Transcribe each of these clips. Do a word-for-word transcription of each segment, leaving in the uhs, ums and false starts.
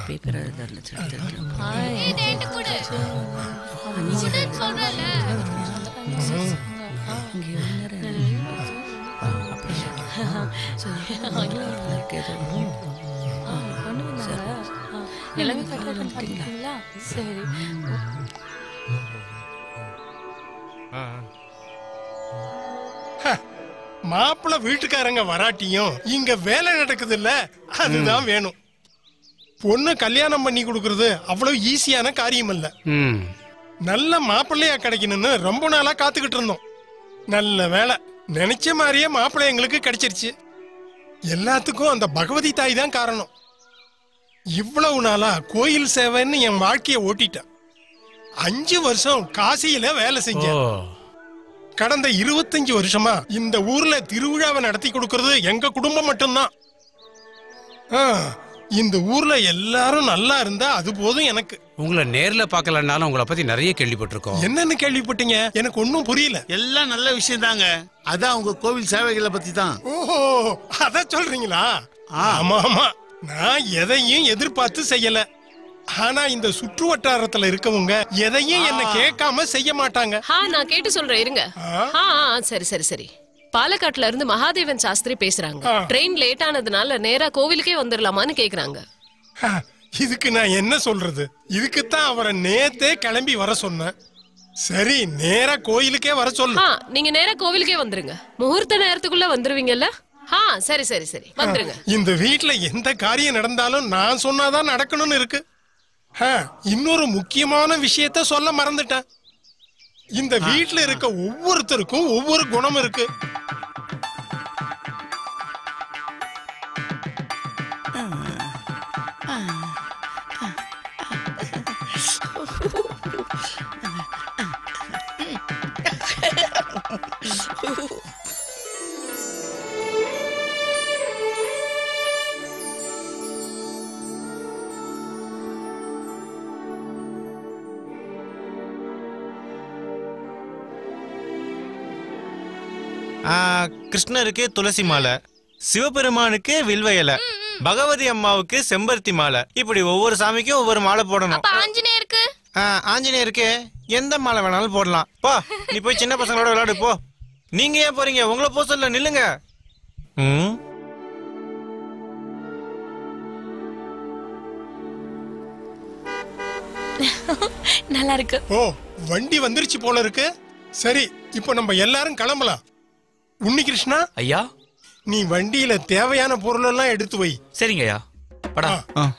Paper எழுதல எல்லாமே பண்ணிட்டீங்களா? சரி. மாப்பிள்ள வீட்டுக்காரங்க வராட்டியும் இங்க வேலை நடக்குது இல்ல, அதுதான் வேணும். பொண்ணு கல்யாணம் பண்ணி கொடுக்கறது அவ்வளவு ஈஸியான காரியம் இல்ல. நல்ல மாப்பிள்ளையா கிடைக்கணும்னு ரொம்ப நாளா காத்துக்கிட்டு இருந்தோம். நல்ல வேலை, நினைச்ச மாதிரியே மாப்பிள்ளை எங்களுக்கு கிடைச்சிருச்சு. எல்லாத்துக்கும் அந்த பகவதி தாய் தான் காரணம். இவ்வளவு நாளா கோயில் சேவைன்னு என் வாழ்க்கைய ஓட்டிட்டேன். அஞ்சு வருஷம் காசியில வேலை செஞ்சேன். கடந்த இருபத்தஞ்சு வருஷமா இந்த ஊர்ல திருவிழாவை நடத்தி கொடுக்கறது எங்க குடும்பம் மட்டும்தான். இந்த ஊர்ல எல்லாரும் நல்லா இருந்தா அது போதும் எனக்கு. உங்களை நேர்ல பாக்கலனாலும் உங்களை பத்தி நிறைய கேள்விப்பட்டிருக்கோம். என்னன்னு கேள்விப்பட்டீங்க? எனக்கு ஒன்னும் புரியல. எல்லாம் நல்ல விஷயம் தாங்க. அதான் உங்க கோவில் சேவைகளை பத்தி தான். ஓஹோ, அத சொல்றீங்களா? ஆமா ஆமா, நான் எதையும் எதிர்பார்த்து செய்யல. ஆனா இந்த சுற்று வட்டாரத்துல இருக்கவங்க எதையும் என்ன கேட்காம செய்ய மாட்டாங்க. நான் கேட்டு சொல்றேன் இருங்க. சரி சரி சரி. பாலக்காட்டுல இருந்து மகாதேவன் சாஸ்திரி பேசுறாங்க. ட்ரெயின் லேட் ஆனதுனால நேரா கோவிலுக்கே வந்துடலாமான்னு கேக்குறாங்க. இதுக்கு நான் என்ன சொல்றது? இதுக்குத்தான் அவரை நேத்தே கிளம்பி வர சொன்னேன். சரி, நேரா கோயிலுக்கே வர சொல்லு. நீங்க நேரா கோவிலுக்கே வந்துருங்க. முகூர்த்த நேரத்துக்குள்ள வந்துருவீங்கல்ல? சரி சரி சரி, வந்துருங்க. இந்த வீட்டுல எந்த காரியம் நடந்தாலும் நான் சொன்னாதான் நடக்கணும்னு இருக்கு. இன்னொரு முக்கியமான விஷயத்த சொல்ல மறந்துட்டேன். இந்த வீட்டுல இருக்க ஒவ்வொருத்தருக்கும் ஒவ்வொரு குணம் இருக்கு. கிருஷ்ணருக்கு துளசி மாலை, சிவபெருமானுக்கு வில்வ இலை, பகவதி அம்மாவுக்கு செம்பருத்தி மாலை. இப்படி ஒவ்வொரு சாமிக்கும் ஒவ்வொரு மாலை போடணும். ஆஞ்சநேயருக்கு ஆஞ்சநேயருக்கு எந்த மாலை வேணாலும் போடலாம். போ, நீ போய் சின்ன பசங்களோட விளையாடு போ. நீங்க ஏன் போறீங்க? உங்களை போ சொல்ல, நில்லுங்க. ம் நல்லா இருக்கு. ஓ, வண்டி வந்துருச்சு போல இருக்கு. சரி, இப்போ நம்ம எல்லாரும் கிளம்பலாம். உன்னி கிருஷ்ணா ஐயா, நீ வண்டியில தேவையான பொருள் எல்லாம் எடுத்து வை. சரிங்க ஐயா. படா.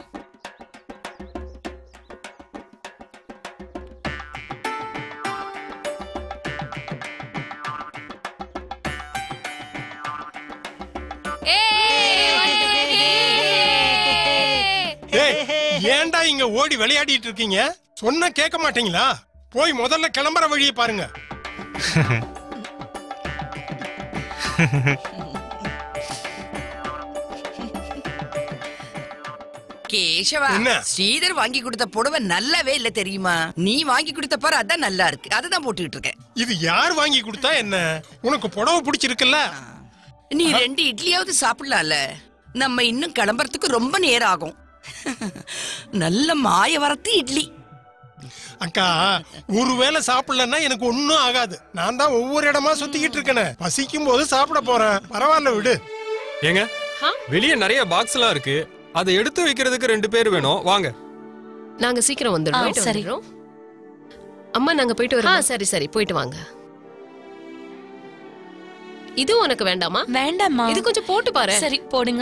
ஏன்டா இங்க ஓடி விளையாடிட்டு இருக்கீங்க? சொன்ன கேட்க மாட்டீங்களா? போய் முதல்ல கிளம்புற வழியை பாருங்க. கேஷவா, ஸ்ரீதர் வாங்கி கொடுத்த புடவை நல்லாவே இல்ல தெரியுமா? நீ வாங்கி கொடுத்த பாரு, அதான் நல்லா இருக்கு. அதுதான் போட்டுக்கிட்டு இருக்கேன். இது யார் வாங்கி கொடுத்தா என்ன? உனக்கு புடவை பிடிச்சிருக்குல்ல? நீ ரெண்டு இட்லியாவது சாப்பிடலாம்ல. நம்ம இன்னும் கிளம்புறதுக்கு ரொம்ப நேரம் ஆகும். நல்ல மாய வரத்து இட்லி. அக்கா, ஒருவேளை சாப்பிடலன்னா எனக்கு ஒன்னும் ஆகாது. நான் தான் ஒவ்வொரு இடமா சுத்திக்கிட்டு இருக்கேன். பசிக்கும் போது சாப்பிட போறேன். பரவாயில்ல, விடு. ஏங்க, வெளியே நிறைய பாக்ஸ் எல்லாம் இருக்கு. அதை எடுத்து வைக்கிறதுக்கு ரெண்டு பேர் வேணும். வாங்க. நாங்க சீக்கிரம் வந்துடுறோம். சரி அம்மா, நாங்க போயிட்டு வரோம். சரி சரி, போயிட்டு வாங்க. இது உனக்கு வேண்டாமா? வேண்டாமா. இது கொஞ்சம் போட்டு பாரு. சரி, போடுங்க.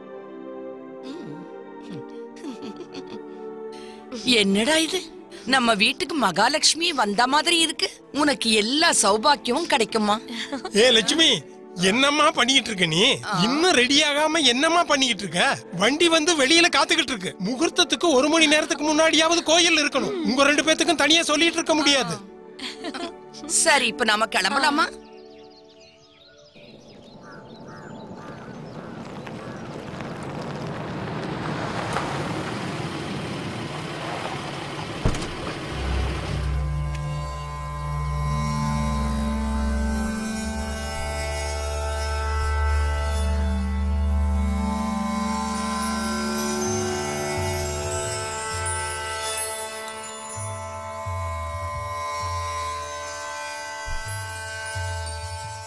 என்னடா இது? நம்ம வீட்டுக்கு மகாலட்சுமி வந்த மாதிரி இருக்கு. உனக்கு எல்லா சௌபாக்கியமும் கிடைக்குமா? ஏ லட்சுமி, என்னம்மா பண்ணிட்டு இருக்க நீ? இன்னும் ரெடி ஆகாம என்னம்மா பண்ணிட்டு இருக்க? வண்டி வந்து வெளியில காத்துக்கிட்டு இருக்கு. முகூர்த்தத்துக்கு ஒரு மணி நேரத்துக்கு முன்னாடியாவது கோயில் இருக்கணும். உங்க ரெண்டு பேத்துக்கும் தனியா சொல்லிட்டு இருக்க முடியாது. சரி, இப்ப நாம கிளம்பலாமா?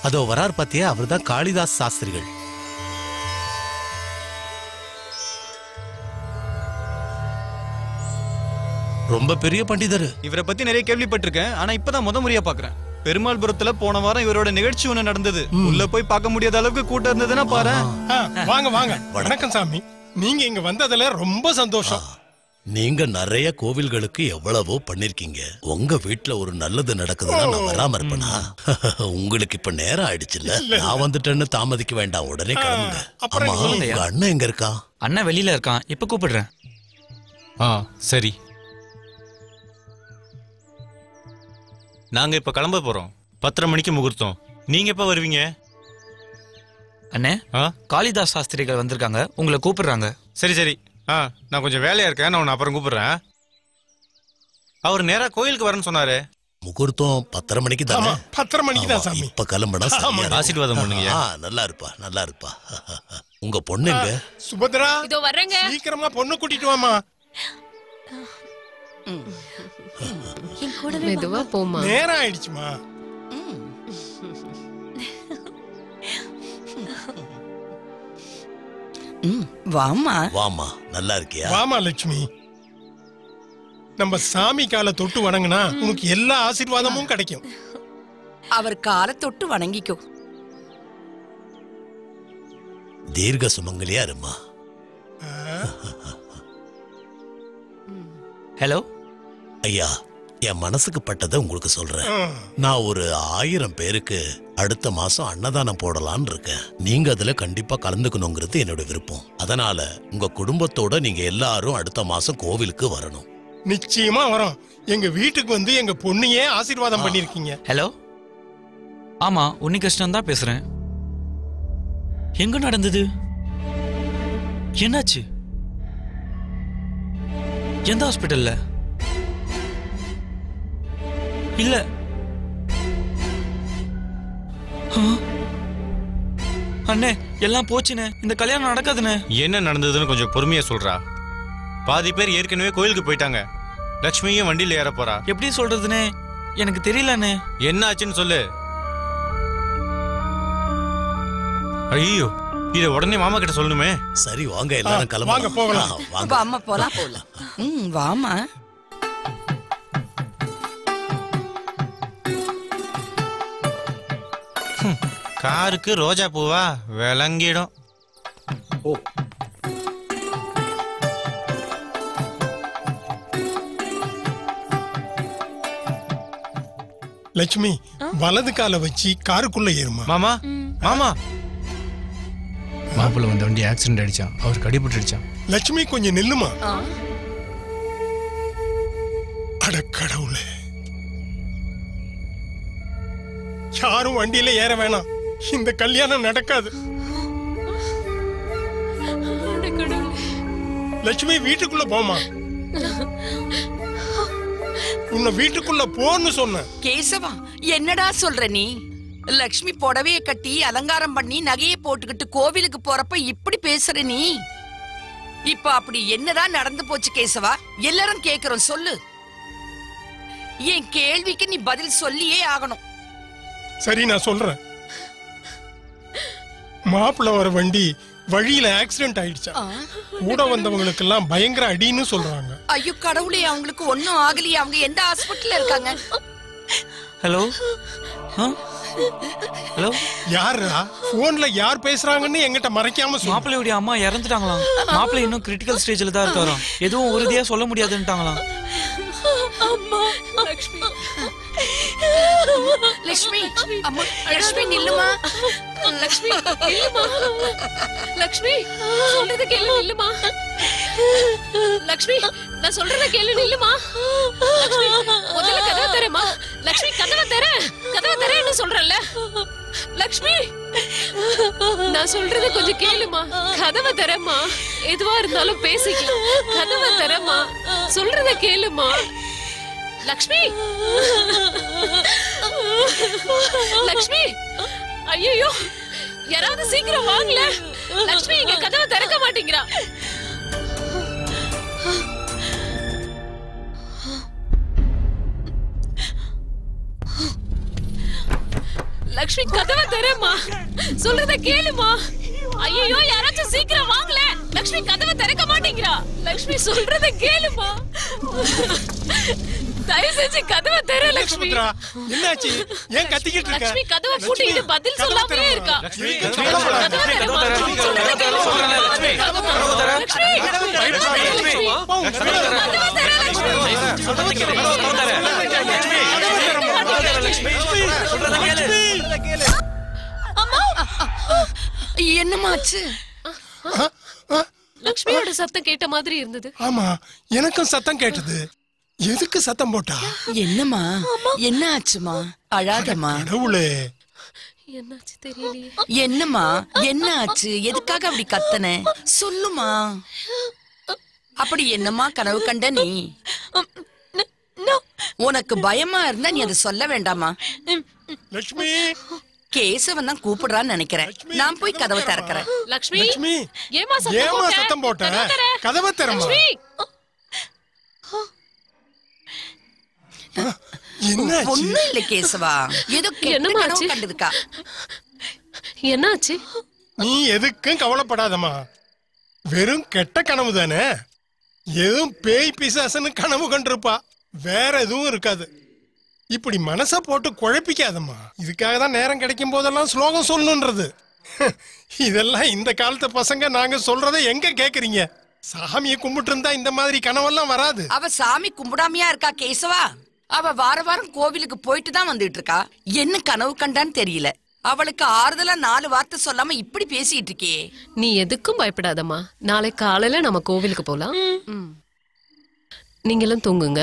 அதோ வரார் பாத்தியா, அவர்தான் காளிதாஸ் சாஸ்திரிகள். ரொம்ப பெரிய பண்டிதர். இவரை பத்தி நிறைய கேள்விப்பட்டிருக்கேன், ஆனா இப்பதான் முத முறையா பாக்குறேன். பெருமாள்புரத்துல போன வாரம் இவரோட நிகழ்ச்சி ஒண்ணு நடந்தது. உள்ள போய் பார்க்க முடியாத அளவுக்கு கூட்டம் இருந்ததுன்னா பாரு. வாங்க வாங்க. வணக்கம் சாமி. நீங்க இங்க வந்ததுல ரொம்ப சந்தோஷம். நீங்க நிறைய கோவில்களுக்கு எவ்வளவோ பண்ணிருக்கீங்க. உங்க வீட்டுல ஒரு நல்லது நடக்குதுன்னா நான் வராம இருப்பேனா? உங்களுக்கு இப்ப நேரம் ஆயிடுச்சுல்ல, நான் வந்துட்டேன்னு தாமதிக்க வேண்டாம், உடனே கிளம்புங்க. ஆமா, உங்க அண்ணன் எங்க இருக்கான்? அண்ணன் வெளியில இருக்கான், இப்ப கூப்பிடுறேன். ஆ சரி, நாங்க இப்ப கிளம்ப போறோம். பத்தரை மணிக்கு முகூர்த்தம். நீங்க எப்ப வருவீங்க? அண்ணே, காளிதாஸ் சாஸ்திரிகள் வந்திருக்காங்க, உங்களை கூப்பிடுறாங்க. சரி சரி, ஆ நான் கொஞ்சம் வேலையா இருக்கேன், நான் உன்னை அப்புறம் கூப்பிடுறேன். அவர் நேரா கோயிலுக்கு வரேன்னு சொன்னாரு. முகூர்த்தம் பத்தரை மணிக்கு தானே? பத்தரை மணிக்கு தான் சாமி. இப்ப கிளம்புனா ஆசீர்வாதம் பண்ணுங்க. நல்லா இருப்பா, நல்லா இருப்பா. உங்க பொண்ணுங்க? சுபத்ரா, இதோ வர்றேங்க. சீக்கிரமா பொண்ணு கூட்டிட்டு வாமா. மெதுவா போமா, நேரம் ஆயிடுச்சுமா. வாமா வாமா, நல்லா இருக்கியா? வாமா லட்சுமி. நம்ம சாமி காலை தொட்டு வணங்கினா உனக்கு எல்லா ஆசீர்வாதமும் கிடைக்கும். அவர் காலை தொட்டு வணங்கிக்கோ. தீர்க்க சுமங்கலியா இருமா. ஹலோ ஐயா, என் மனசுக்கு பட்டதை உங்களுக்கு சொல்றேன். நான் ஒரு ஆயிரம் பேருக்கு அடுத்த மாசம் அன்னதானம் போடலான்னு இருக்கேன். நீங்க அதுல கண்டிப்பா கலந்துக்கணுங்கிறது என்னோட விருப்பம். அதனால உங்க குடும்பத்தோட நீங்க எல்லாரும் அடுத்த மாசம் கோவிலுக்கு வரணும். நிச்சயமா வரோம். எங்க வீட்டுக்கு வந்து எங்க பொண்ணையே ஆசீர்வாதம் பண்ணிருக்கீங்க. ஹலோ, ஆமா, உன்னிகிருஷ்ணன் தான் பேசுறேன். எங்க நடந்தது? என்னாச்சு? எந்த ஹாஸ்பிட்டல்ல? இல்ல, அண்ணே எல்லாம் போச்சுனே, இந்த கல்யாணம் நடக்காதுனே. என்ன நடந்ததுன்னு கொஞ்சம் பொறுமையா சொல்றா. பாதி பேர் ஏற்கனவே கோயிலுக்கு போயிட்டாங்க. லட்சுமியும் வண்டியில ஏற போறா. எப்படி சொல்றதுனே எனக்கு தெரியலண்ணே. என்ன ஆச்சுன்னு சொல்லு. ஐயோ, இத உடனே மாமா கிட்ட சொல்லணுமே. சரி வாங்க, எல்லாரும் கிளம்பலாம். வாங்க போகலாம். வாங்க அம்மா, போலாம் போலாம். ம் வாமா. காருக்கு ரோஜா பூவா விளங்கிடும். ஓ, லட்சுமி, வலது காலை வச்சு காருக்குள்ள ஏறுமா. மாமா மாமா, மாப்பிள்ள வந்த வண்டி ஆக்சிடென்ட் ஆயிடுச்சான், அவர் கடிபட்டுடுச்சான். லட்சுமி கொஞ்சம் நில்லுமா. அட கடவுளே, யாரும் வண்டியில ஏற வேணாம். இந்த கல்யாணம் நடக்காது. லட்சுமி வீட்டுக்குள்ள போமா. உன்னை வீட்டுக்குள்ள போன்னு சொன்ன. கேசவா, என்னடா சொல்ற நீ? லக்ஷ்மி புடவைய கட்டி அலங்காரம் பண்ணி நகையை போட்டுக்கிட்டு கோவிலுக்கு போறப்ப இப்படி பேசுற நீ? இப்ப அப்படி என்னதான் நடந்து போச்சு கேசவா? எல்லாரும் கேக்குறோம், சொல்லு. என் கேள்விக்கு நீ பதில் சொல்லியே ஆகணும். சரி, நான் சொல்றேன். மாப்பிள்ள வர வண்டி வழியில ஆக்சிடென்ட் ஆயிடுச்சா. கூட வந்தவங்களுக்கு எல்லாம் பயங்கர அடின்னு சொல்றாங்க. ஐயோ கடவுளே, அவங்களுக்கு ஒன்னும் ஆகலையே. அவங்க எந்த ஹாஸ்பிட்டல்ல இருக்காங்க? ஹலோ ஹலோ, யாரா போன்ல யார் பேசுறாங்கன்னு என்கிட்ட மறைக்காம சொல்லு. மாப்பிள்ளையுடைய அம்மா இறந்துட்டாங்களாம். மாப்பிள்ளை இன்னும் கிரிட்டிக்கல் ஸ்டேஜ்ல தான் இருக்காராம். எதுவும் உறுதியா சொல்ல முடியாதுன்னுட்டாங்களாம். லட்சுமி லட்சுமி, அம்மா லட்சுமி நில்லுமா. லட்சுமி நில்லுமா. லட்சுமி சொல்றத கேளு, நில்லுமா. லட்சுமி, நான் சொல்றத கேளு, நில்லுமா. லட்சுமி, முதல்ல கதவை தரேம்மா. லட்சுமி, கதவை தர, கதவை தரேன்னு சொல்றேன்ல. லட்சுமி, நான் சொல்றத கொஞ்சம் கேளுமா. கதவை தரேம்மா. எதுவா இருந்தாலும் பேசிக்கலாம். கதவை தரேம்மா, சொல்றத கேளுமா. லக்ஷ்மி, லக்ஷ்மி, ஐயோ, யாராவது சீக்கிரம் வாங்கல. லக்ஷ்மி இங்க கதவை திறக்க மாட்டேங்கிறா. லக்ஷ்மி லக்ஷ்மி கதவை திறம்மா. சொல்றத கேளுமா. ஐயோ யாராச்சும் சீக்கிரம் வாங்கல. லக்ஷ்மி கதவை திறக்க மாட்டேங்கிறா. லக்ஷ்மி சொல்றத கேளுமா. தயவு செஞ்சு கதவை திற லக்ஷ்மி. என்னாச்சு? ஏன் கத்திக்கிட்டு இருக்க? லக்ஷ்மி கதவை பூட்டிட்டு பதில் சொல்லாமலே இருக்கா. லக்ஷ்மி கதவை திற. என்னமாச்சு? லக்ஷ்மியோட சத்தம் கேட்ட மாதிரி இருந்தது. ஆமா, எனக்கும் சத்தம் கேட்டது. எதுக்கு சத்தம் போட்டா? என்னம்மா? என்ன ஆச்சுமா? அழாதம்மா. கடவுளே, என்னாச்சு தெரியலையே. என்னம்மா என்ன ஆச்சு? எதுக்காக அப்படி கத்தன? சொல்லுமா. அப்படி என்னம்மா கனவு கண்ட நீ? உனக்கு பயமா இருந்தா நீ அதை சொல்ல வேண்டாமா? லட்சுமி, கேசவன் தான் கூப்பிடுறான்னு நினைக்கிறேன். நான் போய் கதவை திறக்கிறேன். லக்ஷ்மி, லட்சுமி, ஏமா ஏமா சத்தம் சத்தம் போட்ட? போட்ட? கதவை திறமா. லக்ஷ்மி, என்னாச்சு? ஒண்ணும் இல்ல கேசவா, ஏதோ கெட்ட என்னம்மா கனவு ஆச்சு? கண்டதுக்கா. என்னாச்சு? நீ எதுக்கும் கவலைப்படாதம்மா. வெறும் கெட்ட கனவு தானே. எதுவும் பேய் பிசாசுன்னு கனவு கண்டிருப்பா. வேற எதுவும் இருக்காது. இப்படி மனச போட்டு குழப்பிக்காதம்மா. இதுக்காக தான் நேரம் கிடைக்கும் போதெல்லாம் ஸ்லோகம் சொல்லணுன்றது. இதெல்லாம் இந்த காலத்து பசங்க நாங்க சொல்றதை எங்க கேக்குறீங்க? சாமியை கும்பிட்டு இருந்தா இந்த மாதிரி கனவெல்லாம் வராது. அவ சாமி கும்பிடாமையா இருக்கா கேசவா? அவ வார வாரம் கோவிலுக்கு போயிட்டு தான் வந்துட்டு இருக்கா. என்ன கனவு கண்டான்னு தெரியல. அவளுக்கு ஆறுதலா நாலு வார்த்தை சொல்லாம இப்படி பேசிட்டு இருக்கே. நீ எதுக்கும் பயப்படாதம்மா. நாளை காலையில நம்ம கோவிலுக்கு போலாம். நீங்களும் தூங்குங்க.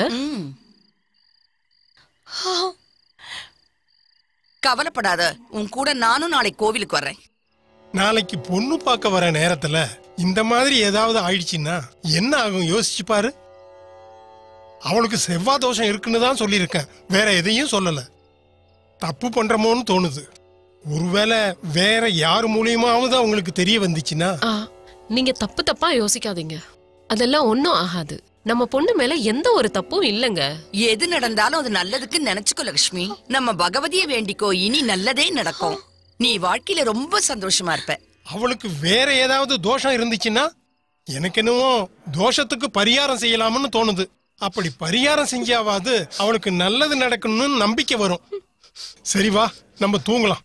கவலைப்படாத, உன் கூட நானும் நாளை கோவிலுக்கு வர்றேன். நாளைக்கு பொண்ணு பார்க்க வர நேரத்துல இந்த மாதிரி ஏதாவது ஆயிடுச்சுன்னா என்ன ஆகும் யோசிச்சு பாரு. அவளுக்கு செவ்வாய் தோஷம் இருக்குன்னு தான் சொல்லியிருக்கேன், வேற எதையும் சொல்லல. தப்பு பண்றமோன்னு தோணுது. ஒருவேளை வேற யாரு மூலியமாவது அவங்களுக்கு தெரிய வந்துச்சுன்னா? நீங்க தப்பு தப்பா யோசிக்காதீங்க. அதெல்லாம் ஒண்ணும் ஆகாது. நம்ம பொண்ணு மேல எந்த ஒரு தப்பும் இல்லங்க. எது நடந்தாலும் அது நல்லதுக்கு நினைச்சுக்கோ லட்சுமி. நம்ம பகவதியை வேண்டிக்கோ, இனி நல்லதே நடக்கும். நீ வாழ்க்கையில ரொம்ப சந்தோஷமா இருப்ப. அவளுக்கு வேற ஏதாவது தோஷம் இருந்துச்சுன்னா எனக்கு என்னவோ தோஷத்துக்கு பரிகாரம் செய்யலாம்னு தோணுது. அப்படி பரிகாரம் செஞ்சாவது அவளுக்கு நல்லது நடக்கணும்னு நம்பிக்கை வரும். சரி வா, நம்ம தூங்கலாம்.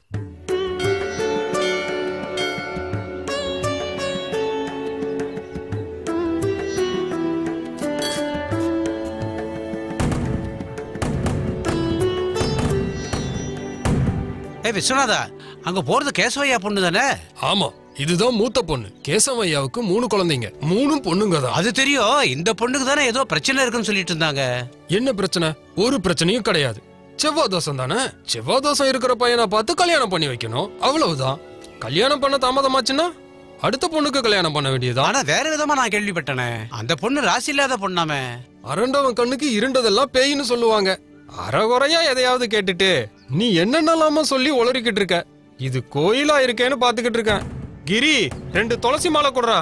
ஏ விஸ்வநாதா, அங்க போறது கேசவையா பொண்ணு தானே? ஆமா, இதுதான் மூத்த பொண்ணு. கேசவையாவுக்கு மூணு குழந்தைங்க, மூணும் பொண்ணுங்க தான். அது தெரியும். இந்த பொண்ணுக்கு தானே ஏதோ பிரச்சனை இருக்குன்னு சொல்லிட்டு இருந்தாங்க. என்ன பிரச்சனை? ஒரு பிரச்சனையும் கிடையாது. செவ்வாய் தோஷம் தானே. செவ்வாய் தோஷம் இருக்கிற பையனை பார்த்து கல்யாணம் பண்ணி வைக்கணும், அவ்வளவுதான். கல்யாணம் பண்ண தாமதமாச்சுன்னா அடுத்த பொண்ணுக்கு கல்யாணம் பண்ண வேண்டியது. ஆனா வேற விதமா நான் கேள்விப்பட்டேனே, அந்த பொண்ணு ராசி இல்லாத பொண்ணாமே. அரண்டவன் கண்ணுக்கு இருண்டதெல்லாம் பேயின்னு சொல்லுவாங்க. அறகுறையா எதையாவது கேட்டுட்டு நீ என்னென்னலாமா சொல்லி உளறிக்கிட்டு இருக்க. இது கோயிலா இருக்கேன்னு பாத்துக்கிட்டு இருக்கேன். கிரி, ரெண்டு துளசி மாலை கொடுறா.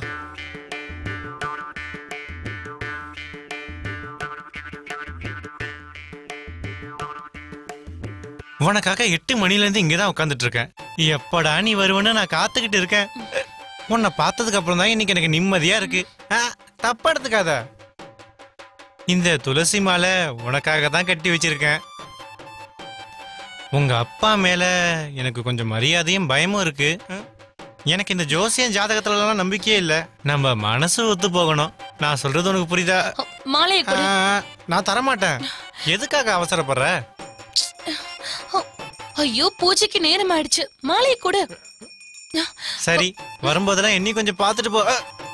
உனக்காக எட்டு மணில இருந்து இங்கதான் உட்காந்துட்டு இருக்கேன். எப்படா நீ வருவன்னு நான் காத்துக்கிட்டு இருக்கேன். உன்னை பார்த்ததுக்கு அப்புறம் தான் இன்னைக்கு எனக்கு நிம்மதியா இருக்கு. தப்பா எடுத்துக்காத. இந்த துளசி மாலை உனக்காக தான் கட்டி வச்சிருக்கேன். உங்க அப்பா மேல எனக்கு கொஞ்சம் மரியாதையும் பயமும் இருக்கு. எனக்கு இந்த ஜோசியம் ஜாதகத்துலலாம் நம்பிக்கையே இல்ல. நம்ம மனசு ஒத்து போகணும். நான் சொல்றது உனக்கு புரியுதா? மாலையை கொடு. நான் தரமாட்டேன். எதுக்காக அவசரப்படுற? ஐயோ, பூஜைக்கு நேரம் ஆயிடுச்சு. மாலையை கொடு. சரி, வரும்போதெல்லாம் என்னி கொஞ்சம் பார்த்துட்டு போ.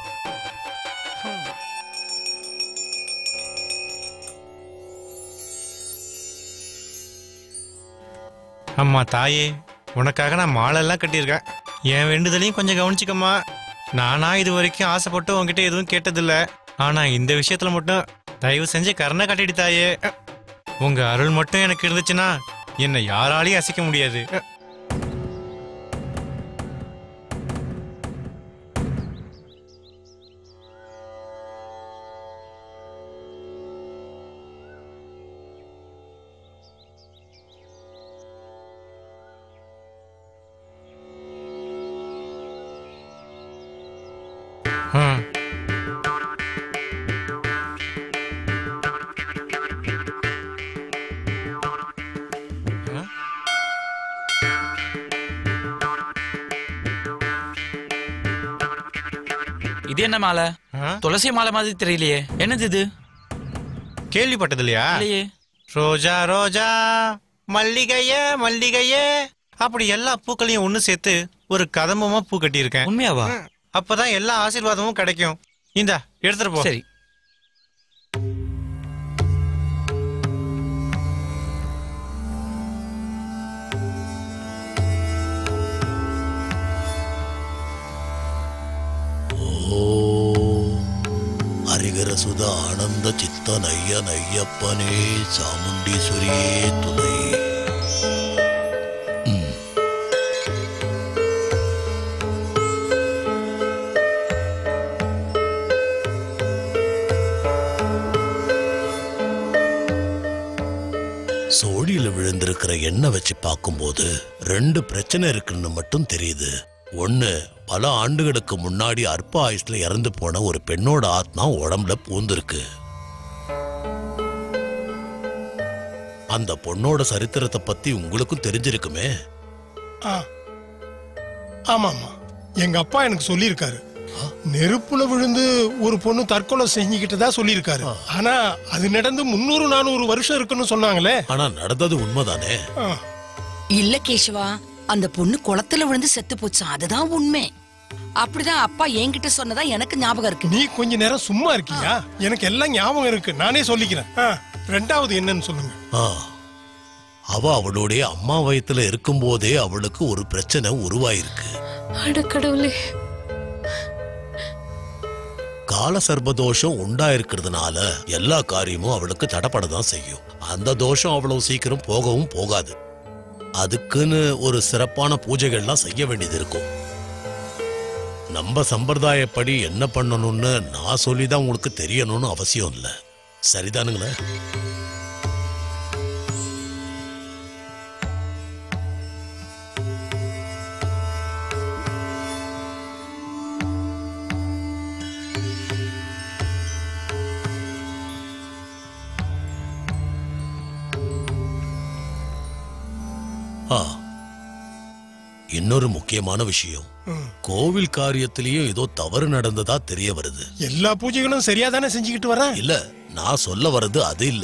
அம்மா தாயே, உனக்காக நான் மாலை எல்லாம் கட்டியிருக்கேன். என் வேண்டுதலையும் கொஞ்சம் கவனிச்சுக்கம்மா. நானா இது வரைக்கும் ஆசைப்பட்டு உன்கிட்ட எதுவும் கேட்டதில்ல. ஆனா இந்த விஷயத்துல மட்டும் தயவு செஞ்சு கருணை கட்டிடு தாயே. உங்க அருள் மட்டும் எனக்கு இருந்துச்சுன்னா என்னை யாராலையும் அசைக்க முடியாது. இது என்ன மாலை? துளசி மாலை மாதிரி தெரியலையே, என்னது இது? கேள்விப்பட்டது இல்லையா? இல்லையே. ரோஜா ரோஜா மல்லிகைய மல்லிகைய அப்படி எல்லா பூக்களையும் ஒண்ணு சேர்த்து ஒரு கதம்பமா பூ கட்டி இருக்கேன். உண்மையாவா? அப்பதான் எல்லா ஆசீர்வாதமும் கிடைக்கும். இந்தா எடுத்துட்டு போ. சரி. ஹரிகர சுத ஆனந்த சித்தன் ஐயன் ஐயப்பனே சாமுண்டீஸ்வரியே துணை. சோழியில விழுந்திருக்கிற எண்ணெய் வச்சு பார்க்கும்போது ரெண்டு பிரச்சனை இருக்குன்னு மட்டும் தெரியுது. ஒண்ணு, பல ஆண்டுகளுக்கு முன்னாடி அற்ப ஆயுஷ்ல இறந்து போன ஒரு பெண்ணோட ஆத்மா உடம்புல பூந்திருக்கு. அந்த பொண்ணோட சரித்திரத்தை பத்தி உங்களுக்கும் தெரிஞ்சிருக்குமே. ஆமாமா, எங்க அப்பா எனக்கு சொல்லியிருக்காரு. நெருப்புல விழுந்து ஒரு பொண்ணு தற்கொலை செஞ்சுக்கிட்டதா சொல்லியிருக்காரு. ஆனா அது நடந்து முன்னூறு நானூறு வருஷம் இருக்குன்னு சொன்னாங்களே. ஆனா நடந்தது உண்மைதானே? இல்ல கேசவா, அந்த பொண்ணு குளத்துல விழுந்து செத்து போச்சு, அதுதான் உண்மை. அப்படிதான் அப்பா என்கிட்ட சொன்னதா எனக்கு ஞாபகம் இருக்கு. நீ கொஞ்ச நேரம் சும்மா இருக்கியா? எனக்கு எல்லாம் ஞாபகம் இருக்கு, நானே சொல்லிக்கிறேன். ரெண்டாவது என்னன்னு சொல்லுங்க. அவ அவளுடைய அம்மா வயித்துல இருக்கும் போதே அவளுக்கு ஒரு பிரச்சனை உருவாயிருக்கு. அடக்கடவுளே. கால சர்பதோஷம் உண்டாயிருக்கிறதுனால எல்லா காரியமும் அவளுக்கு தடப்படதான் செய்யும். அந்த தோஷம் அவ்வளவு சீக்கிரம் போகவும் போகாது. அதுக்குன்னு ஒரு சிறப்பான பூஜைகள்லாம் செய்ய வேண்டியது இருக்கும். நம்ம சம்பிரதாயப்படி என்ன பண்ணணும்னு நான் சொல்லிதான் உங்களுக்கு தெரியணும்னு அவசியம் இல்லை. சரிதானுங்களே? இன்னொரு முக்கியமான விஷயம், கோவில் காரியத்திலயும் ஏதோ தவறு நடந்ததா தெரிய வருது. எல்லா பூஜைகளும் சரியா தானே செஞ்சுக்கிட்டு வர? இல்ல, நான் சொல்ல வர்றது அது இல்ல.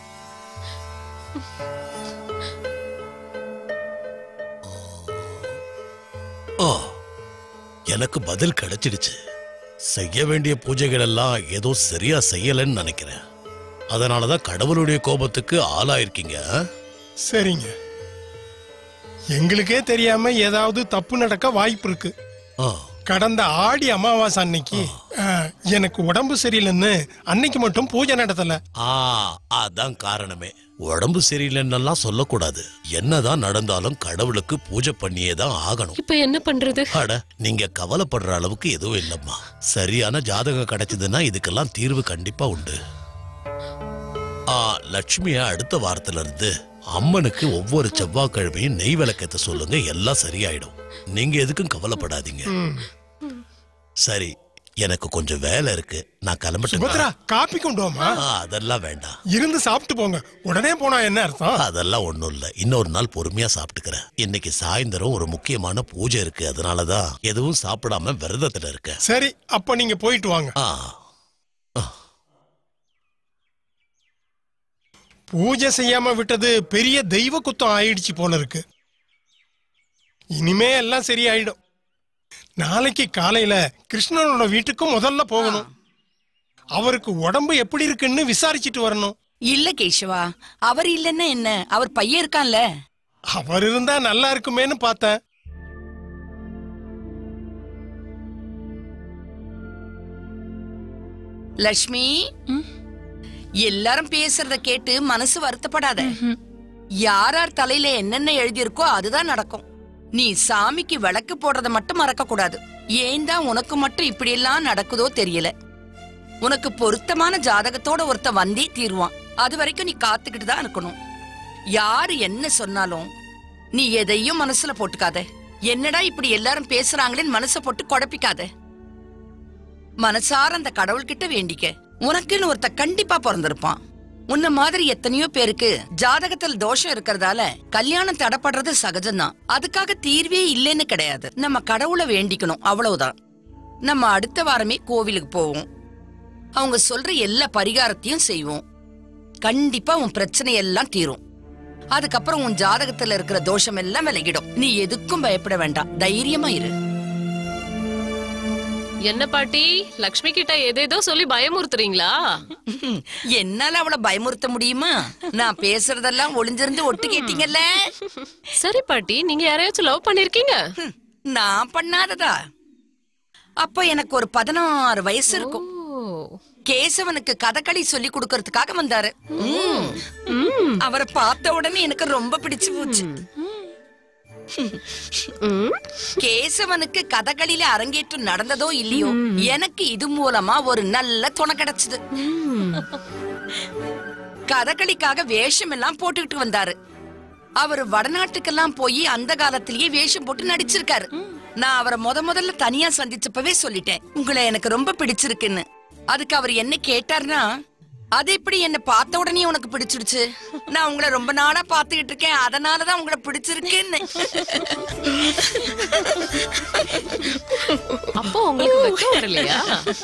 எனக்கு பதில் கிடைச்சிடுச்சு. செய்ய வேண்டிய பூஜைகள் எல்லாம் ஏதோ சரியா செய்யலன்னு நினைக்கிறேன். அதனாலதான் கடவுளுடைய கோபத்துக்கு ஆளாயிருக்கீங்க. சரிங்க, எங்களுக்கே தெரியாம ஏதாவது தப்பு நடக்க வாய்ப்பு இருக்கு. கடந்த ஆடி அமாவாசை அன்னைக்கு எனக்கு உடம்பு சரியில்லைன்னு அன்னைக்கு மட்டும் பூஜை நடத்தல. அதான் காரணமே. உடம்பு சரியில்லைன்னு சொல்லக்கூடாது. என்னதான் நடந்தாலும் கடவுளுக்கு பூஜை பண்ணியே தான் ஆகணும். இப்ப என்ன பண்றது? அட, நீங்க கவலைப்படுற அளவுக்கு எதுவும் இல்லம்மா. சரியான ஜாதகம் கிடைச்சதுன்னா இதுக்கெல்லாம் தீர்வு கண்டிப்பா உண்டு. ஆ, லட்சுமிய அடுத்த வாரத்துல இருந்து அம்மனுக்கு ஒவ்வொரு செவ்வாய்க்கிழமையும் நெய் விளக்கத்தை சொல்லுங்க, எல்லாம் சரியாயிடும். நீங்க எதுக்கும் கவலைப்படாதீங்க. சரி, எனக்கு கொஞ்சம் வேலை இருக்கு, நான் கிளம்பட்டேன். காப்பி கொண்டு வாமா. அதெல்லாம் வேண்டாம், இருந்து சாப்பிட்டு போங்க. உடனே போனா என்ன அர்த்தம்? அதெல்லாம் ஒண்ணும் இல்ல, இன்னொரு நாள் பொறுமையா சாப்பிட்டுக்கிறேன். இன்னைக்கு சாயந்தரம் ஒரு முக்கியமான பூஜை இருக்கு, அதனாலதான் எதுவும் சாப்பிடாம விரதத்துல இருக்கேன். சரி, அப்ப நீங்க போயிட்டு வாங்க. பூஜை செய்யாம விட்டது பெரிய தெய்வ குத்தம் ஆயிடுச்சு போல இருக்கு. இனிமே எல்லாம் சரியாயிடும். நாளைக்கு காலையில கிருஷ்ணனோட வீட்டுக்கு முதல்ல போகணும். அவருக்கு உடம்பு எப்படி இருக்குன்னு விசாரிச்சுட்டு வரணும். இல்ல கேசவா, அவர் இல்லன்னா என்ன, அவர் பையன் இருக்கான்ல. அவர் இருந்தா நல்லா இருக்குமேன்னு பார்த்தேன். லட்சுமி, எல்லாரும் பேசுறத கேட்டு மனசு வருத்தப்படாத. யாரார் தலையில என்னென்ன எழுதியிருக்கோ அதுதான் நடக்கும். நீ சாமிக்கு விளக்கு போடுறத மட்டும் மறக்க கூடாது. ஏன் தான் உனக்கு மட்டும் இப்படி எல்லாம் நடக்குதோ தெரியல. உனக்கு பொருத்தமான ஜாதகத்தோட ஒருத்த வந்தே தீருவான். அது வரைக்கும் நீ காத்துக்கிட்டு தான் இருக்கணும். யாரு என்ன சொன்னாலும் நீ எதையும் மனசுல போட்டுக்காத. என்னடா இப்படி எல்லாரும் பேசுறாங்களேன்னு மனசை போட்டு குழப்பிக்காத. மனசார அந்த கடவுள்கிட்ட வேண்டிக்க. உனக்குன்னு ஒருத்த கண்டிப்பா பிறந்திருப்பான். உன்ன மாதிரி எத்தனையோ பேருக்கு ஜாதகத்தில் தோஷம் இருக்கிறதால கல்யாணம் தடைப்படுறது சகஜம்தான். அதுக்காக தீர்வே இல்லைன்னு கிடையாது. நம்ம கடவுளை வேண்டிக்கணும், அவ்வளவுதான். நம்ம அடுத்த வாரமே கோவிலுக்கு போவோம். அவங்க சொல்ற எல்லா பரிகாரத்தையும் செய்வோம். கண்டிப்பா உன் பிரச்சனை எல்லாம் தீரும். அதுக்கப்புறம் உன் ஜாதகத்துல இருக்கிற தோஷம் எல்லாம் விலகிடும். நீ எதுக்கும் பயப்பட வேண்டாம், தைரியமா இரு. என்ன பாட்டி, லக்ஷ்மி கிட்ட ஏதேதோ சொல்லி பயமுறுத்துறீங்களா? என்னால அவளை பயமுறுத்த முடியுமா? நான் பேசுறதெல்லாம் ஒளிஞ்சிருந்து ஒட்டு கேட்டீங்கல்ல. சரி பாட்டி, நீங்க யாரையாச்சும் லவ் பண்ணிருக்கீங்க? நான் பண்ணாததா? அப்ப எனக்கு ஒரு பதினாறு வயசு இருக்கும். கேசவனுக்கு கதகளி சொல்லி கொடுக்கறதுக்காக வந்தாரு. அவரை பார்த்த உடனே எனக்கு ரொம்ப பிடிச்சு போச்சு. கேசவனுக்கு கதகளில அரங்கேற்றம் நடந்ததோ இல்லையோ, எனக்கு இது மூலமா ஒரு நல்ல துணை கிடைச்சது. கதகளிக்காக வேஷம் எல்லாம் போட்டுக்கிட்டு வந்தாரு. அவரு வடநாட்டுக்கெல்லாம் போய் அந்த காலத்திலேயே வேஷம் போட்டு நடிச்சிருக்காரு. நான் அவரை முத முதல்ல தனியா சந்திச்சப்பவே சொல்லிட்டேன், உங்களை எனக்கு ரொம்ப பிடிச்சிருக்குன்னு. அதுக்கு அவர் என்ன கேட்டார்னா, அது எப்படி என்ன பார்த்த உடனே உனக்கு பிடிச்சிடுச்சு? நான் உங்களை ரொம்ப நாளா பாத்துக்கிட்டு இருக்கேன், அதனாலதான் உங்களை பிடிச்சிருக்குன்னு. அப்போ உங்களுக்கு வெக்கம் வரலையா?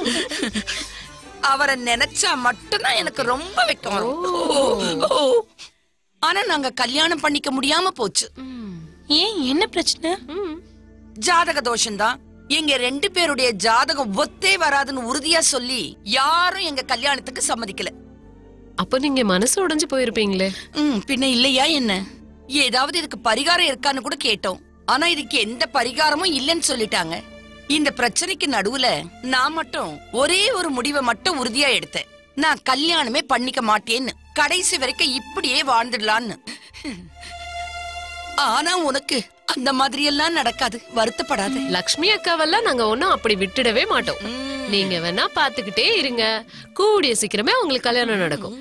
அவரை நினைச்சா மட்டும்தான் எனக்கு ரொம்ப வெக்கம் வரும். ஆனா நாங்க கல்யாணம் பண்ணிக்க முடியாம போச்சு. ஏன், என்ன பிரச்சனை? ஜாதக தோஷம்தான். எங்க ரெண்டு பேருடைய ஜாதகம் ஒத்தே வராதுன்னு உறுதியா சொல்லி யாரும் எங்க கல்யாணத்துக்கு சம்மதிக்கல. அப்ப நீங்க மனசு உடைஞ்சு போயிருப்பீங்களே. ம், பின்ன இல்லையா என்ன? ஏதாவது இதுக்கு பரிகாரம் இருக்கான்னு கூட கேட்டோம். ஆனா இதுக்கு எந்த பரிகாரமும் இல்லைன்னு சொல்லிட்டாங்க. இந்த பிரச்சனைக்கு நடுவுல நான் மட்டும் ஒரே ஒரு முடிவை மட்டும் உறுதியா எடுத்தேன். நான் கல்யாணமே பண்ணிக்க மாட்டேன்னு, கடைசி வரைக்கும் இப்படியே வாழ்ந்துடலான்னு. ஆனா உனக்கு அந்த மாதிரி எல்லாம் நடக்காது, வருத்தப்படாது. லக்ஷ்மி அக்காவெல்லாம் நாங்க ஒன்னும் அப்படி விட்டுடவே மாட்டோம். நீங்க வேணா பாத்துக்கிட்டே இருங்க, கூடிய சீக்கிரமே உங்களுக்கு கல்யாணம் நடக்கும்.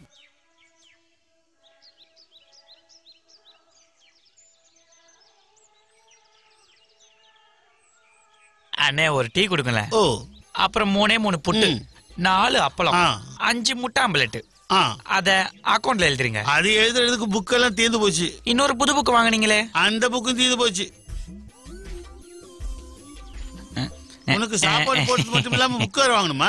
அண்ணே ஒரு டீ கொடுங்களேன். ஓ, அப்புறம் மூணே மூணு புட்டு, நாலு அப்பளம், அஞ்சு முட்டை ஆம்பலெட். அத அக்கவுண்ட்ல எழுதுறீங்க. அது எழுதுறதுக்கு புக் எல்லாம் தீர்ந்து போச்சு. இன்னொரு புது புக் வாங்குனீங்களே, அந்த புக்கும் தீர்ந்து போச்சு. உனக்கு சாப்பாடு போட்டு மட்டும் இல்லாம புக் வேற வாங்கணுமா?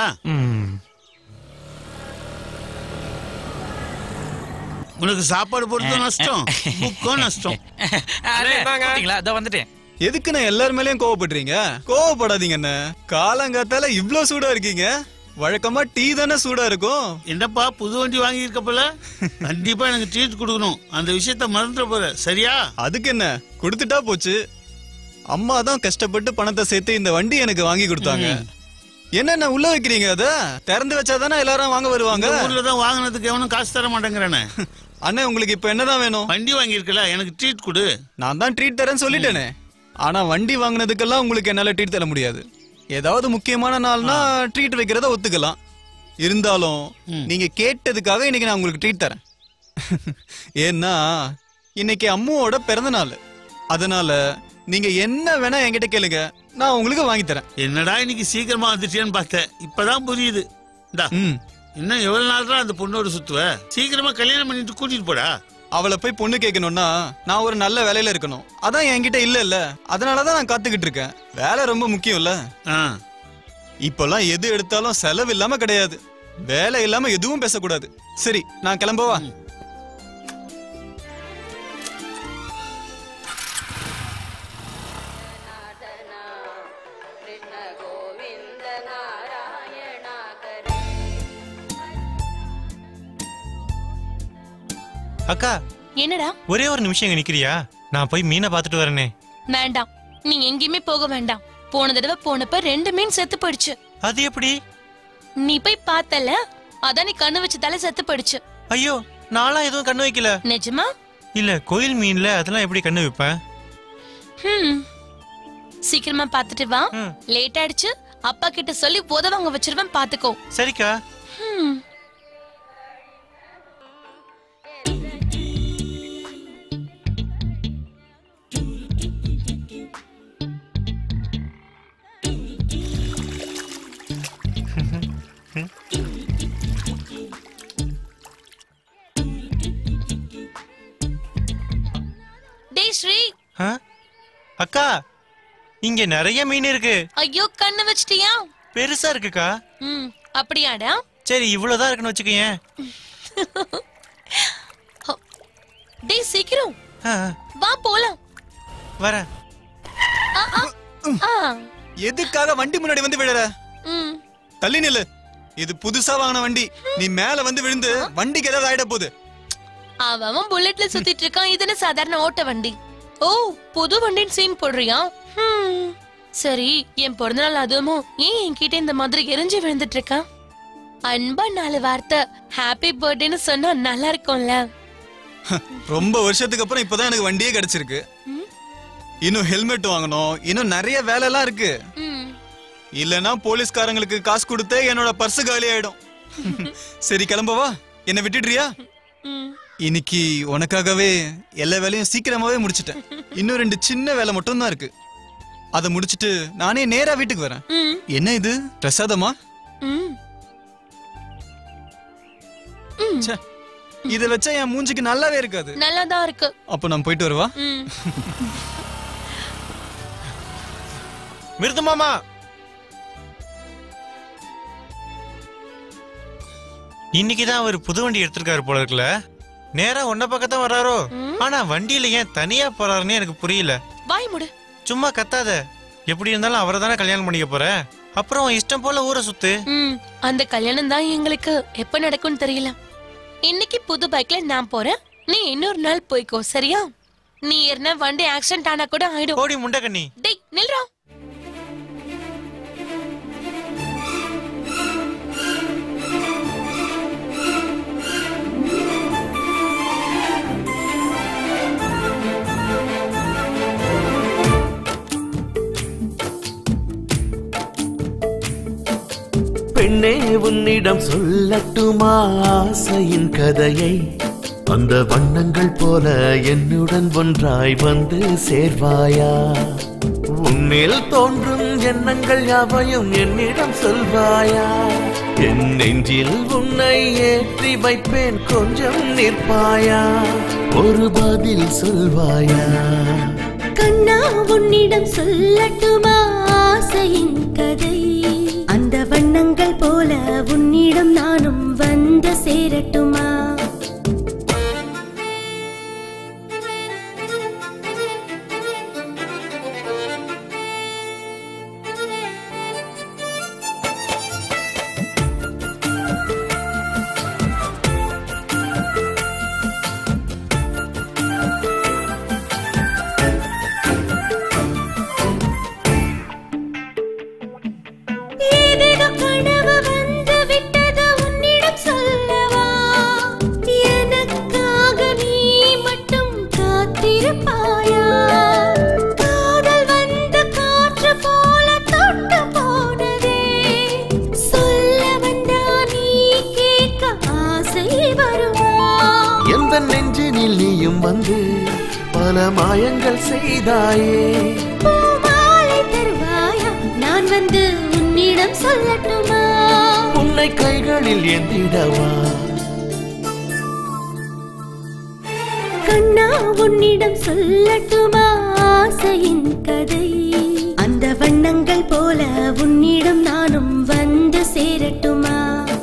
உனக்கு சாப்பாடு போட்டு நஷ்டம், புக்கும் நஷ்டம். அதோ வந்துட்டேன். எதுக்கு நான் எல்லார் மேலயும் கோவப்படுறீங்க? கோவப்படாதீங்க அண்ணா. காலங்காத்தால இவ்ளோ சூடா இருக்கீங்க. வழக்கமா டீ தானே சூடா இருக்கும். என்னப்பா புது வண்டி வாங்கி இருக்க போல, கண்டிப்பா எனக்கு ட்ரீட் கொடுக்கணும். அந்த விஷயத்த மறந்துட போற, சரியா? அதுக்கு என்ன, கொடுத்துட்டா போச்சு. அம்மா தான் கஷ்டப்பட்டு பணத்தை சேர்த்து இந்த வண்டி எனக்கு வாங்கி கொடுத்தாங்க. என்னென்ன உள்ள வைக்கிறீங்க? அத திறந்து வச்சாதானே எல்லாரும் வாங்க வருவாங்க. ஊர்ல தான் வாங்கினதுக்கு எவனும் காசு தர மாட்டேங்கிறானே. அண்ணே உங்களுக்கு இப்ப என்னதான் வேணும்? வண்டி வாங்கி இருக்கல, எனக்கு ட்ரீட் கொடு. நான் தான் ட்ரீட் தரேன்னு சொல்லிட்டேனே. ஆனா வண்டி வாங்கினதுக்கெல்லாம் உங்களுக்கு என்னால ட்ரீட் தர முடியாது. ஏதாவது முக்கியமான நாள்னா ட்ரீட் வைக்கிறத ஒத்துக்கலாம். இருந்தாலும் நீங்க கேட்டதுக்காக இன்னைக்கு நான் உங்களுக்கு ட்ரீட் தரேன். ஏன்னா இன்னைக்கு அம்முவோட பிறந்த நாள். அதனால நீங்க என்ன வேணா என்கிட்ட கேளுங்க, நான் உங்களுக்கு வாங்கி தரேன். என்னடா இன்னைக்கு சீக்கிரமா வந்துட்டேன்னு பார்த்தேன், இப்பதான் புரியுது. இன்னும் எவ்வளவு நாள் தான் அந்த பொண்ணோட சுத்துவ? சீக்கிரமா கல்யாணம் பண்ணிட்டு கூட்டிட்டு போடா. அவளை போய் பொண்ணு கேட்கணும்னா நான் ஒரு நல்ல வேலையில இருக்கணும். அதான் என்கிட்ட இல்ல இல்ல, அதனாலதான் நான் காத்துக்கிட்டு இருக்கேன். வேலை ரொம்ப முக்கியம் இல்ல. இப்பெல்லாம் எது எடுத்தாலும் செலவு இல்லாம கிடையாது. வேலை இல்லாம எதுவும் பேசக்கூடாது. சரி, நான் கிளம்பவா? அக்கா, என்னடா? ஒரே ஒரு நிமிஷம் இங்க நிக்கிறியா? நான் போய் மீனை பாத்துட்டு வரேனே. வேண்டாம், நீ எங்கேயுமே போக வேண்டாம். போன தடவை போனப்ப ரெண்டு மீன் செத்து போயிடுச்சு. அது எப்படி? நீ போய் பார்த்தல, அதான் நீ கண்ணு வச்சதால செத்து போயிடுச்சு. ஐயோ, நாளா எதுவும் கண்ணு வைக்கல. நிஜமா? இல்ல, கோயில் மீன்ல அதெல்லாம் எப்படி கண்ணு வைப்பேன்? சீக்கிரமா பாத்துட்டு வா. லேட் ஆயிடுச்சு. அப்பா கிட்ட சொல்லி உதவாங்க வச்சிருவேன், பாத்துக்கோ. சரிக்கா. டேய் ஸ்ரீ. அக்கா, இங்க நிறைய மீன் இருக்கு. ஐயோ கண்ணு வச்சிட்டியா? பெருசா இருக்குக்கா. ம் அப்படியாடா? சரி இவ்வளவுதான் இருக்குன்னு வச்சுக்கேன். டேய் சீக்கிரம் வா போலாம். வர. எதுக்காக வண்டி முன்னாடி வந்து விழற? ம் தள்ளி நில்லு. இது புதுசா வாங்கின வண்டி. நீ மேல வந்து விழுந்து வண்டிக்கு ஏதாவது ஆயிட போகுது. அவன் புல்லட்ல சுத்திட்டு இருக்கான். இதுன்னு சாதாரண ஓட்ட வண்டி. ஓ புது வண்டின்னு சீன் போடுறியா? சரி என் பிறந்தநாள் அதுவும் ஏன் என்கிட்ட இந்த மாதிரி எரிஞ்சு விழுந்துட்டு இருக்கான்? அன்பா நாலு வார்த்தை ஹாப்பி பர்த்டேன்னு சொன்னா நல்லா இருக்கும்ல. ரொம்ப வருஷத்துக்கு அப்புறம் இப்பதான் எனக்கு வண்டியே கிடைச்சிருக்கு. இன்னும் ஹெல்மெட் வாங்கணும். இன்னும் நிறைய வேலை எல்லாம் இருக்கு. இல்லனா போலீஸ்காரங்களுக்கு காசு கொடுத்தே என்னோட பர்ஸ் காலி ஆயிடும். சரி கிளம்பவா? என்ன விட்டுடுறியா? இன்னைக்கு உனக்காகவே எல்லா வேலையும் சீக்கிரமாவே முடிச்சிட்டேன். இன்னும் ரெண்டு சின்ன வேலை மட்டும் தான் இருக்கு. அதை முடிச்சிட்டு நானே நேரா வீட்டுக்கு வரேன். என்ன இது பிரசாதமா? இத வச்சா என் மூஞ்சிக்கு நல்லாவே இருக்காது. நல்லாதான் இருக்கு. அப்ப நான் போயிட்டு வரவா? மிருது மாமா இன்னைக்குதான் அவர் புது வண்டி எடுத்திருக்காரு போல இருக்குல்ல. நேரா ஒன்ன பக்கத்தான் வர்றாரோ. ஆனா வண்டியில ஏன் தனியா போறாருன்னு எனக்கு புரியல. வாய் மூடு. சும்மா கத்தாத. எப்படி இருந்தாலும் அவரை தானே கல்யாணம் பண்ணிக்க போற. அப்புறம் இஷ்டம் போல ஊரை சுத்து. அந்த கல்யாணம் தான் எங்களுக்கு எப்ப நடக்கும்னு தெரியல. இன்னைக்கு புது பைக்ல நான் போறேன். நீ இன்னொரு நாள் போய்க்கோ சரியா? நீ ஏறின வண்டி ஆக்சிடென்ட் ஆனா கூட ஆயிடும். ஓடி முண்டகண்ணி. டேய் நில்றா. பெண்ணே உன்னிடம் சொல்லட்டுமா ஆசையின் கதையை? அந்த வண்ணங்கள் போல என்னுடன் ஒன்றாய் வந்து சேர்வாயா? உன்னில் தோன்றும் எண்ணங்கள் யாவையும் என்னிடம் சொல்வாயா? என் நெஞ்சில் உன்னை ஏற்றி வைப்பேன் கொஞ்சம் நிற்பாயா? ஒரு பதில் சொல்வாயா? கண்ணா உன்னிடம் சொல்லட்டுமா ஆசையின் கதை? அந்த வண்ணங்கள் போல உன்னிடம் நானும் வந்து சேரட்டுமா? வந்து பல மாயங்கள் செய்தாயே. பூமாலை தருவாயா? நான் வந்து உன்னிடம் சொல்லட்டுமா? உன்னை கைகளில் ஏந்திடவா? கண்ணா உன்னிடம் சொல்லட்டுமா ஆசையின் கதை? அந்த வண்ணங்கள் போல உன்னிடம் நானும் வந்து சேரட்டுமா?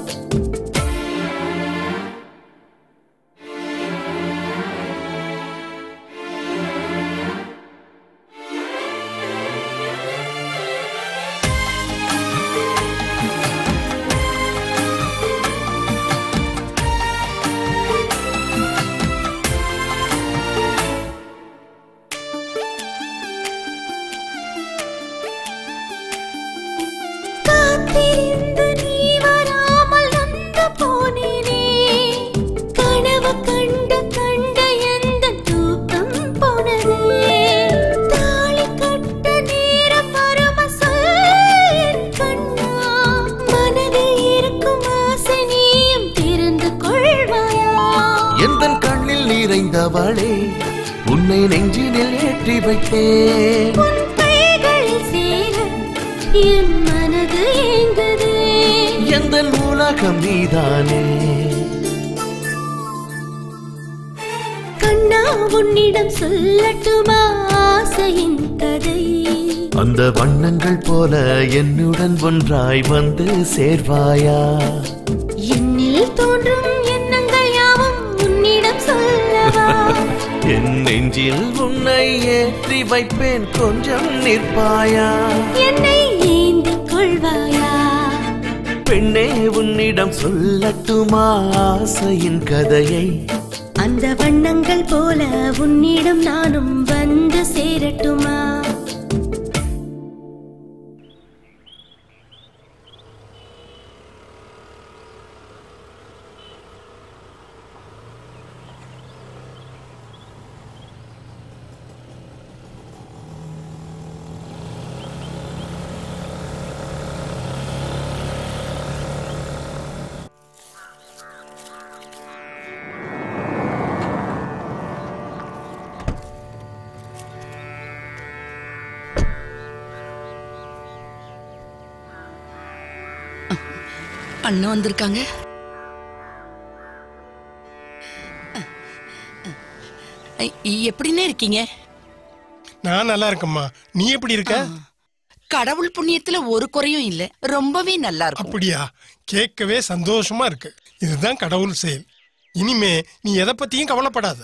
நிறைந்தவளே உன்னை நெஞ்சினில் ஏற்றி வைத்தேன். உன் கைகளில் சேர என் மனது ஏங்குதே. எந்தன் உலகம் நீதானே. கண்ணா உன்னிடம் சொல்லட்டுமா ஆசை ஆசையின் கதை. அந்த வண்ணங்கள் போல என்னுடன் ஒன்றாய் வந்து சேர்வாயா? என்னில் தோன்றும் எண்ணங்கள் யாவும் உன்னிடம் சொல்லவா? என் நெஞ்சில் உன்னை ஏற்றி வைப்பேன், கொஞ்சம் நிற்பாயா? என்னை ஏந்திக் கொள்வாயா? பெண்ணே உன்னிடம் சொல்லட்டுமா ஆசையின் கதையை? அந்த வண்ணங்கள் போல உன்னிடம் நானும் வந்து சேரட்டுமா? அண்ணன் வந்திருக்காங்க. எப்படின்னே இருக்கீங்க? நான் நல்லா இருக்கேம்மா. நீ எப்படி இருக்க? கடவுள் புண்ணியத்துல ஒரு குறையும் இல்ல, ரொம்பவே நல்லா இருக்கும். அப்படியா? கேட்கவே சந்தோஷமா இருக்கு. இதுதான் கடவுள் செயல். இனிமே நீ எதை பத்தியும் கவலைப்படாத.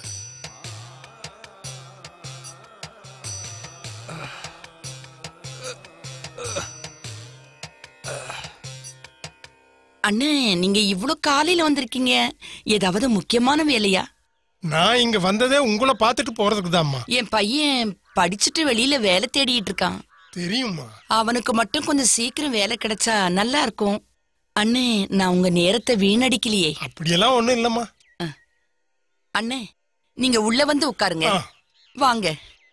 அண்ணே, நீங்க இவ்ளோ காலையில வந்திருக்கீங்க, ஏதாவது முக்கியமான வேலையா? நான் இங்க வந்ததே உங்களை பார்த்துட்டு போறதுக்கு தான்மா. என் பையன் படிச்சுட்டு வெளியில வேலை தேடிட்டு இருக்கான். தெரியுமா? அவனுக்கு மட்டும் கொஞ்சம் சீக்கிரம் வேலை கிடைச்சா நல்லா இருக்கும். அண்ணே, நான் உங்க நேரத்தை வீணடிக்கலையே. அப்படியெல்லாம் ஒண்ணும் இல்லம்மா. அண்ணே, நீங்க உள்ள வந்து உட்காருங்க. வாங்க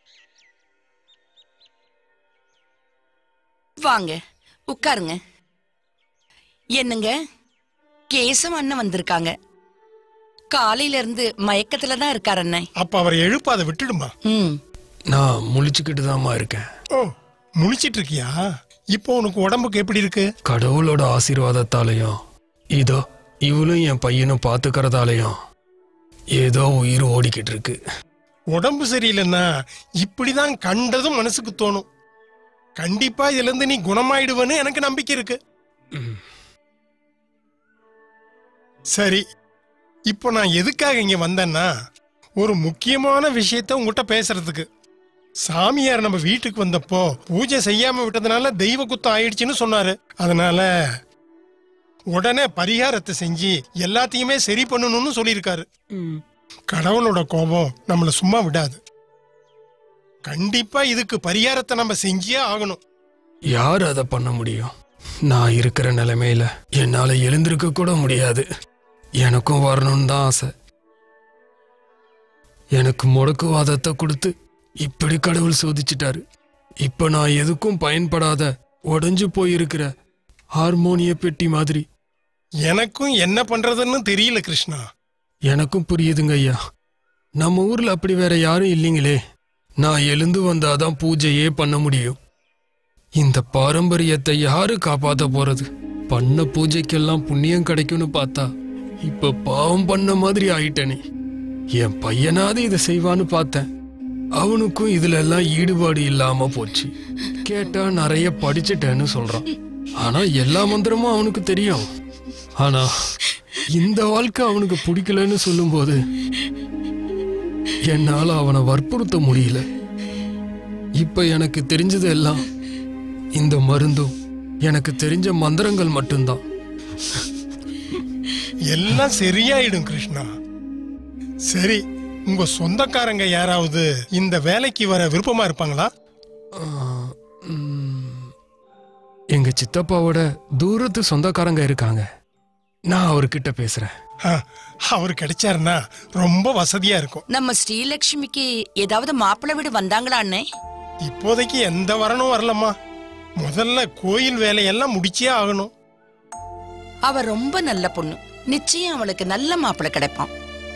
வாங்க உட்காருங்க. என்னங்க, கேசவ அண்ணன் வந்திருக்காங்க. காலையில இருந்து மயக்கத்துல தான் இருக்காரு அண்ணன். அப்ப அவரை எழுப்பாத, விட்டுடுமா. நான் முழிச்சுக்கிட்டு தான்மா இருக்கேன். ஓ, முழிச்சிட்டு இருக்கியா? இப்போ உனக்கு உடம்புக்கு எப்படி இருக்கு? கடவுளோட ஆசீர்வாதத்தாலையும் இதோ இவளும் என் பையனும் பாத்துக்கிறதாலையும் ஏதோ உயிர் ஓடிக்கிட்டு இருக்கு. உடம்பு சரியில்லைன்னா இப்படிதான் கண்டதும் மனசுக்கு தோணும். கண்டிப்பா இதுல இருந்து நீ குணமாயிடுவன்னு எனக்கு நம்பிக்கை இருக்கு. சரி, இப்போ நான் எதுக்காக இங்க வந்தேன்னா ஒரு முக்கியமான விஷயத்த உங்ககிட்ட பேசுறதுக்கு. சாமியார் நம்ம வீட்டுக்கு வந்தப்போ பூஜை செய்யாம விட்டதுனால தெய்வ குத்தம் ஆயிடுச்சுன்னு சொன்னாரு. அதனால உடனே பரிகாரத்தை செஞ்சு எல்லாத்தையுமே சரி பண்ணணும்னு சொல்லியிருக்காரு. கடவுளோட கோபம் நம்மள சும்மா விடாது. கண்டிப்பா இதுக்கு பரிகாரத்தை நம்ம செஞ்சே ஆகணும். யார் அதை பண்ண முடியும்? நான் இருக்கிற நிலைமையில என்னால எழுந்திருக்க கூட முடியாது. எனக்கும் வரணும்னு தான் ஆசை. எனக்கு முடக்குவாதத்தை கொடுத்து இப்படி கடவுள் சோதிச்சிட்டாரு. இப்ப நான் எதுக்கும் பயன்படாத உடைஞ்சு போயிருக்கிற ஹார்மோனிய பெட்டி மாதிரி. எனக்கும் என்ன பண்றதுன்னு தெரியல கிருஷ்ணா. எனக்கும் புரியுதுங்க ஐயா. நம்ம ஊர்ல அப்படி வேற யாரும் இல்லைங்களே. நான் எழுந்து வந்தாதான் பூஜையே பண்ண முடியும். இந்த பாரம்பரியத்தை யாரு காப்பாத்த போறது? பண்ண பூஜைக்கெல்லாம் புண்ணியம் கிடைக்கும்னு பார்த்தா இப்ப பாவம் பண்ண மாதிரி ஆயிட்டனே. என் பையனாவது இதை செய்வான்னு பார்த்தேன். அவனுக்கும் இதுல எல்லாம் ஈடுபாடு இல்லாம போச்சு. கேட்டா நிறைய படிச்சுட்டேன்னு சொல்றான். ஆனா எல்லா மந்திரமும் அவனுக்கு தெரியும். ஆனா இந்த வாழ்க்கை அவனுக்கு பிடிக்கலன்னு சொல்லும் போது என்னால அவனை வற்புறுத்த முடியல. இப்ப எனக்கு தெரிஞ்சது எல்லாம் இந்த மருந்தும் எனக்கு தெரிஞ்ச மந்திரங்கள் மட்டும்தான். எல்லாம் சரியாயிடும் கிருஷ்ணா. சரி, உங்க சொந்தக்காரங்க யாராவது இந்த வேலைக்கு வர விருப்பமா இருப்பாங்களா? எங்க சித்தப்பாவோட தூரத்து சொந்தக்காரங்க இருக்காங்க. நான் அவர்கிட்ட பேசுறேன். அவர் கிடைச்சாருன்னா ரொம்ப வசதியா இருக்கும். நம்ம ஸ்ரீலட்சுமிக்கு ஏதாவது மாப்பிள்ளை வீடு வந்தாங்களா அண்ணே? இப்போதைக்கு எந்த வரணும் வரலம்மா. முதல்ல கோயில் வேலையெல்லாம் முடிச்சே ஆகணும். அவ ரொம்ப நல்ல பொண்ணு. நிச்சயம் அவளுக்கு நல்ல மாப்பிள்ளை கிடைப்பான்.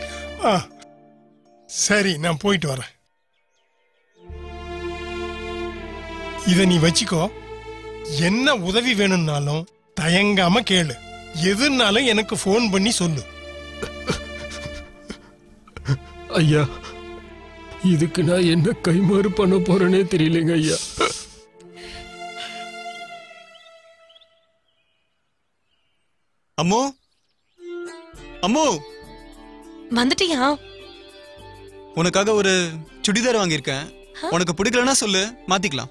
சரி, நான் போயிட்டு வரேன். இத நீ வச்சுக்கோ. என்ன உதவி வேணும்னாலும் தயங்காம கேளு. எதுனாலும் எனக்கு போன் பண்ணி சொல்லு. ஐயா, இதுக்கு நான் என்ன கைமாறு பண்ண போறேனே தெரியலங்க ஐயா. அம்மோ அம்மோ வந்துட்டியா? உனக்காக ஒரு சுடிதார் வாங்கியிருக்கேன். உனக்கு பிடிக்கலன்னா சொல்லு, மாத்திக்கலாம்.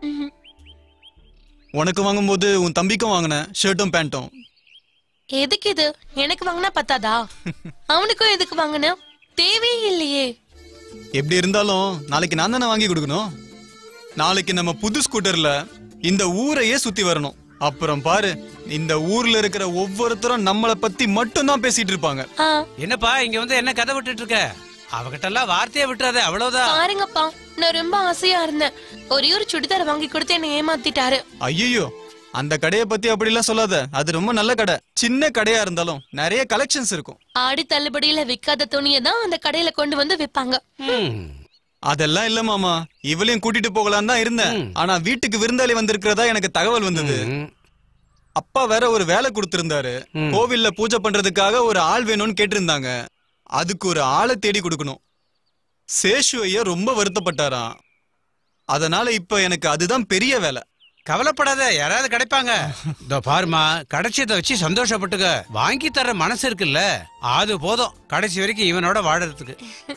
உனக்கு வாங்கும்போது உன் தம்பிக்கும் வாங்கினேன் ஷர்ட்டும் பேண்ட்டும். எதுக்கு இது? எனக்கு வாங்கினா பத்தாதா? அவனுக்கும் எதுக்கு வாங்கின? தேவையே இல்லையே. எப்படி இருந்தாலும் நாளைக்கு நான் தானே வாங்கி கொடுக்கணும். நாளைக்கு நம்ம புது ஸ்கூட்டர்ல இந்த ஊரையே சுத்தி வரணும். அப்புறம் பாரு, இந்த ஊர்ல இருக்கிற ஒவ்வொருத்தரும் நம்மளை பத்தி மட்டும் தான் பேசிட்டு இருப்பாங்க. என்னப்பா இங்க வந்து என்ன கதை விட்டுட்டு இருக்க? அவகிட்ட எல்லாம் வார்த்தையை விட்டுறாத, அவ்வளவுதான். பாருங்கப்பா, நான் ரொம்ப ஆசையா இருந்தேன். ஒரே ஒரு சுடிதார் வாங்கி கொடுத்து என்ன ஏமாத்திட்டாரு. ஐயோ, அந்த கடையை பத்தி அப்படி எல்லாம் சொல்லாத. அது ரொம்ப நல்ல கடை. சின்ன கடையா இருந்தாலும் நிறைய கலெக்ஷன்ஸ் இருக்கும். ஆடி தள்ளுபடியில விக்காத துணியை தான் அந்த கடையில கொண்டு வந்து விப்பாங்க. அதெல்லாம் இல்ல மாமா, இவளையும் கூட்டிட்டு போகலாம் தான் இருந்தேன். ஆனா வீட்டுக்கு விருந்தாளி வந்திருக்கிறதா எனக்கு தகவல் வந்தது. அப்பா வேற ஒரு வேலை கொடுத்திருந்தாரு. கோவில்ல பூஜை பண்றதுக்காக ஒரு ஆள் வேணும்னு கேட்டிருந்தாங்க. அதுக்கு ஒரு ஆளை தேடி கொடுக்கணும். சேஷு ஐயா ரொம்ப வருத்தப்பட்டாராம். அதனால இப்ப எனக்கு அதுதான் பெரிய வேலை. கவலைப்படாத, யாராவது கிடைப்பாங்க. இதோ பாருமா, கிடைச்சதை வச்சு சந்தோஷப்பட்டுக்க. வாங்கி தர மனசு இருக்குல்ல, அது போதும் கடைசி வரைக்கும் இவனோட வாழறதுக்கு.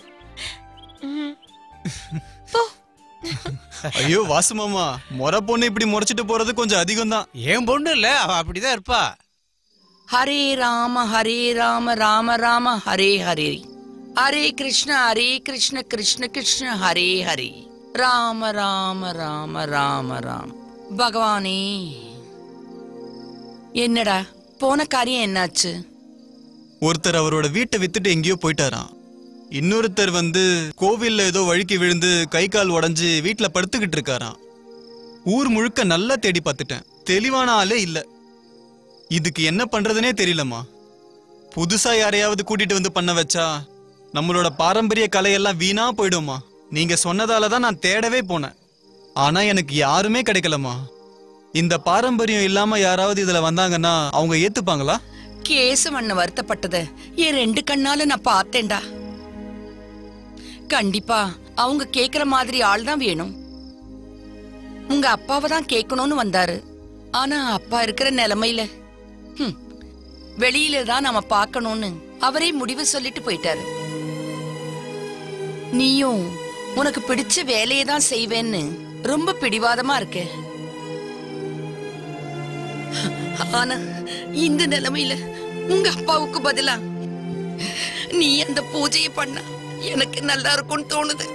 ஐயோ வாசு மாமா, முறை பொண்ணு இப்படி முறைச்சிட்டு போறது கொஞ்சம் அதிகம் தான். ஏன் பொண்ணு இல்ல, அவ அப்படிதான் இருப்பா. ஹரே ராம ஹரே ராம ராம ராம ஹரே ஹரே, ஹரே கிருஷ்ண ஹரே கிருஷ்ண கிருஷ்ண கிருஷ்ண ஹரே ஹரே, ராம ராம ராம ராம ராம. பகவானே, என்னடா போன காரியம் என்னாச்சு? ஒருத்தர் அவரோட வீட்டை வித்துட்டு எங்கேயோ போயிட்டாராம். இன்னொருத்தர் வந்து கோவில்ல ஏதோ வழுக்கி விழுந்து கை கால் உடஞ்சு வீட்டுல படுத்துக்கிட்டு இருக்காராம். ஊர் முழுக்க நல்லா தேடி பார்த்துட்டேன், தெளிவான ஆளே இல்ல. இதுக்கு என்ன பண்றதுனே தெரியலம்மா. புதுசா யாரையாவது கூட்டிட்டு வந்து பண்ண வச்சா நம்மளோட பாரம்பரிய கலையெல்லாம் வீணா போயிடுமா. நீங்க சொன்னதாலதான் நான் தேடவே போனேன். ஆனா எனக்கு யாருமே கிடைக்கலம்மா. இந்த பாரம்பரியம் இல்லாம யாராவது இதுல வந்தாங்கன்னா அவங்க ஏத்துப்பாங்களா? கேசவண்ண வருத்தப்பட்டத என் ரெண்டு கண்ணால நான் பார்த்தேன்டா. கண்டிப்பா அவங்க கேக்குற மாதிரி ஆள் தான் வேணும். உங்க அப்பாவை தான் கேட்கணும்னு வந்தாரு. ஆனா அப்பா இருக்கிற நிலைமையில வெளியில தான் நாம பார்க்கணும்னு அவரே முடிவு சொல்லிட்டு போயிட்டாரு. நீயும் உனக்கு பிடிச்ச வேலையை தான் செய்வேன்னு ரொம்ப பிடிவாதமா இருக்க. ஆனா இந்த நிலைமையில உங்க அப்பாவுக்கு பதிலா நீ அந்த பூஜையை பண்ண எனக்கு நல்லா இருக்கும்னு தோணுது.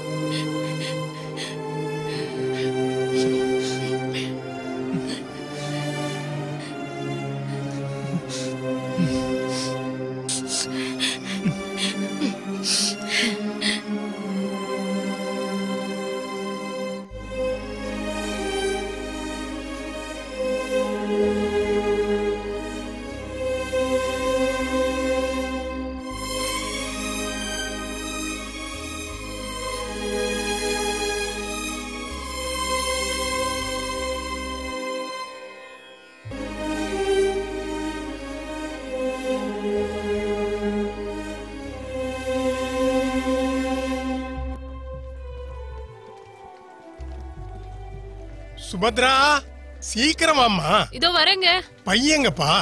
சுபத்ரா, சீக்கிரமாம்மா. இதோ வரேங்க. பையங்கப்பா.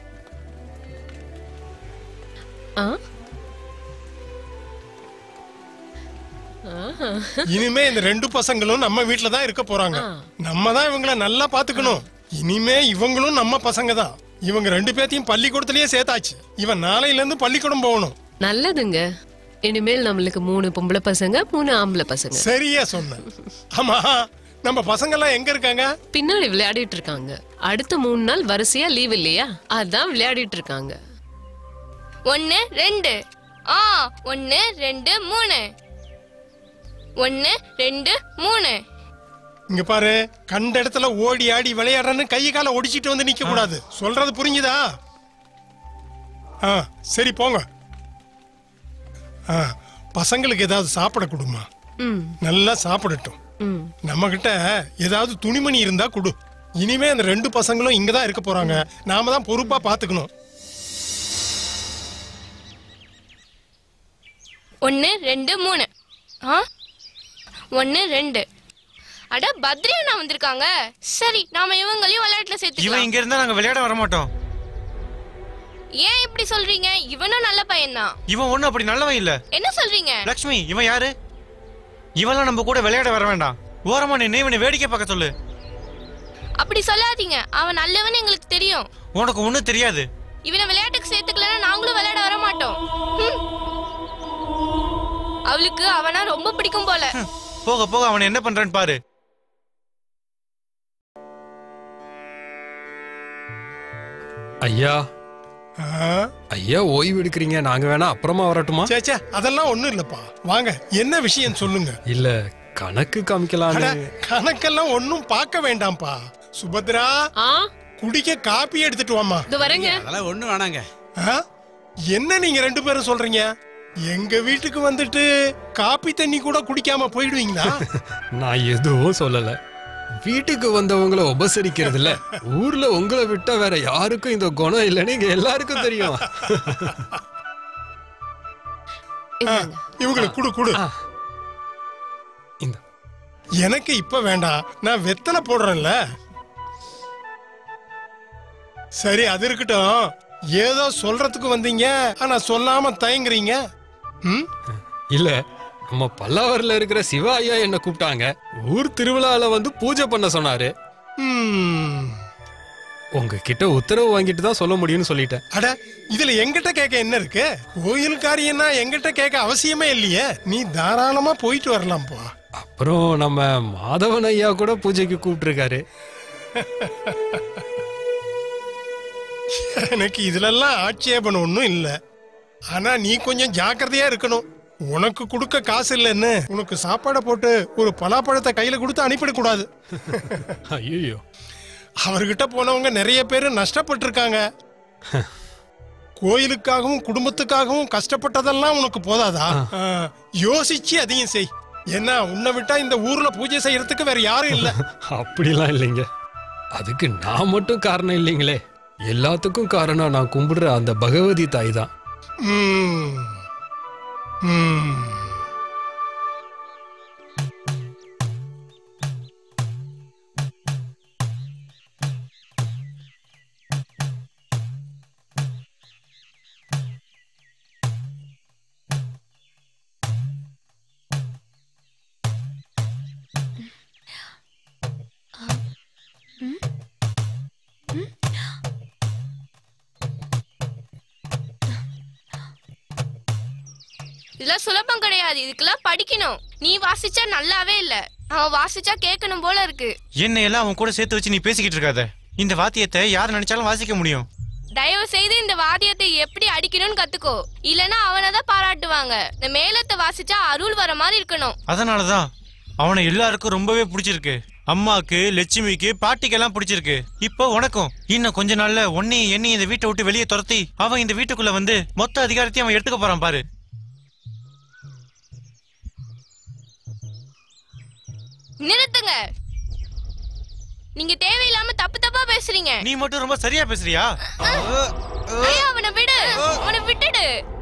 இனிமே இந்த ரெண்டு பசங்களும் நம்ம வீட்டுல தான் இருக்க போறாங்க. நம்ம தான் இவங்கள நல்லா பாத்துக்கணும். இனிமே இவங்களும் நம்ம பசங்க தான். இவங்க ரெண்டு பேத்தையும் பள்ளிக்கூடத்திலேயே சேர்த்தாச்சு. இவன் நாளையில இருந்து பள்ளிக்கூடம் போகணும். நல்லதுங்க. இனிமேல் நம்மளுக்கு மூணு பொம்பளை பசங்க, மூணு ஆம்பளை பசங்க. சரியா சொன்ன. ஆமா, நம்ம பசங்க எல்லாம் எங்க இருக்காங்க? பின்னாடி விளையாடிட்டு இருக்காங்க. அடுத்த மூணு நாள் வரிசையா லீவ் இல்லையா, அதான் விளையாடிட்டு இருக்காங்க. ஒன்னு ரெண்டு, ஆ ஒன்னு ரெண்டு மூணு, ஒன்னு ரெண்டு மூணு. இங்க பாரு, கண்ட இடத்துல ஓடி ஆடி விளையாடுறன்னு கையை கால ஒடிச்சிட்டு வந்து நிக்க கூடாது. சொல்றது புரிஞ்சுதா? ஆ சரி போங்க. ஆ பசங்களுக்கு ஏதாவது சாப்பிட கொடுமா. நல்லா சாப்பிடட்டும். நம்ம கிட்ட ஏதாவது துணிமணி இருந்தா கொடு. இனிமே அந்த ரெண்டு பசங்களும் இங்கதான் இருக்க போறாங்க. நாம தான் பொறுப்பா பாத்துக்கணும். ஒன்னு ரெண்டு மூணு. ஆ ஒன்னு ரெண்டு. அட பத்ரியா நான் வந்திருக்காங்க. சரி நாம இவங்களையும் விளையாட்டுல இவன் சேர்த்துக்கலாம். இங்க இருந்தா நாங்க விளையாட வர மாட்டோம். ஏன் இப்படி சொல்றீங்க? இவனும் நல்ல பையன்தான். இவன் ஒண்ணு அப்படி நல்லவன் இல்ல. என்ன சொல்றீங்க? லக்ஷ்மி இவன் யாரு? இவெல்லாம் நம்ம கூட விளையாட வர வேண்டாம். ஓரமா நின்னு இவனை வேடிக்கை பார்க்க சொல்லு. அப்படி சொல்லாதீங்க. அவன் நல்லவன்னு எங்களுக்கு தெரியும். உனக்கு ஒண்ணும் தெரியாது. இவனை விளையாட்டுக்கு சேர்த்துக்கலன்னா நாங்களும் விளையாட வர மாட்டோம். ஹம். அவளுக்கு அவனா ரொம்ப பிடிக்கும் போல. போக போக அவன் என்ன பண்றான்னு பாரு. ஐயா ஐயா ஓய்வு எடுக்கிறீங்க, நாங்க வேணா அப்புறமா வரட்டுமா? சேச்சே அதெல்லாம் ஒண்ணும் இல்லப்பா. வாங்க என்ன விஷயம் சொல்லுங்க. இல்ல கணக்கு காமிக்கலாம். கணக்கெல்லாம் ஒண்ணும் பார்க்க வேண்டாம்ப்பா. சுபத்ரா குடிக்க காப்பி எடுத்துட்டு வாமா. அதெல்லாம் ஒண்ணு வேணாங்க. என்ன நீங்க ரெண்டு பேரும் சொல்றீங்க? எங்க வீட்டுக்கு வந்துட்டு காப்பி தண்ணி கூட குடிக்காம போயிடுவீங்களா? நான் எதுவும் சொல்லல. வீட்டுக்கு வந்தவங்கள உபசரிக்கிறது இல்ல. ஊர்ல உங்களை விட்டா வேற யாருக்கும் இந்த குணம் இல்லைன்னு இங்க எல்லாருக்கும் தெரியும். இவங்களுக்கு குடு குடு. எனக்கு இப்ப வேண்டாம், நான் வெத்தலை போடுறேன்ல. சரி அது இருக்கட்டும். ஏதோ சொல்றதுக்கு வந்தீங்க, ஆனா சொல்லாம தயங்குறீங்க. இல்ல நம்ம பல்லாவரில் இருக்கிற சிவா ஐயா என்ன கூப்பிட்டாங்க. ஊர் திருவிழால வந்து பூஜை பண்ண சொன்னாரு. உங்ககிட்ட உத்தரவு வாங்கிட்டு தான் சொல்ல முடியும்னு சொல்லிட்டேன். அட இதுல எங்கிட்ட கேட்க என்ன இருக்கு? கோயிலுக்காரியன்னா எங்கிட்ட கேட்க அவசியமே இல்லையே. நீ தாராளமா போயிட்டு வரலாம்ப்பா. அப்புறம் நம்ம மாதவன் ஐயா கூட பூஜைக்கு கூப்பிட்டு இருக்காரு. எனக்கு இதுலெல்லாம் ஆட்சேபம் ஒன்றும் இல்லை. ஆனா நீ கொஞ்சம் ஜாக்கிரதையா இருக்கணும். உனக்கு கொடுக்க காசு இல்லைன்னு உனக்கு சாப்பாடை போட்டு ஒரு பலாப்பழத்தை கையில கொடுத்து அனுப்பிடக்கூடாது. ஐயோ அவர்கிட்ட போனவங்க நிறைய பேர் நஷ்டப்பட்டிருக்காங்க. கோயிலுக்காகவும் குடும்பத்துக்காகவும் கஷ்டப்பட்டதெல்லாம் உனக்கு போதாதா? யோசிச்சு அதையும் செய். என்ன உன்னை விட்டா இந்த ஊர்ல பூஜை செய்யறதுக்கு வேற யாரும் இல்ல. அப்படிலாம் இல்லைங்க. அதுக்கு நான் மட்டும் காரணம் இல்லைங்களே. எல்லாத்துக்கும் காரணம் நான் கும்பிடுற அந்த பகவதி தாய் தான். இதெல்லாம் சுலபம் கிடையாது. இதுக்கெல்லாம் படிக்கணும். நீ வாசிச்சா நல்லாவே இல்ல. அவன் வாசிச்சா கேட்கணும் போல இருக்கு. என்ன எல்லாம் அவன் கூட சேர்த்து வச்சு நீ பேசிக்கிட்டு இருக்காத. இந்த வாத்தியத்தை யார் நினைச்சாலும் வாசிக்க முடியும். தயவு செய்து இந்த வாத்தியத்தை எப்படி அடிக்கணும்னு கத்துக்கோ. இல்லனா அவனதான் பாராட்டுவாங்க. இந்த மேளத்தை வாசிச்சா அருள் வர மாதிரி இருக்கணும். அதனாலதான் அவனை எல்லாருக்கும் ரொம்பவே பிடிச்சிருக்கு. அம்மாக்கு, லட்சுமிக்கு, பாட்டிக்கெல்லாம் பிடிச்சிருக்கு. இப்போ உனக்கும். இன்னும் கொஞ்ச நாள்ல உன்னையும் என்னையும் இந்த வீட்டை விட்டு வெளியே துரத்தி அவன் இந்த வீட்டுக்குள்ள வந்து மொத்த அதிகாரத்தையும் அவன் எடுத்துக்க போறான் பாரு. நிறுத்துங்க. நீங்க தேவையில்லாம தப்பு தப்பா பேசுறீங்க. நீ மட்டும் ரொம்ப சரியா பேசுறியா? ஐயா அவனை விடு. அவனை விட்டுடு.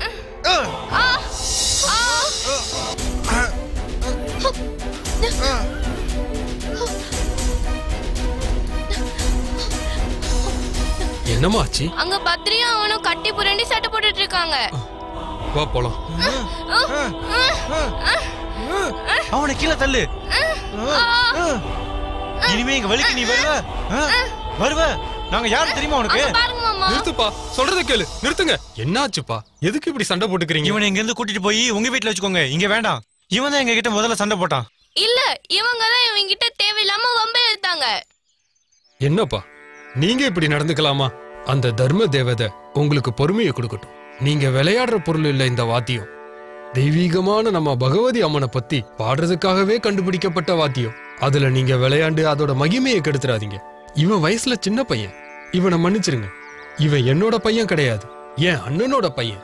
என்னமா ஆச்சு? அங்க பத்ரியும் அவனும் கட்டி புரண்டி சட்டை போட்டுட்டு இருக்காங்க. வா போலாம். அவனை கீழே தள்ளு. இனிமே இங்க வலிக்கு நீ வருவ வருவ. நாங்க யாரு தெரியுமா உனக்கு? நிறுத்துப்பா, சொல்றத கேளு. நிறுத்துங்க. என்னாச்சுப்பா? எதுக்கு இப்படி சண்டை போட்டுக்கிறீங்க? இவனை இங்க இருந்து கூட்டிட்டு போய் உங்க வீட்டுல வச்சுக்கோங்க. இங்க வேண்டாம். இவன் தான் எங்க கிட்ட முதல்ல சண்டை போட்டான். இல்ல இவங்க தான் இவங்க கிட்ட தேவையில்லாம வம்பே எடுத்தாங்க. என்னப்பா நீங்க இப்படி நடந்துக்கலாமா? அந்த தர்ம தேவதை உங்களுக்கு பொறுமையை கொடுக்கட்டும். நீங்க விளையாடுற பொருள் இல்ல இந்த வாத்தியம். தெய்வீகமான நம்ம பகவதி அம்மனை பத்தி பாடுறதுக்காகவே கண்டுபிடிக்கப்பட்ட வாத்தியம். அதுல நீங்க விளையாண்டு அதோட மகிமையை கெடுத்துறாதீங்க. இவன் வயசுல சின்ன பையன். இவனை மன்னிச்சிருங்க. இவன் என்னோட பையன் கிடையாது, என் அண்ணனோட பையன்.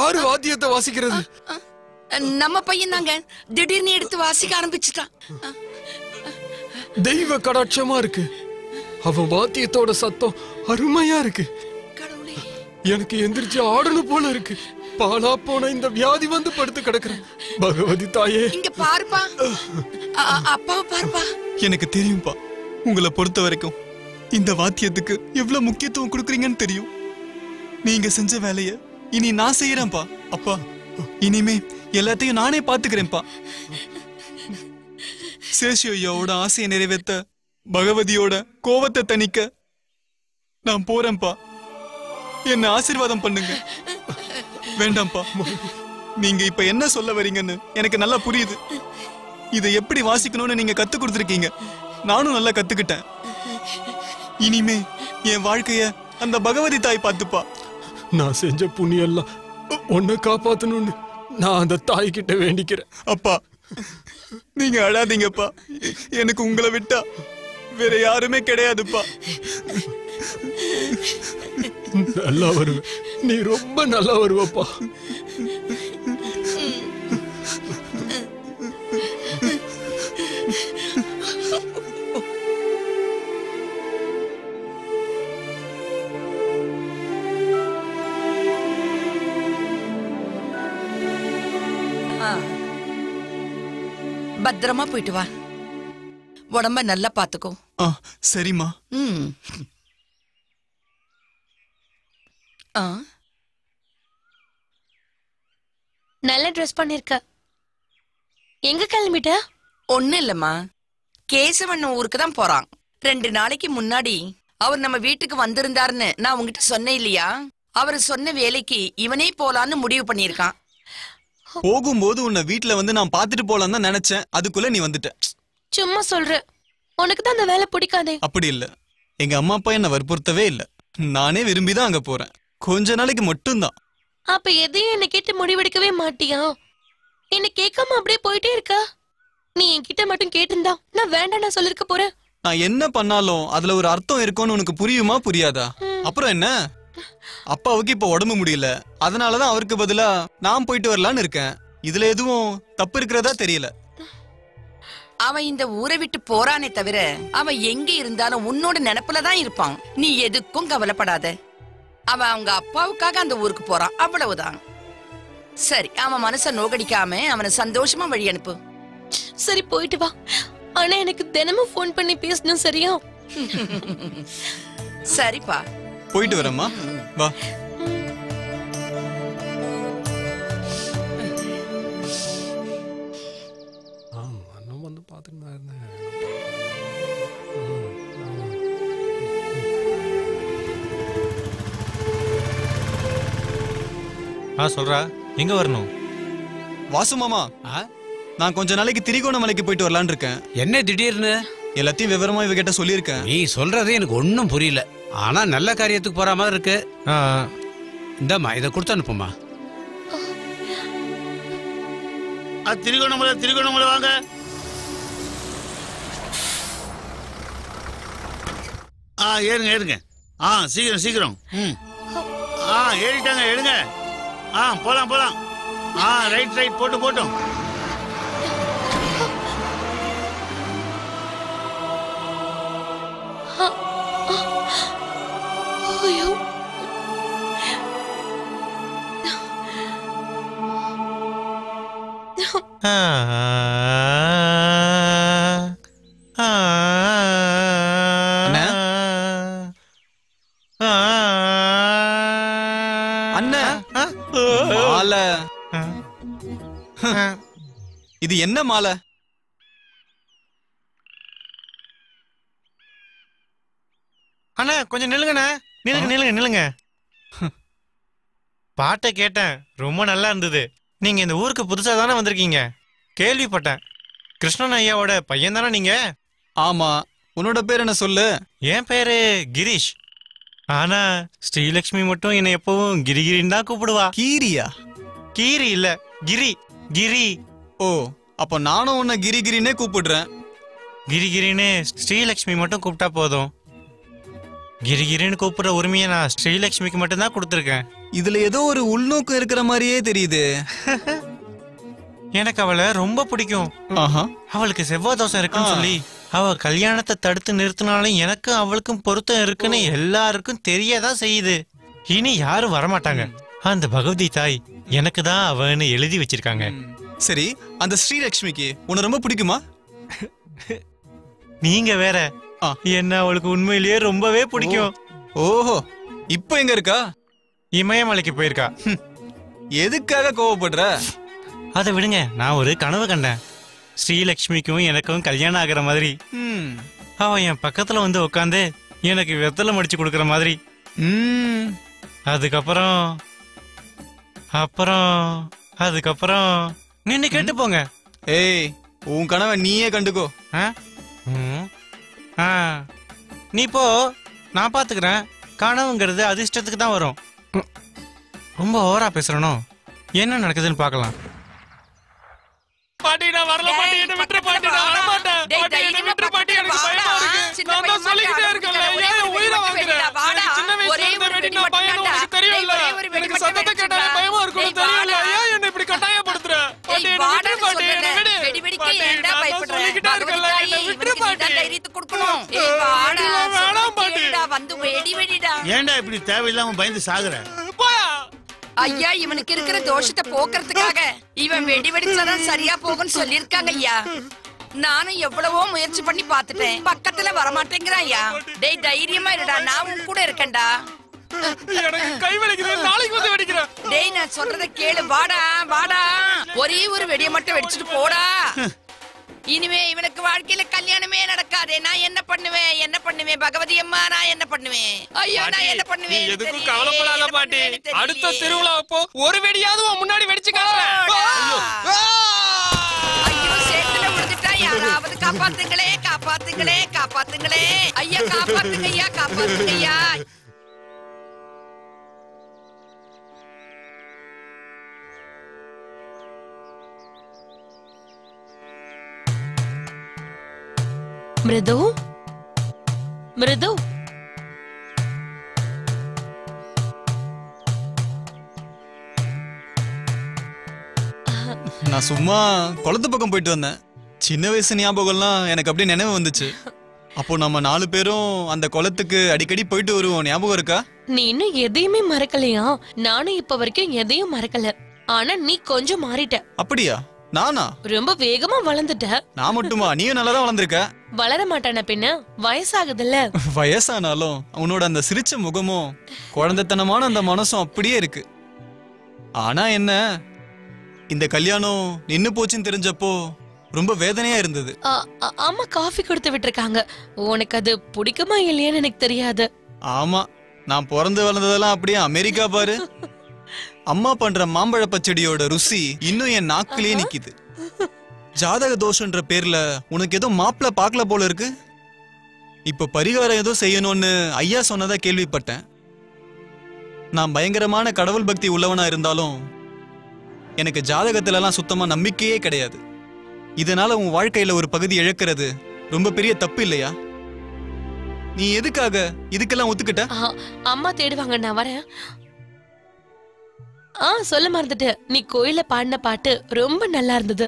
யாரு வாத்தியத்தை வாசிக்கிறது? நம்ம பையன் தாங்க. திடீர்னு எடுத்து வாசிக்க ஆரம்பிச்சுட்டான். தெய்வ கடாட்சமா இருக்கு. அவன் வாத்தியத்தோட சத்தம் அருமையா இருக்கு. எனக்கு எந்திரிச்சு ஆடணும் போல இருக்கு. பாலா போன இந்த வியாதி வந்து படுத்து கிடக்குறேன். பகவதி தாயே, இங்க பாருப்பா. அப்பாவை பாருப்பா. எனக்கு தெரியும்பா, உங்களை பொறுத்த வரைக்கும் இந்த வாத்தியத்துக்கு எவ்வளவு முக்கியத்துவம் கொடுக்குறீங்கன்னு தெரியும். நீங்க செஞ்ச வேலைய இனி நான் செய்யறேன்ப்பா. அப்பா, இனிமே எல்லாத்தையும் நானே பாத்துக்கிறேன்ப்பா. சேஷு ஐயாவோட ஆசையை நிறைவேற்ற, பகவதியோட கோவத்தை தணிக்க நான் போறேன்ப்பா. என்ன ஆசீர்வாதம் பண்ணுங்க. வேண்டாம்ப்பா, நீங்க இப்ப என்ன சொல்ல வரீங்கன்னு எனக்கு நல்லா புரியுது. இதை எப்படி வாசிக்கணும்னு நீங்க கத்து கொடுத்துருக்கீங்க. நானும் நல்லா கத்துக்கிட்டேன். இனிமே என் வாழ்க்கைய அந்த பகவதி தாய் பார்த்துப்பா. நான் செஞ்ச புண்ணியம் எல்லாம் உன்னை காப்பாத்தணும்னு நான் அந்த தாய் கிட்ட வேண்டிக்கிறேன். அப்பா, நீங்க அழாதீங்கப்பா. எனக்கு உங்களை விட்டா வேற யாருமே கிடையாதுப்பா. நல்லா வருவ, நீ ரொம்ப நல்லா வருவப்பா. பத்திரமா போயிட்டு வா. உடம்ப நல்லா பாத்துக்கோ. சரிம்மா. ம். ஆ, நல்ல ட்ரெஸ் பண்ணிருக்க. எங்க கிளம்பிட்ட? ஒண்ணு இல்லம்மா, கேசவன் ஊருக்கு தான் போறான். ரெண்டு நாளைக்கு முன்னாடி அவர் நம்ம வீட்டுக்கு வந்திருந்தாருன்னு நான் உங்ககிட்ட சொன்னேன் இல்லையா? அவர் சொன்ன வேலைக்கு இவனே போலான்னு முடிவு பண்ணிருக்கான். போகும்போது உன்னை வீட்டுல வந்து நான் பாத்துட்டு போலாம் தான் நினைச்சேன். அதுக்குள்ள நீ வந்துட்ட. சும்மா சொல்ற. உனக்கு தான் அந்த வேலை பிடிக்காதே. அப்படி இல்ல, எங்க அம்மா அப்பா என்ன வற்புறுத்தவே இல்ல. நானே விரும்பிதான் அங்க போறேன். கொஞ்ச நாளைக்கு மட்டும்தான். அப்ப எதையும் என்ன கேட்டு முடிவெடுக்கவே மாட்டியா? என்ன கேட்காம அப்படியே போயிட்டே இருக்கா? நீ என்கிட்ட மட்டும் கேட்டிருந்தா நான் வேண்டாம் நான் சொல்லிருக்க போறேன். நான் என்ன பண்ணாலும் அதுல ஒரு அர்த்தம் இருக்கும்னு உனக்கு புரியுமா புரியாதா? அப்புறம் என்ன, அப்பாவுக்கு இப்ப உடம்பு முடியல, அதனாலதான் அவருக்கு பதிலா நான் போயிட்டு வரலான்னு இருக்கேன். இதுல எதுவும் தப்பு இருக்கிறதா தெரியல. அவன் இந்த ஊரை விட்டு போறானே தவிர அவன் எங்க இருந்தாலும் உன்னோட நினைப்புலதான் இருப்பான். நீ எதுக்கும் கவலைப்படாத. அவன் அவங்க அப்பாவுக்காக அந்த ஊருக்கு போறான், அவ்வளவுதான். சரி, அவன் மனச நோகடிக்காம அவனை சந்தோஷமா வழி அனுப்பு. சரி, போயிட்டு வா. ஆனா எனக்கு தினமும் போன் பண்ணி பேசணும், சரியா? சரிப்பா, போயிட்டு வரேம்மா. வா. வந்து பார்த்துட்டு தான் இருந்தேன். ஆ, சொல்றா. எங்க வரணும்? வாசு மாமா, நான் கொஞ்ச நாளைக்கு திரிகோணமலைக்கு போயிட்டு வரலான்னு இருக்கேன். என்ன திடீர்னு? எல்லாத்தையும் விவரமா இவகிட்ட சொல்லியிருக்கேன். நீ சொல்றது எனக்கு ஒன்னும் புரியல. ஆனா நல்ல காரியத்துக்கு போற மாதிரி இருக்கு. இந்தம்மா, இதை கொடுத்து அனுப்புமா. திரிகோணமலை திரிகோணமலை வாங்க. ஆ, ஏறுங்க ஏறுங்க. ஆ, சீக்கிரம் சீக்கிரம். ம். ஆ, ஏறிட்டாங்க, எடுங்க. ஆ, போலாம் போலாம். ஆ, ரைட் ரைட், போட்டு போட்டோம். ஐயோ, ஆ, ஆ, மாலை. இது என்ன மாலை? அண்ணா, கொஞ்சம் நில்லுங்கண்ணா. நில்லுங்க நில்லுங்க நில்லுங்க. பாட்டை கேட்டேன், ரொம்ப நல்லா இருந்தது. நீங்க இந்த ஊருக்கு புதுசா தானே வந்திருக்கீங்க? கேள்விப்பட்டேன். கிருஷ்ணன் ஐயாவோட பையன் தானே நீங்க? ஆமா. உன்னோட பேர் என்ன சொல்லு? என் பேரு கிரீஷ். ஆனா ஸ்ரீலக்ஷ்மி மட்டும் என்னை எப்பவும் கிரிகிரின்னு தான் கூப்பிடுவா. கீரியா? கீரி இல்ல, கிரி. கிரி. ஓ, அப்ப நானும் உன்னை கிரிகிரினே கூப்பிடுறேன். கிரிகிரின்னு ஸ்ரீலக்ஷ்மி மட்டும் கூப்பிட்டா போதும். கிரிகிரின்னு கூப்பிடுற உரிமையை நான் ஸ்ரீலட்சுமிக்கு மட்டும்தான் கொடுத்துருக்கேன். இதுல ஏதோ ஒரு உள்நோக்கம் இருக்கிற மாதிரியே தெரியுது. எனக்கு அவளை ரொம்ப பிடிக்கும். அவளுக்கு செவ்வாய் தோசை இருக்குன்னு சொல்லி அவ கல்யாணத்தை தடுத்து நிறுத்தினாலும் எனக்கும் அவளுக்கும் பொருத்தம் இருக்குன்னு எல்லாருக்கும் தெரியதான் செய்யுது. இனி யாரும் வரமாட்டாங்க. அந்த பகவதி தாய் எனக்கு தான் அவன்னு எழுதி வச்சிருக்காங்க. சரி, அந்த ஸ்ரீலட்சுமிக்கு உன்னை ரொம்ப பிடிக்குமா? நீங்க வேற, என்ன அவளுக்கு உண்மையிலேயே ரொம்பவே பிடிக்கும். ஓஹோ, இப்ப எங்க இருக்கா? இமயமலைக்கு போயிருக்கா. எதுக்காக கோவப்படுற? அதை விடுங்க, நான் ஒரு கனவு கண்டேன். ஸ்ரீலட்சுமிக்கும் எனக்கும் கல்யாணம் ஆகிற மாதிரி. அவ என் பக்கத்துல வந்து உட்காந்து எனக்கு வெத்தலை மடிச்சு கொடுக்கற மாதிரி. அதுக்கப்புறம் அப்புறம் அதுக்கப்புறம் நின்னு கேட்டு போங்க. ஏய், உன் கனவை நீயே கண்டுக்கோ. நீ போ, நான் பாத்துக்கிறேன். கனவுங்கிறது அதிர்ஷ்டத்துக்கு தான் வரும். ரொம்ப ஓவரா பேசுறனோ? என்ன நடக்குதுன்னு பாக்கலாம். பாட்டி, நான் வரல பாட்டி, என்ன விட்டுற பாட்டி, நான் வர மாட்டேன் பாட்டி, என்ன விட்டுற பாட்டி, எனக்கு பயமா இருக்கு. நான் தான் சொல்லிக்கிட்டே இருக்கேன்ல, ஏன் உயிரை வாங்குற? எனக்கு சின்ன வயசுல இருந்த வெடி நான் பையன் உனக்கு தெரியும்ல. எனக்கு சத்தத்தை கேட்டாலே பயமா இருக்கும் தெரியும்ல. ஏன் என்ன இப்படி கட்டாயப்படுத்துற? பாட்டி, என்ன விட்டுற பாட்டி, என்ன விடு. வெடி வெடிக்க ஏன்டா பயப்படுற? சொல்லிக்கிட்டே இருக்கேன்ல, என்ன விட்டுற பாட்டி. தைரியத்தை கொடுக்கணும். ஏய் வாடா, வேணாம் பாட்டி, வந்து வெடி வெடிடா. ஏன்டா இப்படி தேவையில்லாம பயந்து சாகுற? போயா. ஐயா, இவனுக்கு இருக்கிற தோஷத்தை போக்குறதுக்காக இவன் வெடி வெடிச்சாதான் சரியா போகும்னு சொல்லிருக்காங்க ஐயா. நானும் எவ்வளவோ முயற்சி பண்ணி பாத்துட்டேன், பக்கத்துல வரமாட்டேங்கிறான் ஐயா. டேய், தைரியமா இருடா, நான் உன் கூட இருக்கேன்டா. எனக்கு கை வலிக்குது, நாளைக்கு வந்து வெடிக்கிறேன். டேய், நான் சொல்றத கேளு, வாடா வாடா. ஒரே ஒரு வெடியை மட்டும் வெடிச்சிட்டு போடா. இனிமே இவனுக்கு வாழ்க்கையில கல்யாணமே நடக்காதே. நான் என்ன பண்ணுவேன் என்ன பண்ணுவேன் பகவதி அம்மா, நான் என்ன பண்ணுவேன்? ஐயோ, நான் என்ன பண்ணுவேன்? எதுக்கும் கவலைப்படாத பாட்டி. அடுத்த திருவிழா அப்போ ஒரு வெடியாவது முன்னாடி வெடிச்சு காட்டுறேன். ஐயோ, சேத்துல விழுந்துட்டா, யாராவது காப்பாத்துங்களே காப்பாத்துங்களே காப்பாத்துங்களே. ஐயா, காப்பாத்துங்க ஐயா, காப்பாத்துங்க ஐயா. மிருது, மிருது, நான் சும்மா குளத்து பக்கம் போயிட்டு வந்தேன். சின்ன வயசு ஞாபகம்லாம் எனக்கு அப்படியே நினைவு வந்துச்சு. அப்போ நம்ம நாலு பேரும் அந்த குளத்துக்கு அடிக்கடி போயிட்டு வருவோம், ஞாபகம் இருக்கா? நீ இன்னும் எதையுமே மறக்கலையா? நானும் இப்ப வரைக்கும் எதையும் மறக்கல. ஆனா நீ கொஞ்சம் மாறிட்ட. அப்படியா? நானா? ரொம்ப வேகமா வளர்ந்துட்ட. நான் மட்டுமா? நீயும் நல்லா தான் வளர்ந்திருக்க. வளர மாட்டான பின்ன, வயசாகுதுல்ல. வயசானாலும் உன்னோட அந்த சிரிச்ச முகமும் குழந்தைத்தனமான அந்த மனசும் அப்படியே இருக்கு. ஆனா என்ன, இந்த கல்யாணம் நின்னு போச்சுன்னு தெரிஞ்சப்போ ரொம்ப வேதனையா இருந்தது. அம்மா காஃபி கொடுத்து விட்டுருக்காங்க. உனக்கு அது பிடிக்குமா இல்லையான்னு எனக்கு தெரியாது. ஆமா, நான் பிறந்து வளர்ந்ததெல்லாம் அப்படியே அமெரிக்கா பாரு. அம்மா பண்ற மாம்பழ பச்சடியோட ருசி இன்னும் என் நாக்கிலேயே நிக்குது. ஜாதக தோஷன்ற பேர்ல உனக்கு ஏதோ மாப்பிள்ள பாக்கல போல இருக்கு. இப்ப பரிகாரம் ஏதோ செய்யணும்னு ஐயா சொன்னதா கேள்விப்பட்டேன். நான் பயங்கரமான கடவுள் பக்தி உள்ளவனா இருந்தாலும் எனக்கு ஜாதகத்துல எல்லாம் சுத்தமா நம்பிக்கையே கிடையாது. இதனால உன் வாழ்க்கையில ஒரு பகுதி இழக்கிறது ரொம்ப பெரிய தப்பு இல்லையா? நீ எதுக்காக இதுக்கெல்லாம் ஒத்துக்கிட்ட? அம்மா தேடுவாங்க, நான் வரேன். ஆ, சொல்ல மறந்துட்டு, நீ கோயில பாடின பாட்டு ரொம்ப நல்லா இருந்தது.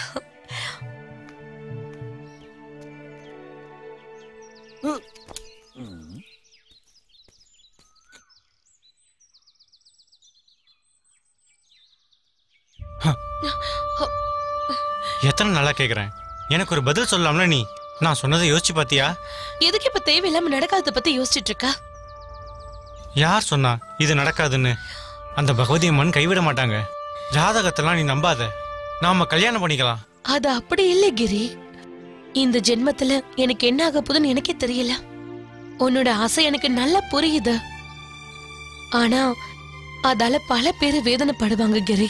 எத்தனை நாளா கேக்குறேன், எனக்கு ஒரு பதில் சொல்லலாம்ல? நீ நான் சொன்னதை யோசிச்சு பாத்தியா? எதுக்கு இப்ப தேவையில்லாம நடக்காத பத்தி யோசிச்சுட்டு இருக்க? யார் சொன்னா இது நடக்காதுன்னு? அந்த பகவதி அம்மன் கைவிட மாட்டாங்க. ஜாதகத்தெல்லாம் நீ நம்பாத, நாம கல்யாணம் பண்ணிக்கலாம். அது அப்படி இல்லை கிரி. இந்த ஜென்மத்துல எனக்கு என்ன ஆக போகுதுன்னு எனக்கே தெரியல. உன்னோட ஆசை எனக்கு நல்லா புரியுது. ஆனா அதால பல பேரு வேதனைப்படுவாங்க கிரி.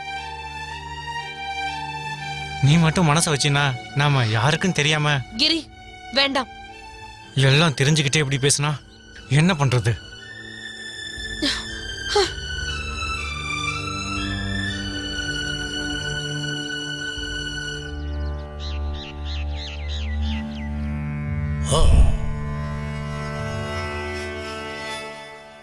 நீ மட்டும் மனச வச்சினா நாம யாருக்கும் தெரியாம. கிரி வேண்டாம். எல்லாம் தெரிஞ்சுக்கிட்டே இப்படி பேசினா என்ன பண்றது?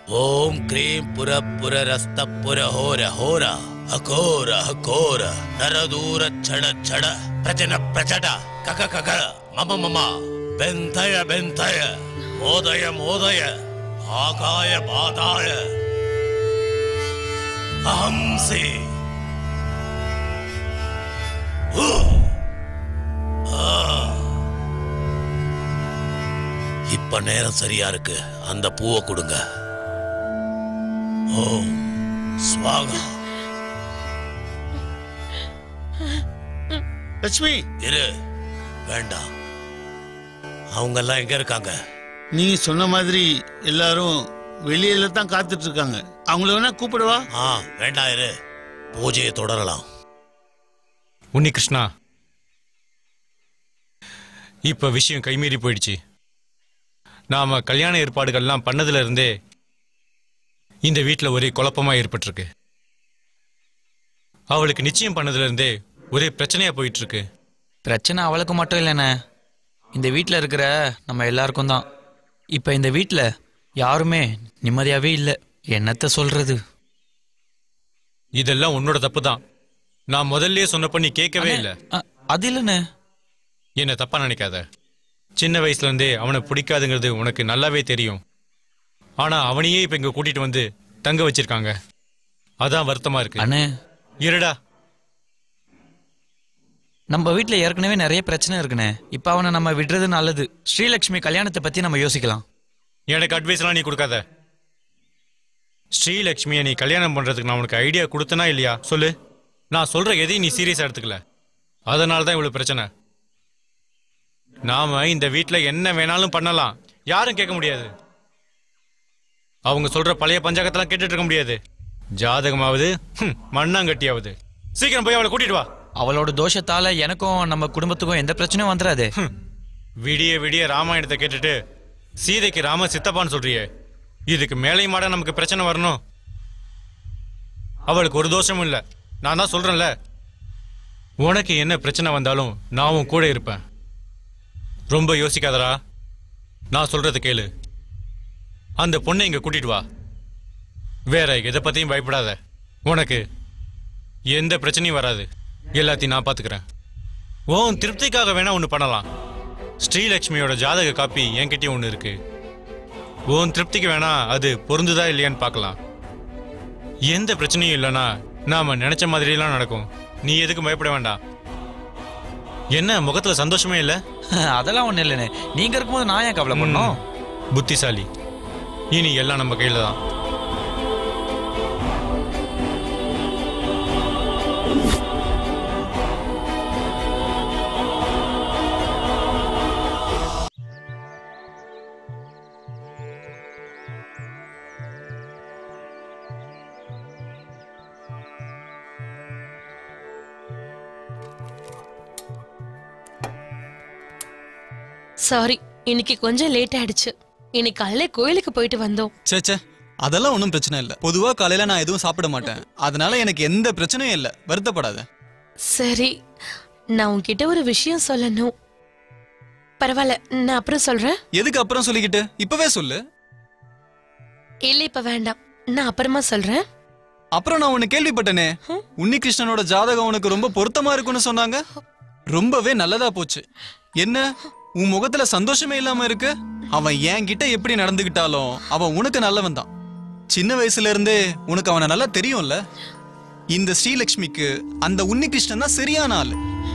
ஓம் கிரீம் புர புர ரஸ்த புர ஹோர ஹோரா அகோர அகோர நரதூர சட சட பிரஜன பிரஜட கக கக மம மம பெந்தய பெந்தய மோதய மோதய ஆகாய பாதாய அஹம்சி இப்ப நேரம் சரியா இருக்கு. அந்த பூவை கொடுங்க. ஓம் ஸ்வாகா. லட்சுமி இரு. வேண்டாம். அவங்க எல்லாம் எங்க இருக்காங்க? நீ சொன்ன மாதிரி எல்லாரும் வெளியில தான் காத்துட்டு இருக்காங்க. அவங்கள வேணா கூப்பிடுவா? ஆ வேண்டாம், இரு. பூஜையை தொடரலாம். உன்னி கிருஷ்ணா, இப்ப விஷயம் கைமீறி போயிடுச்சு. நாம கல்யாண ஏற்பாடுகள்லாம் பண்ணதுல இருந்தே இந்த வீட்டில் ஒரே குழப்பமா ஏற்பட்டிருக்கு. அவளுக்கு நிச்சயம் பண்ணதுல இருந்தே ஒரே பிரச்சனையா போயிட்டு இருக்கு. பிரச்சனை அவளுக்கு மட்டும் இல்லைண்ணே, இந்த வீட்டில் இருக்கிற நம்ம எல்லாருக்கும் தான். இப்ப இந்த வீட்டில் யாருமே நிம்மதியாவே இல்லை. என்னத்த சொல்றது? இதெல்லாம் உன்னோட தப்பு தான். நான் முதல்லயே சொன்னப்ப நீ கேட்கவே இல்லை. அது இல்லைண்ணே. என்ன தப்பா நினைக்காத. சின்ன வயசுல இருந்தே அவனை பிடிக்காதுங்கிறது உனக்கு நல்லாவே தெரியும். ஆனா அவனையே இப்ப இங்க கூட்டிட்டு வந்து தங்க வச்சிருக்காங்க. அதான் வருத்தமா இருக்கு. அண்ணே இருடா. நம்ம வீட்டில் ஏற்கனவே நிறைய பிரச்சனை இருக்குண்ணே. இப்ப அவனை நம்ம விடுறது நல்லது. ஸ்ரீலட்சுமி கல்யாணத்தை பத்தி நம்ம யோசிக்கலாம். எனக்கு அட்வைஸ்லாம் நீ கொடுக்காத. ஸ்ரீலட்சுமியை நீ கல்யாணம் பண்றதுக்கு நான் உனக்கு ஐடியா கொடுத்தனா இல்லையா சொல்லு. நான் சொல்ற எதையும் நீ சீரியஸா எடுத்துக்கல. அதனால தான் இவ்வளவு பிரச்சனை. நாம இந்த வீட்டில் என்ன வேணாலும் பண்ணலாம், யாரும் கேட்க முடியாது. அவங்க சொல்ற பழைய பஞ்சாங்கத்தெல்லாம் கேட்டுட்டு இருக்க முடியாது. ஜாதகமாவது மண்ணாங்கட்டியாவது. சீக்கிரம் போய் அவளை கூட்டிட்டு வா. அவளோட தோஷத்தால எனக்கும் நம்ம குடும்பத்துக்கும் எந்த பிரச்சனையும் வந்துடாது. விடிய விடிய ராமாயணத்தை கேட்டுட்டு சீதைக்கு ராம சித்தப்பான்னு சொல்றியே, இதுக்கு மேலையும் மாட நமக்கு பிரச்சனை வரணும். அவளுக்கு ஒரு தோஷமும் இல்லை. நான் தான் சொல்றேன்ல, உனக்கு என்ன பிரச்சனை வந்தாலும் நான் உன் கூட இருப்பேன். ரொம்ப யோசிக்காதரா. நான் சொல்றது கேளு. அந்த பொண்ணை இங்க கூட்டிட்டு வா. வேற எதை பத்தியும் பயப்படாத. உனக்கு எந்த பிரச்சனையும் வராது. எல்லாத்தையும் நான் பாத்துக்கிறேன். உன் திருப்திக்காக வேணா ஒண்ணு பண்ணலாம். ஸ்ரீலட்சுமியோட ஜாதக காப்பி என்கிட்டயும் ஒண்ணு இருக்கு. உன் திருப்திக்கு வேணா அது பொருந்துதா இல்லையான்னு பார்க்கலாம். எந்த பிரச்சனையும் இல்லைன்னா நாம நினைச்ச மாதிரி எல்லாம் நடக்கும். நீ எதுக்கு பயப்பட வேண்டாம். என்ன முகத்துல சந்தோஷமே இல்ல? அதெல்லாம் ஒண்ணு இல்லைண்ணே. நீங்க இருக்கும்போது நான் ஏன் கவலை பண்ணோம்? புத்திசாலி. இனி எல்லாம் நம்ம கையில தான். சாரி, இன்னைக்கு கொஞ்சம் லேட் ஆயிடுச்சு. இன்னைக்கு காலையில கோயிலுக்கு போயிட்டு வந்தோம். சேச்சே, அதெல்லாம் ஒன்றும் பிரச்சனை இல்லை. பொதுவா காலையில நான் எதுவும் சாப்பிட மாட்டேன். அதனால எனக்கு எந்த பிரச்சனையும் இல்லை. வருத்தப்படாத. சரி, நான் உன்கிட்ட ஒரு விஷயம் சொல்லணும். பரவாயில்ல, நான் அப்புறம் சொல்றேன். எதுக்கு அப்புறம் சொல்லிக்கிட்டு? இப்பவே சொல்லு. இல்ல, இப்ப வேண்டாம். நான் அப்புறமா சொல்றேன். அப்புறம் நான் உன்னை கேள்விப்பட்டனே, உன்னி கிருஷ்ணனோட ஜாதகம் உனக்கு ரொம்ப பொருத்தமா இருக்குன்னு சொன்னாங்க. ரொம்பவே நல்லதா போச்சு. என்ன உன் முகத்துல சந்தோஷமே இல்லாம இருக்கு? அவன் என்கிட்ட எப்படி நடந்துகிட்டாலும் அவன் உனக்கு நல்லவன் தான். சின்ன வயசுல இருந்தே உனக்கு அவனை நல்லா தெரியும்ல. இந்த ஸ்ரீலட்சுமிக்கு அந்த உன்னி கிருஷ்ணன் தான் சரியான ஆளு.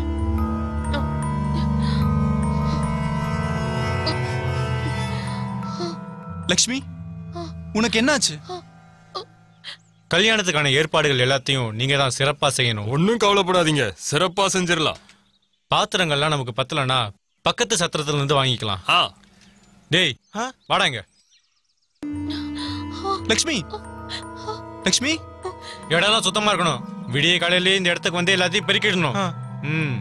லக்ஷ்மி, உனக்கு என்னாச்சு? கல்யாணத்துக்கான ஏற்பாடுகள் எல்லாத்தையும் நீங்க தான் சிறப்பா செய்யணும். ஒன்னும் கவலைப்படாதீங்க, சிறப்பா செஞ்சிடலாம். பாத்திரங்கள்லாம் நமக்கு பத்தலனா பக்கத்து சத்திரத்துல இருந்து வாங்கிக்கலாம். டேய் வாடாங்க. லக்ஷ்மி, லக்ஷ்மி, இடம்லாம் சுத்தமா இருக்கணும். விடிய காலையிலேயே இந்த இடத்துக்கு வந்து எல்லாத்தையும் பெருக்கிடணும். ம்,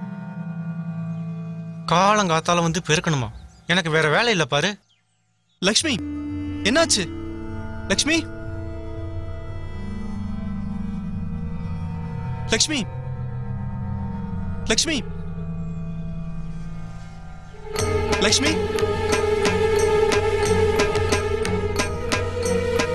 காலங்காத்தால வந்து பெருக்கணுமா? எனக்கு வேற வேலை இல்ல பாரு. லக்ஷ்மி, என்னாச்சு? லக்ஷ்மி, லக்ஷ்மி, லக்ஷ்மி, லக்ஷ்மி,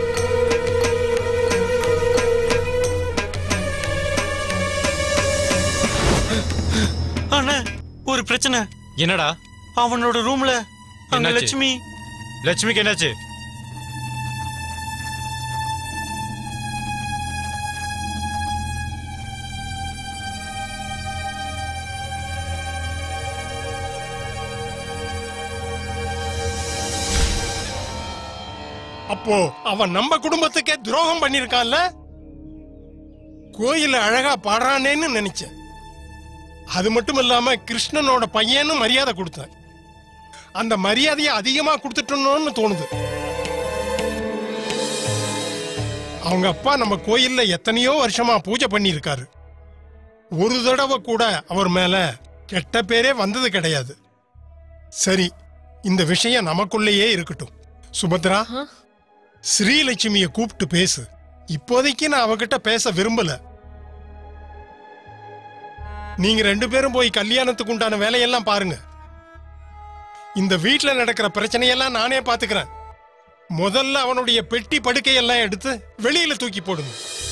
பிரச்சனை? என்னடா அவனோட ரூம்ல அங்க என்னாச்சு? லட்சுமி லட்சுமிக்கு என்னாச்சு? அப்போ அவன் நம்ம குடும்பத்துக்கே துரோகம் பண்ணிருக்கான்ல. கோயில அழகா பாடுறானேன்னு நினைச்சேன். அது மட்டும் இல்லாம கிருஷ்ணனோட பையன்னு மரியாதை கொடுத்தேன். அந்த மரியாதையை அதிகமா கொடுத்துட்டோம்னு தோணுது. அவங்க அப்பா நம்ம கோயில்ல எத்தனையோ வருஷமா பூஜை பண்ணி இருக்காரு. ஒரு தடவை கூட அவர் மேல கெட்ட பேரே வந்தது கிடையாது. சரி, இந்த விஷயம் நமக்குள்ளேயே இருக்கட்டும். சுபத்ரா, ஸ்ரீலட்சுமிய கூப்பிட்டு பேசு. இப்போதைக்கு நான் அவகிட்ட பேச விரும்பல. நீங்க ரெண்டு பேரும் போய் கல்யாணத்துக்கு உண்டான வேலையெல்லாம் பாருங்க. இந்த வீட்டுல நடக்கிற பிரச்சனையெல்லாம் நானே பாத்துக்கிறேன். முதல்ல அவனுடைய பெட்டி படுக்கையெல்லாம் எடுத்து வெளியில தூக்கி போடுங்க.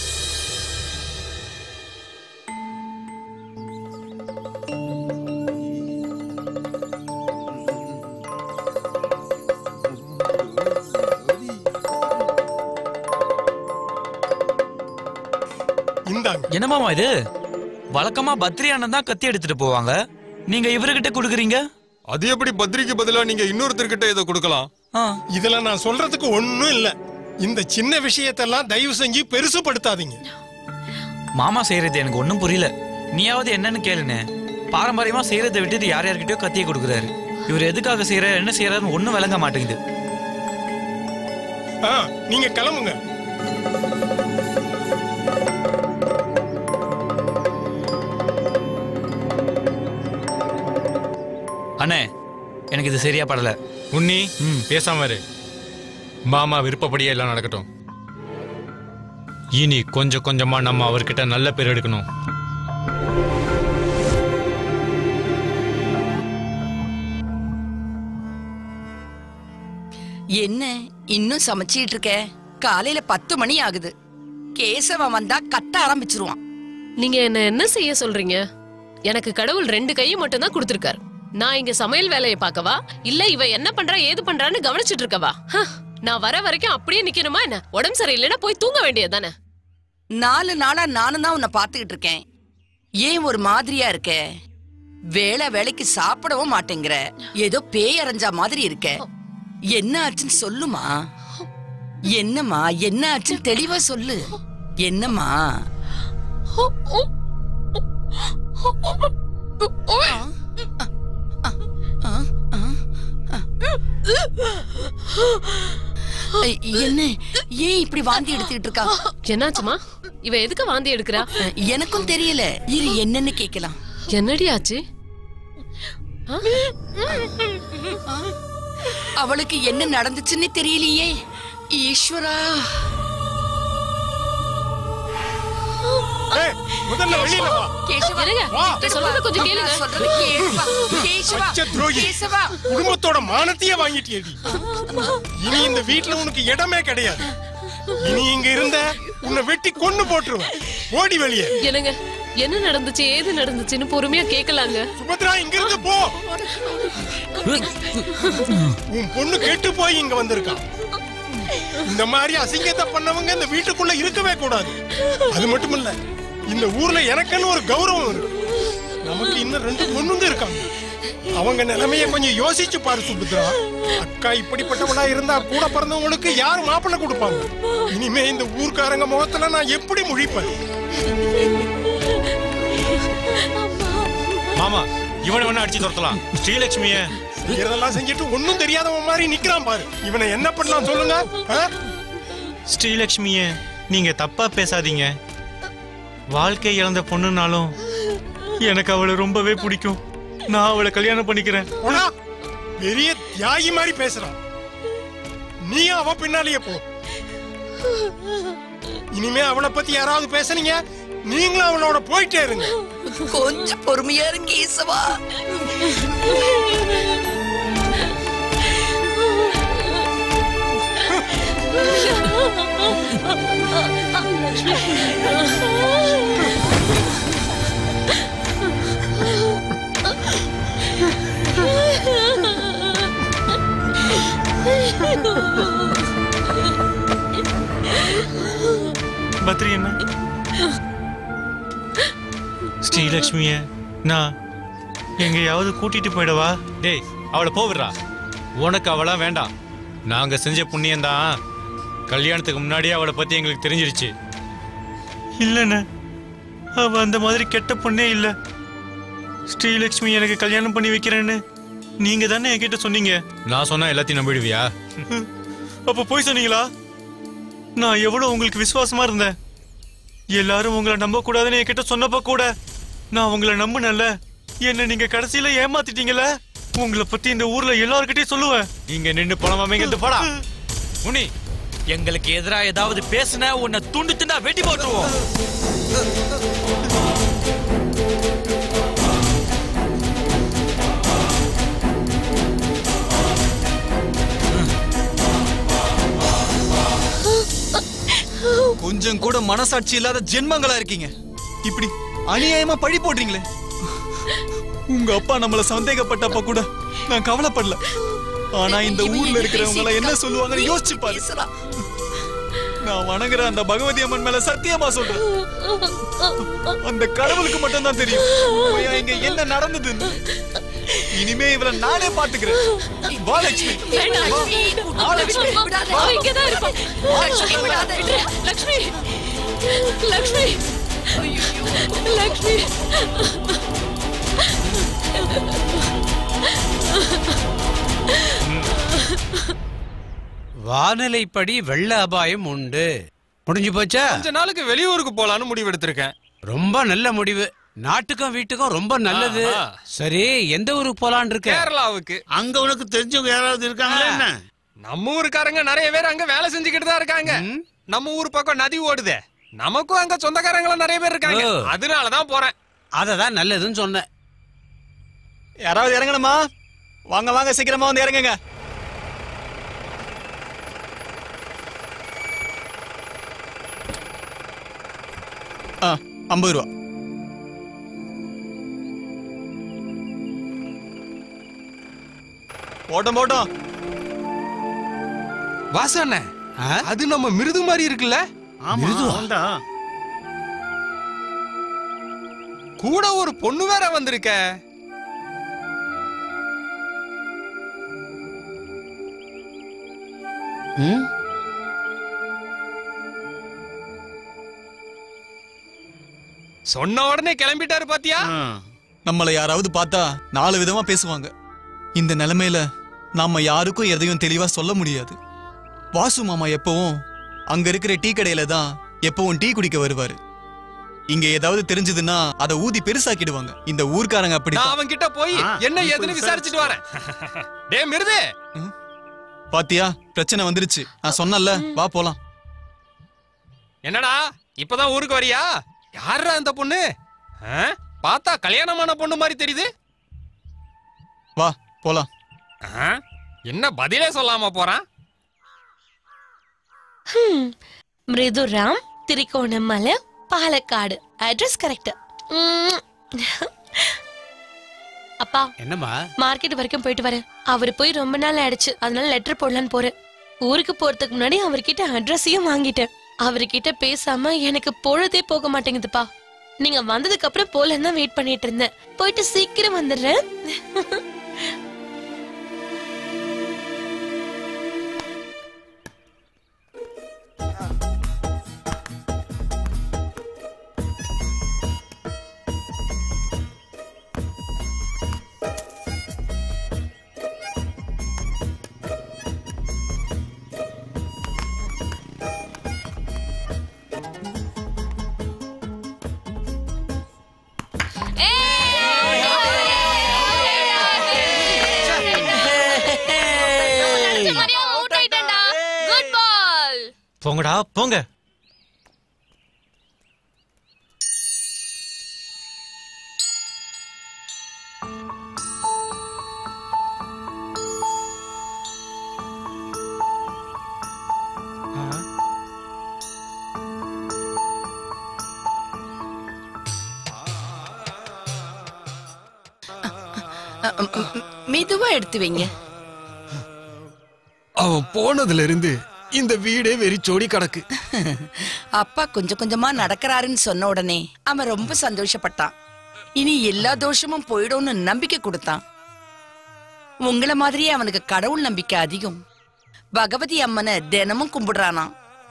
என்னமாமா இது? வழக்கமா பத்ரி அண்ணன் தான் கத்தி எடுத்துட்டு போவாங்க, நீங்க இவர்கிட்ட கொடுக்குறீங்க. அது எப்படி பத்ரிக்கு பதிலா நீங்க இன்னொருத்தர்கிட்ட இதை கொடுக்கலாம்? இதுல நான் சொல்றதுக்கு ஒண்ணும் இல்ல. இந்த சின்ன விஷயத்தெல்லாம் தயவு செஞ்சு பெருசுபடுத்தாதீங்க. மாமா செய்யறது எனக்கு ஒன்னும் புரியல. நீயாவது என்னன்னு கேளுனே. பாரம்பரியமா செய்யறதை விட்டுட்டு யார் யார்கிட்டயோ கத்தியை கொடுக்குறாரு. இவர் எதுக்காக செய்யறாரு, என்ன செய்யறாருன்னு ஒண்ணும் விளங்க மாட்டேங்குது. நீங்க கிளம்புங்க. அண்ணே, எனக்கு இது சரியா படல. உன்னி பேசாம இரு. மாமா விருப்பப்படியே எல்லாம் நடக்கட்டும். இனி கொஞ்சம் கொஞ்சமா நம்ம அவர்கிட்ட நல்ல பேர் எடுக்கணும். என்ன இன்னும் சமைச்சிட்டு இருக்க? காலையில பத்து மணி ஆகுது. கேசவன் வந்தா கத்த ஆரம்பிச்சிருவான். நீங்க என்ன என்ன செய்ய சொல்றீங்க? எனக்கு கடவுள் ரெண்டு கையை மட்டும் தான் கொடுத்திருக்காரு. நான் இங்க சமையல் வேலையை பார்க்கவா, இல்ல இவ என்ன பண்றா ஏது பண்றான்னு கவனிச்சிட்டு இருக்கவா? நான் வர வரைக்கும் அப்படியே நிக்கணுமா என்ன? உடம்பு சரியில்லைன்னா போய் தூங்க வேண்டியதானே. நாலு நாளா நானும் தான் உன்னை பாத்துக்கிட்டு இருக்கேன். ஏன் ஒரு மாதிரியா இருக்க? வேலை வேலைக்கு சாப்பிடவும் மாட்டேங்கிற. ஏதோ பேய் அரைஞ்சா மாதிரி இருக்க. என்ன ஆச்சுன்னு சொல்லுமா. என்னம்மா என்ன ஆச்சுன்னு தெளிவா சொல்லு. என்னம்மா? என்ன ஏன் இப்படி வாந்தி எடுத்துட்டு இருக்கா? என்னாச்சுமா? இவ எதுக்கு வாந்தி எடுக்கிறா? எனக்கும் தெரியல. இரு என்னன்னு கேக்கலாம். என்னடி ஆச்சு? அவளுக்கு என்ன நடந்துச்சுன்னு தெரியலையே. ஈஸ்வரா, முதல்ல வெளியில வா. கேசவா, சொல்றத கொஞ்சம் கேளுங்க. சொல்றது கேளுப்பா. கேசவா, கேசவா, குடும்பத்தோட மானத்தையே வாங்கிட்டியேடி. இனி இந்த வீட்டுல உனக்கு இடமே கிடையாது. இனி இங்க இருந்த உன்னை வெட்டி கொன்னு போட்டுருவேன். ஓடி வெளியே. என்னங்க என்ன நடந்துச்சு ஏது நடந்துச்சுன்னு பொறுமையா கேட்கலாங்க. சுபத்ரா, இங்க இருந்து போ. உன் பொண்ணு கெட்டு போய் இங்க வந்திருக்கான். இந்த மாதிரி அசிங்கத்தை பண்ணவங்க இந்த வீட்டுக்குள்ள இருக்கவே கூடாது. அது மட்டும் இல்ல, இந்த ஊர்ல எனக்குன்னு ஒரு கௌரவம் இருக்கு. நமக்கு இன்னும் ரெண்டு பொண்ணுங்க இருக்காங்க. அவங்க நிலைமைய கொஞ்சம் யோசிச்சு பாரு சுபத்ரா. அக்கா இப்படிப்பட்டவளா இருந்தா கூட பிறந்தவங்களுக்கு யார் மாப்பிள்ளை கொடுப்பாங்க? இனிமே இந்த ஊர்க்காரங்க முகத்துல நான் எப்படி முழிப்பேன்? மாமா, இவனை வேணா அடிச்சு துரத்தலாம். ஸ்ரீலட்சுமிய இதெல்லாம் செஞ்சுட்டு ஒன்னும் தெரியாதவன் மாதிரி நிக்கிறான் பாரு. இவனை என்ன பண்ணலாம் சொல்லுங்க. ஸ்ரீலட்சுமிய நீங்க தப்பா பேசாதீங்க. வாழ்க்கை இழந்த பொண்ணுனாலும் எனக்கு அவளை ரொம்பவே பிடிக்கும். நான் அவளை கல்யாணம் பண்ணிக்கிறேன். பெரிய தியாகி மாதிரி பேசுறான். நீயும் அவ பின்னாலேயே போ. இனிமே அவளை பத்தி யாராவது பேசுனீங்க, நீங்களும் அவளோட போயிட்டே இருங்க. கொஞ்சம் பொறுமையா இருங்க ஈசவா. பத்ரி என்ன ஸ்ரீலக்ஷ்மிய நான் எங்கேயாவது கூட்டிட்டு போயிடவா? டேய் அவளை போவிடுறா. உனக்கு அவளா வேண்டாம். நாங்க செஞ்ச புண்ணியம்தான் கல்யாணத்துக்கு முன்னாடியே அவளை பத்தி எங்களுக்கு தெரிஞ்சிருச்சு. இல்லைண்ண, அவ அந்த மாதிரி கெட்ட பொண்ணே இல்ல. ஸ்ரீலக்ஷ்மி எனக்கு கல்யாணம் பண்ணி வைக்கிறேன்னு நீங்க தானே என்கிட்ட சொன்னீங்க. நான் சொன்னா எல்லாத்தையும் நம்பிடுவியா? அப்ப போய் சொன்னீங்களா? நான் எவ்வளவு உங்களுக்கு விசுவாசமா இருந்தேன். எல்லாரும் உங்களை நம்ப கூடாதுன்னு என்கிட்ட சொன்னப்ப கூட நான் உங்களை நம்பினேன்ல. என்ன நீங்க கடைசியில ஏமாத்திட்டீங்கல்ல. உங்களை பத்தி இந்த ஊர்ல எல்லார்கிட்டயும் சொல்லுவேன். நீங்க நின்னு பணமாமே இங்க போடா. முனி, எங்களுக்கு எதிரா ஏதாவது பேசுன உன்னை துண்டு துண்டா வெட்டி போட்டுருவோம். கொஞ்சம் கூட மனசாட்சி இல்லாத ஜென்மங்களா இருக்கீங்க. இப்படி அநியாயமா பழி போடுறீங்களே. உங்க அப்பா நம்மள சந்தேகப்பட்டப்ப கூட நான் கவலைப்படல. ஆனா இந்த ஊர்ல இருக்கிறவங்க எல்லாம் என்ன சொல்லுவாங்கன்னு யோசிச்சு பாரு. நான் வணங்குற அந்த பகவதி அம்மன் மேல சத்தியமா சொல்றேன், அந்த கடவுளுக்கு மட்டும் தான் தெரியும் இங்க என்ன நடந்ததுன்னு. இனிமே இவளை நானே பாத்துக்கிறேன். வா லட்சுமி. லட்சுமி லட்சுமி லட்சுமி லட்சுமி வானிலைப்படி வெள்ள அபாயம் உண்டு. முடிஞ்சு போச்சா? கொஞ்ச நாளுக்கு வெளியூருக்கு போலான்னு முடிவு எடுத்திருக்கேன். ரொம்ப நல்ல முடிவு. நாட்டுக்கும் வீட்டுக்கும் ரொம்ப நல்லது. சரி, எந்த ஊருக்கு போலான்னு இருக்க? கேரளாவுக்கு. அங்க உனக்கு தெரிஞ்சவங்க யாராவது இருக்காங்களா என்ன? நம்ம ஊருக்காரங்க நிறைய பேர் அங்க வேலை செஞ்சுக்கிட்டு தான் இருக்காங்க. நம்ம ஊர் பக்கம் நதி ஓடுதே, நமக்கும் அங்க சொந்தக்காரங்களும் நிறைய பேர் இருக்காங்க. அதனாலதான் போறேன். அததான் நல்லதுன்னு சொன்னேன். யாராவது இறங்கணுமா? வாங்க வாங்க, சீக்கிரமா வந்து இறங்குங்க. ஐம்பது ரூபா. போட்டோம் போட்டோம். வாசண்ண, அது நம்ம மிருது மாதிரி இருக்குல்ல? கூட ஒரு பொண்ணு வேற வந்திருக்க. சொன்ன உடனே கிளம்பிட்டாரு பாத்தியா? நம்மளை யாராவது பார்த்தா நாலு விதமா பேசுவாங்க. இந்த நிலைமையில நாம யாருக்கும் எதையும் தெளிவா சொல்ல முடியாது. வாசு மாமா எப்பவும் அங்க இருக்கிற டீ கடையில தான் எப்பவும் டீ குடிக்க வருவாரு. இங்க ஏதாவது தெரிஞ்சதுன்னா அதை ஊதி பெருசாக்கிடுவாங்க. இந்த ஊர்க்காரங்க அப்படி. நான் அவன் கிட்ட போய் என்ன ஏதுன்னு விசாரிச்சுட்டு வரேன். டேய் மிருது, பாத்தியா பிரச்சனை வந்துருச்சு. நான் சொன்னல, வா போலாம். என்னடா இப்பதான் ஊருக்கு வரியா? யாரா அந்த பொண்ணு? பார்த்தா கல்யாணமான பொண்ணு மாதிரி தெரியுது. வா போலாம். என்ன பதிலே சொல்லாம போறான்? மிருதுராம், திரிகோணமலை, பாலக்காடு. Address correct. அப்பா, என்னம்மா? மார்க்கெட் வரைக்கும் போயிட்டு வரேன். அவரு போய் ரொம்ப நாள் ஆயிடுச்சு, அதனால லெட்டர் போடலான்னு போறேன். ஊருக்கு போறதுக்கு முன்னாடி அவர்கிட்ட அட்ரஸையும் வாங்கிட்டேன். அவர்கிட்ட பேசாம எனக்கு பொழுதே போக மாட்டேங்குதுப்பா. நீங்க வந்ததுக்கு அப்புறம் போலன்னு தான் வெயிட் பண்ணிட்டு இருந்தேன். போயிட்டு சீக்கிரம் வந்துடுறேன். போங்கடா போங்க. மெதுவா எடுத்து வைங்க. அவன் போனதுல இருந்து இந்த வீடே வெறிச்சோடி கிடக்கு. அப்பா கொஞ்சம் கொஞ்சமா நடக்கிறாருன்னு சொன்ன உடனே அவன் ரொம்ப சந்தோஷப்பட்டான். இனி எல்லா தோஷமும் போயிடும்னு நம்பிக்கை கொடுத்தான். உங்களை மாதிரியே அவனுக்கு கடவுள் நம்பிக்கை அதிகம். பகவதி அம்மனை தினமும் கும்பிடுறானா.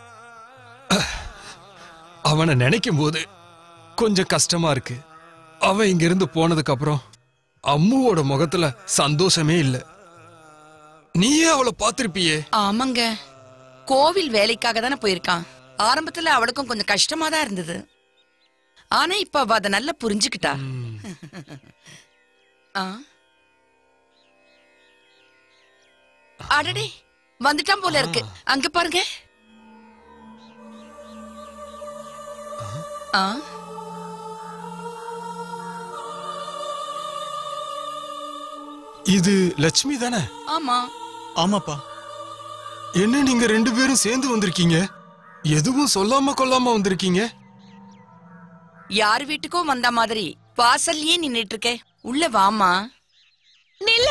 அவனை நினைக்கும் போது கொஞ்சம் கஷ்டமா இருக்கு. அவன் இங்க இருந்து போனதுக்கு அப்புறம் அம்முவோட முகத்துல சந்தோஷமே இல்ல. நீயே அவளை பார்த்திருப்பியே. ஆமாங்க, கோவில் வேலைக்காக தானே போயிருக்கான். ஆரம்பத்துல அவளுக்கும் கொஞ்சம் கஷ்டமா தான் இருந்தது. ஆனா இப்ப அவ அதை நல்லா புரிஞ்சுக்கிட்டா. அடடே, வந்துட்டான் போல இருக்கு. அங்க பாருங்க. ஆ இது லட்சுமி தானே? ஆமா. ஆமாப்பா. என்ன நீங்க ரெண்டு பேரும் சேர்ந்து வந்திருக்கீங்க? எதுவும் சொல்லாம கொள்ளாம வந்திருக்கீங்க. யார் வீட்டுக்கும் வந்த மாதிரி வாசல்லயே நின்னுட்டு இருக்க. உள்ள வாமா. நில்ல.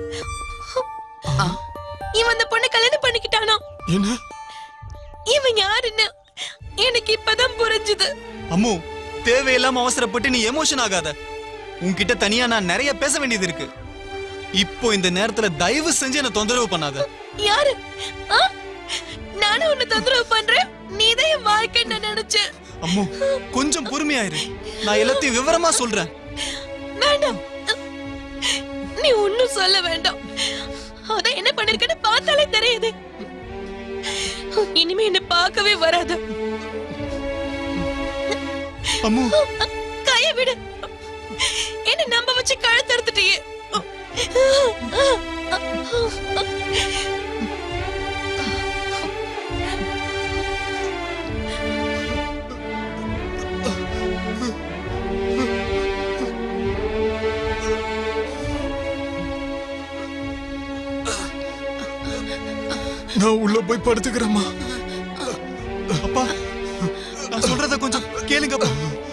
இவன் அந்த பொண்ணை கல்யாணம் பண்ணிக்கிட்டானா? என்ன? இவன் யாருன்னு எனக்கு இப்பதான் புரிஞ்சுது. அம்மு, தேவையில்லாம அவசரப்பட்டு நீ எமோஷன் ஆகாத. உன்கிட்ட தனியா நான் நிறைய பேச வேண்டியது இருக்கு. இப்போ இந்த நேரத்துல தயவு செஞ்சு என்ன தொந்தரவு பண்ணாத. யாரு? நானும் உன்னை தொந்தரவு பண்றேன். நீதான் என் வாழ்க்கைன்னு நான் நினைச்சேன். அம்மு, கொஞ்சம் பொறுமையாயிரு. நான் எல்லாத்தையும் விவரமா சொல்றேன். வேண்டாம், நீ ஒன்னும் சொல்ல வேண்டாம். அதான் என்ன பண்ணிருக்கேன்னு பார்த்தாலே தெரியுது. இனிமே என்ன பார்க்கவே வராத. அம்மு, கைய விடு. என்ன நம்ப வச்சு கழுத்து எடுத்துட்டியே. நான் உள்ள போய் படுத்துக்கிறேம்மா. அப்பா, நான் சொல்றத கொஞ்சம் கேளுங்கப்பா.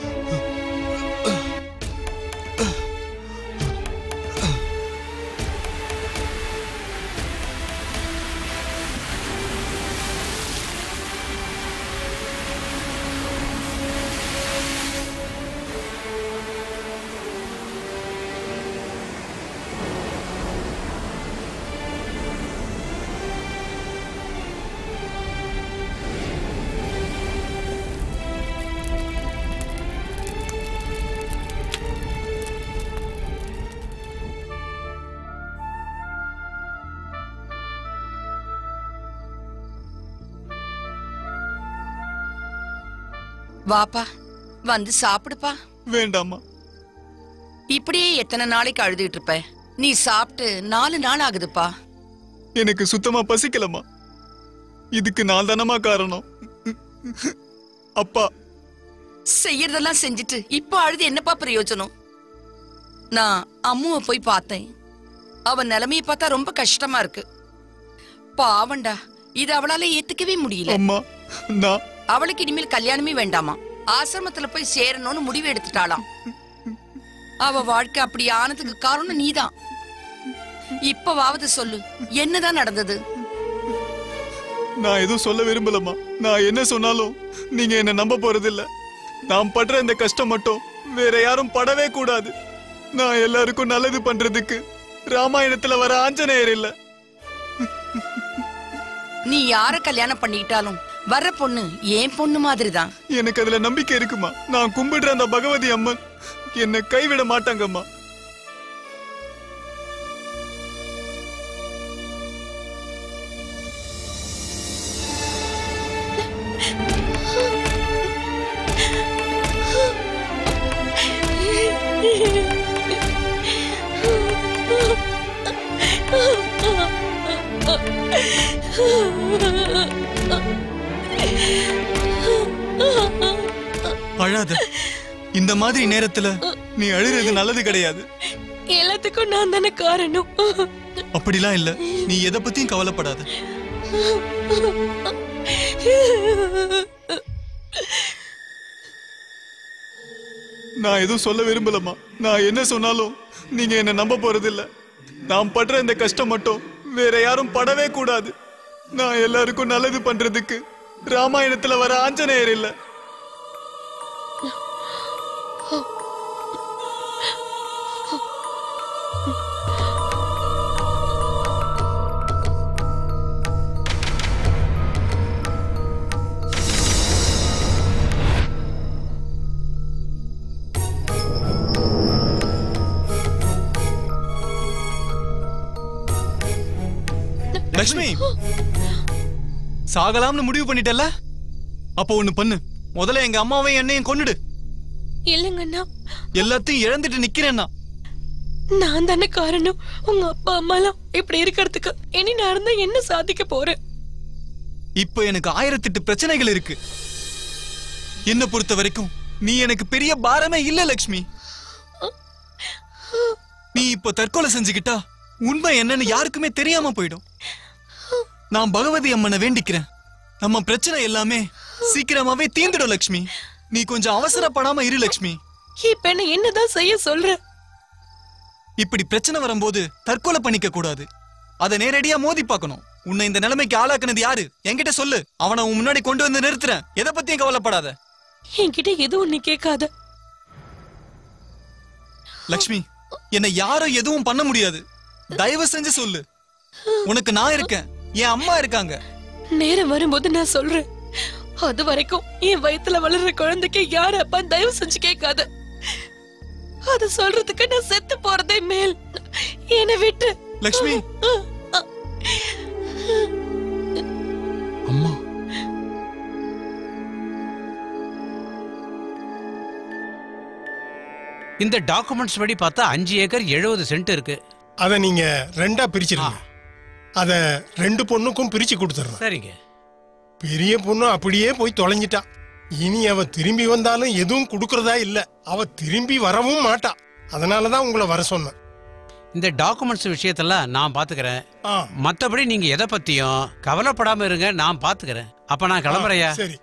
வாப்பா, வந்து சாப்பிடுப்பா. வேண்டாமா. இப்படியே எத்தனை நாளைக்கு அழுதுகிட்டு இருப்ப? நீ சாப்பிட்டு நாலு நாள் ஆகுதுப்பா. எனக்கு சுத்தமா பசிக்கலமா. இதுக்கு நான் தானமா காரணம். அப்பா செய்யறதெல்லாம் செஞ்சுட்டு இப்ப அழுது என்னப்பா பிரயோஜனம்? நான் அம்முவை போய் பார்த்தேன். அவன் நிலைமைய பார்த்தா ரொம்ப கஷ்டமா இருக்கு. பாவண்டா, இது அவளால ஏத்துக்கவே முடியல. அம்மா, நான் அவளுக்கு இனிமேல் கல்யாணமே வேண்டாமா. ஆசிரமத்துல போய் சேரணும்னு முடிவு எடுத்துட்டாளாம். அவ வாழ்க்கை அப்படி ஆனதுக்கு காரணம் நீதான். இப்பவாவது சொல்லு, என்னதான் நடந்தது? நான் எதுவும் சொல்ல விரும்பலமா. நான் என்ன சொன்னாலும் நீங்க என்ன நம்ப போறது இல்ல. நான் படுற இந்த கஷ்டம் மட்டும் வேற யாரும் படவே கூடாது. நான் எல்லாருக்கும் நல்லது பண்றதுக்கு ராமாயணத்துல வர ஆஞ்சநேயர் இல்ல. நீ யார கல்யாணம் பண்ணிக்கிட்டாலும் வர்ற பொண்ணு ஏன் பொண்ணு மாதிரிதான். எனக்கு அதுல நம்பிக்கை இருக்குமா. நான் கும்பிடுற அந்த பகவதி அம்மன் என்ன கைவிட மாட்டாங்கம்மா. அழாத. இந்த மாதிரி நேரத்துல நீ அழுறது நல்லது கிடையாது. எல்லாத்துக்கும் நான் தானே காரணம். அப்படிலாம் இல்ல. நீ எதை பத்தியும் கவலைப்படாத. நான் எதுவும் சொல்ல விரும்பலமா. நான் என்ன சொன்னாலும் நீங்க என்ன நம்ப போறது இல்ல. நான் படுற இந்த கஷ்டம் மட்டும் வேற யாரும் படவே கூடாது. நான் எல்லாருக்கும் நல்லது பண்றதுக்கு ராமாயணத்துல வர ஆஞ்சநேயர் இல்ல. லக்ஷ்மி, சாகலாம்னு முடிவு பண்ணிட்டல? அப்போ ஒண்ணு பண்ணு, முதல்ல எங்க அம்மாவையும் என்னையும் கொன்னுடு. இல்லங்கண்ணா, எல்லாத்தையும் இழந்துட்டு நிக்கிறேன்னா நான் தானே காரணம். உங்க அப்பா அம்மாலாம் இப்படி இருக்கிறதுக்கு இனி நான் இருந்தா என்ன சாதிக்க போறேன்? இப்ப எனக்கு ஆயிரத்தெட்டு பிரச்சனைகள் இருக்கு. என்ன பொறுத்த வரைக்கும் நீ எனக்கு பெரிய பாரமே இல்ல லக்ஷ்மி. நீ இப்ப தற்கொலை செஞ்சுக்கிட்டா உண்மை என்னன்னு யாருக்குமே தெரியாம போயிடும். நான் பகவதி அம்மனை வேண்டிக்கிறேன், நம்ம பிரச்சனை எல்லாமே சீக்கிரமாவே தீர்ந்துடும் லக்ஷ்மி. நீ கொஞ்சம் அவசரப்படாம இரு லக்ஷ்மி. இப்ப என்ன என்னதான் செய்ய சொல்ற? இப்படி பிரச்சனை வரும்போது தற்கொலை பண்ணிக்க கூடாது, அதை நேரடியா மோதி பார்க்கணும். உன்னை இந்த நிலைமைக்கு ஆளாக்குனது யாரு என்கிட்ட சொல்லு, அவனை உன் முன்னாடி கொண்டு வந்து நிறுத்துறேன். எதை பத்தியும் கவலைப்படாத. என்கிட்ட எதுவும் நீ கேட்காத லக்ஷ்மி. என்னை யாரும் எதுவும் பண்ண முடியாது, தயவு செஞ்சு சொல்லு. உனக்கு நான் இருக்கேன், என் அம்மா இருக்காங்க. நேரம் வரும்போது நான் சொல்றேன். அது வரைக்கும் என் வயித்துல வளர்ற குழந்தைக்கு யாரு அப்பா தயவு செஞ்சு கேட்காத. அத சொல்றதுக்கு நான் செத்து போறதே மேல். என்னை விட்டு லக்ஷ்மி. அம்மா, இந்த டாக்குமெண்ட்ஸ் படி பார்த்தா அஞ்சு ஏக்கர் எழுபது சென்ட் இருக்கு. அத நீங்க ரெண்டா பிரிச்சிருங்க. அத ரெண்டு பொண்ணுக்கும் பிரிச்சு கொடுத்துறேன். சரிங்க. பெரிய பொண்ணு அப்படியே போய் தொலைஞ்சிட்டா. இனி அவ திரும்பி வந்தாலும் எதுவும் கொடுக்கறதா இல்ல. அவ திரும்பி வரவும் மாட்டா. அதனாலதான் உங்களை வர சொன்னேன். இந்த டாக்குமெண்ட்ஸ் விஷயத்தெல்லாம் நான் பாத்துக்கிறேன். மத்தபடி நீங்க எதை பத்தியும் கவலைப்படாம இருங்க, நான் பாத்துக்கிறேன். அப்ப நான் கிளம்புறையா? சரி.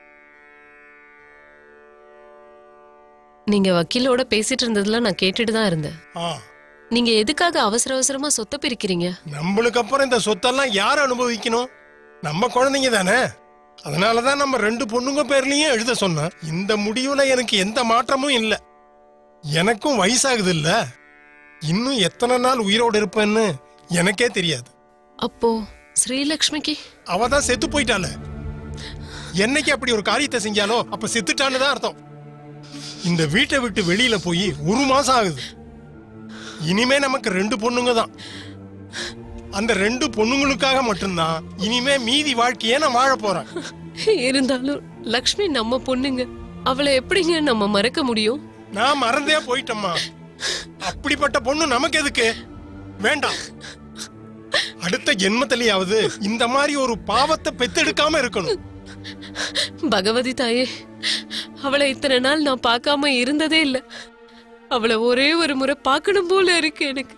நீங்க வக்கீலோட பேசிட்டு இருந்ததுல நான் கேட்டுட்டு தான் இருந்தேன். நீங்க எதுக்காக அவசர அவசரமா சொத்தை பிரிக்கிறீங்க? நம்மளுக்கு அப்புறம் இந்த சொத்தெல்லாம் யார் அனுபவிக்கணும்? நம்ம குழந்தைங்க தானே. அதனாலதான் நம்ம ரெண்டு பொண்ணுங்க பேர்லயும் எழுத சொன்னேன். இந்த முடிவுல எனக்கு எந்த மாற்றமும் இல்ல. எனக்கும் வயசாகுது இல்ல, இன்னும் எத்தனை நாள் உயிரோடு இருப்பேன்னு எனக்கே தெரியாது. அப்போ ஸ்ரீலக்ஷ்மிக்கு? அவதான் செத்து போயிட்டால. என்னைக்கு அப்படி ஒரு காரியத்தை செஞ்சாலோ அப்ப செத்துட்டான்னு தான் அர்த்தம். இந்த வீட்டை விட்டு வெளியில போய் ஒரு மாசம் ஆகுது. இனிமே நமக்கு ரெண்டு பொண்ணுங்க தான். அந்த ரெண்டு பொண்ணுங்களுக்காக மட்டும்தான் இனிமே மீதி வாழ்க்கையே நான் வாழ போறேன். இருந்தாலும் லக்ஷ்மி நம்ம பொண்ணுங்க, அவளை எப்படிங்க நம்ம மறக்க முடியும்? நான் மறந்தே போயிட்டம்மா. அப்படிப்பட்ட பொண்ணு நமக்கு எதுக்கு? வேண்டாம். அடுத்த ஜென்மத்திலேயாவது இந்த மாதிரி ஒரு பாவத்தை பெத்தெடுக்காம இருக்கணும். பகவதி தாயே, அவளை இத்தனை நாள் நான் பார்க்காம இருந்ததே இல்ல. அவளை ஒரே ஒரு முறை பார்க்கணும் போல இருக்கு எனக்கு.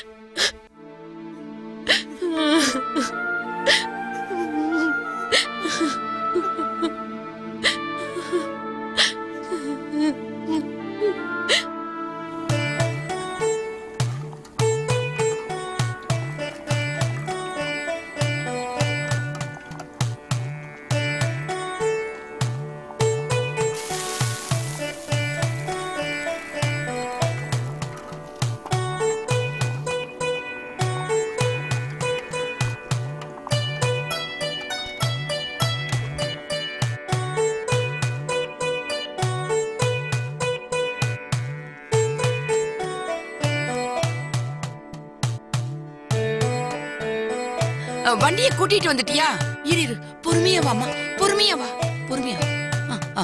வண்டியை கூட்டிட்டு வந்துட்டியா? இரு இரு, பொறுமையா வாமா, பொறுமையா வா, பொறுமையா. ஆ, ஆ.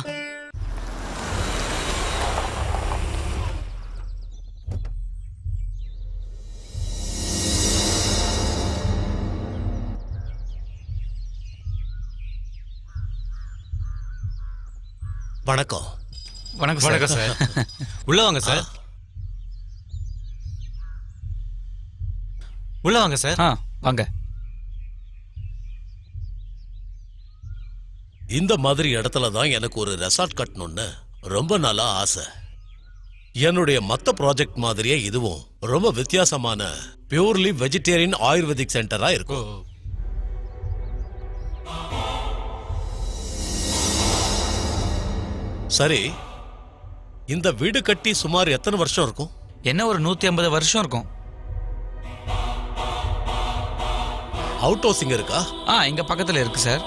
வணக்கம். வணக்கம் வணக்கம் சார். உள்ள வாங்க சார். உள்ள வாங்க சார். ஆ வாங்க. இந்த மாதிரி இடத்துல தான் எனக்கு ஒரு ரெசார்ட் கட்டணும்னு ரொம்ப நாளா ஆசை. என்னுடைய மத்த ப்ராஜெக்ட் மாதிரியே இதுவும் ரொம்ப வித்தியாசமான பியூர்லி வெஜிடேரியன் ஆயுர்வேதிக் சென்டரா இருக்கும். சரி, இந்த வீடு கட்டி சுமார் எத்தனை வருஷம் இருக்கும்? என்ன ஒரு நூத்தி ஐம்பது வருஷம் இருக்கும். அவுட் ஹவுசிங் இருக்கா? ஆ, இங்க பக்கத்துல இருக்கு சார்.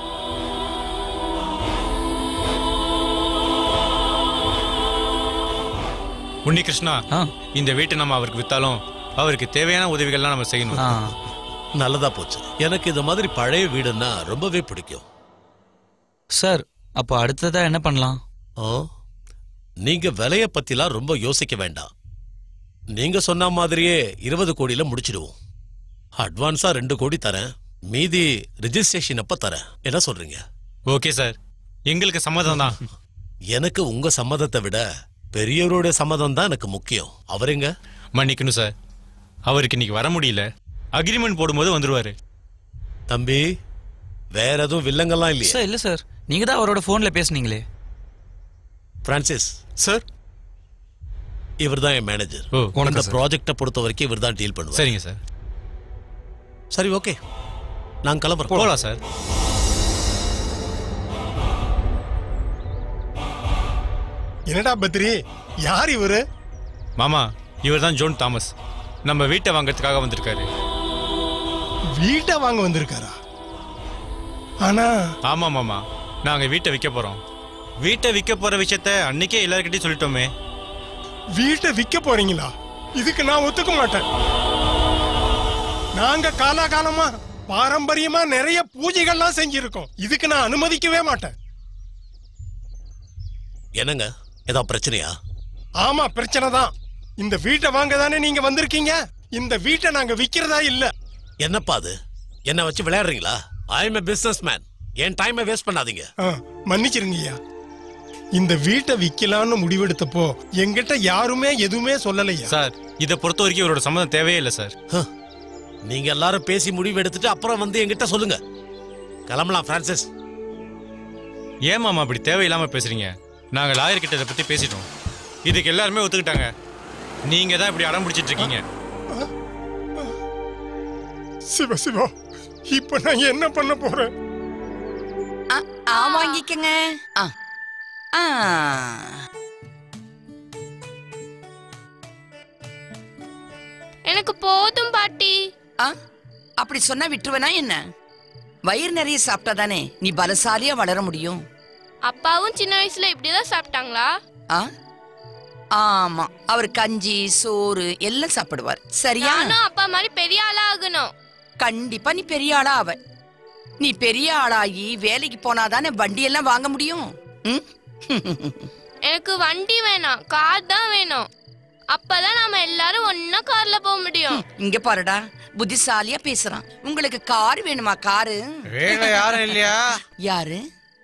உன்னி கிருஷ்ணா, இந்த வீட்டை நம்ம அவருக்கு வித்தாலும் அவருக்கு தேவையான உதவிகள்லாம் நம்ம செய்யணும். நல்லதா போச்சு. எனக்கு இந்த மாதிரி பழைய வீடுன்னா ரொம்பவே பிடிக்கும். சார், அப்போ அடுத்ததா என்ன பண்ணலாம்? நீங்க விலைய பத்திலாம் ரொம்ப யோசிக்க வேண்டாம். நீங்க சொன்ன மாதிரியே இருபது கோடியில முடிச்சிடுவோம். அட்வான்ஸா ரெண்டு கோடி தரேன், மீதி ரெஜிஸ்ட்ரேஷன் அப்ப தரேன். என்ன சொல்றீங்க? ஓகே சார், எங்களுக்கு சம்மதம் தான். எனக்கு உங்க சம்மதத்தை விட பெரியவருடைய சம்மதம் தான் எனக்கு முக்கியம். அவருங்க மன்னிக்கணும் சார், அவருக்கு இன்னைக்கு வர முடியல. அக்ரிமெண்ட் போடும்போது வந்துருவாரு. தம்பி, வேற எதுவும் வில்லங்கெல்லாம் இல்லையா? சார் இல்ல சார், நீங்க தான் அவரோட போன்ல பேசுனீங்களே. பிரான்சிஸ் சார், இவர் தான் என் மேனேஜர். இந்த ப்ராஜெக்டை பொறுத்த வரைக்கும் இவர் தான் டீல் பண்ணுவார். சரிங்க சார். சரி, ஓகே, நான் கிளம்புறேன். போகலாம் சார். என்னடா பத்ரி, யார் இவரு? மாமா, இவர் தான் ஜோன் தாமஸ். நம்ம வீட்டை வாங்கறதுக்காக வந்திருக்காரு. வீட்டை வாங்க வந்திருக்காரா? ஆனா ஆமா மாமா, நாங்க வீட்டை விற்க போறோம். வீட்டை விற்க போற விஷயத்த அன்னைக்கே எல்லார்கிட்டயும் சொல்லிட்டோமே. வீட்டை விற்க போறீங்களா? இதுக்கு நான் ஒத்துக்க மாட்டேன். நாங்க காலாகாலமா பாரம்பரியமா நிறைய பூஜைகள்லாம் செஞ்சிருக்கோம். இதுக்கு நான் அனுமதிக்கவே மாட்டேன். என்னங்க, ஏதாவது பிரச்சனையா? ஆமா, பிரச்சனை தான். இந்த வீட்டை வாங்க தானே நீங்க வந்திருக்கீங்க. இந்த வீட்டை நாங்க விக்கிறதா இல்ல. என்னப்பா அது? என்ன வச்சு விளையாடுறீங்களா? I am a business man. என் டைமை வேஸ்ட் பண்ணாதீங்க. மன்னிச்சிருங்கய்யா. இந்த வீட்டை விக்கலான்னு முடிவெடுத்தப்போ எங்கிட்ட யாருமே எதுவுமே சொல்லலையா. சார், இதை பொறுத்த வரைக்கும் இவரோட சம்மதம் தேவையே இல்லை சார். நீங்க எல்லாரும் பேசி முடிவு எடுத்துட்டு அப்புறம் வந்து என்கிட்ட சொல்லுங்க. கிளம்பலாம் பிரான்சிஸ். ஏன் மாமா அப்படி தேவையில்லாம பேசுறீங்க? நாங்க லாயர் கிட்ட இதை பத்தி பேசிட்டோம். இதுக்கு எல்லாருமே ஒத்துக்கிட்டாங்க. நீங்க தான் இப்படி அடம் பிடிச்சிட்டு இருக்கீங்க. சிவா சிவா, இப்ப நான் என்ன பண்ண போறேன்? ஆ, வாங்கிக்கங்க. ஆ ஆ எனக்கு போதும் பாட்டி. ஆ, அப்படி சொன்னா விட்டுருவேனா என்ன? வயிறு நிறைய சாப்பிட்டா தானே நீ பலசாலியா வளர முடியும். அப்பாவும் சின்ன வயசுல இப்படிதான் சாப்பிட்டாங்களா? ஆ, ஆமா, அவர் கஞ்சி சோறு எல்லாம் சாப்பிடுவார். சரியா? நானும் அப்பா மாதிரி பெரிய ஆளா ஆகணும். கண்டிப்பா நீ பெரிய ஆளா ஆவ. நீ பெரிய ஆளாகி வேலைக்கு போனாதானே வண்டி எல்லாம் வாங்க முடியும். எனக்கு வண்டி வேணாம், கார் தான் வேணும். அப்பதான் நாம எல்லாரும் ஒன்னா கார்ல போக முடியும். இங்க பாருடா, புத்திசாலியா பேசுறான். உங்களுக்கு கார் வேணுமா? காரு வீட்ல யாரும் இல்லையா? யாரு?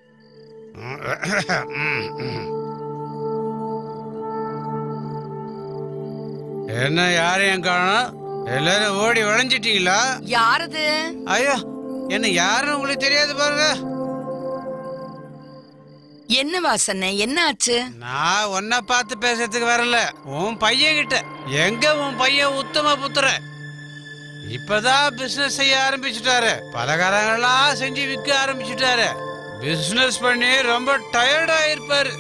என்ன யாரையும் காணோம்? எல்லாரும் ஓடி வளைஞ்சிட்டீங்களா? யாரது? ஐயோ, என்ன யாருன்னு உங்களுக்கு தெரியாது பாருங்க. என்ன வாசனை, என்ன ஆச்சு? நான் உன்னை பார்த்து பேசுறதுக்கு வரல, உன் பையன் கிட்ட. எங்க உன் பையன் உத்தம புத்திர இப்பதான் பிசினஸ் செய்ய ஆரம்பிச்சுட்டாரு. பலகாரங்கள்லாம் செஞ்சு விற்க ஆரம்பிச்சுட்டாரு. பிசினஸ் பண்ணி ரொம்ப டயர்டா இருப்பாரு.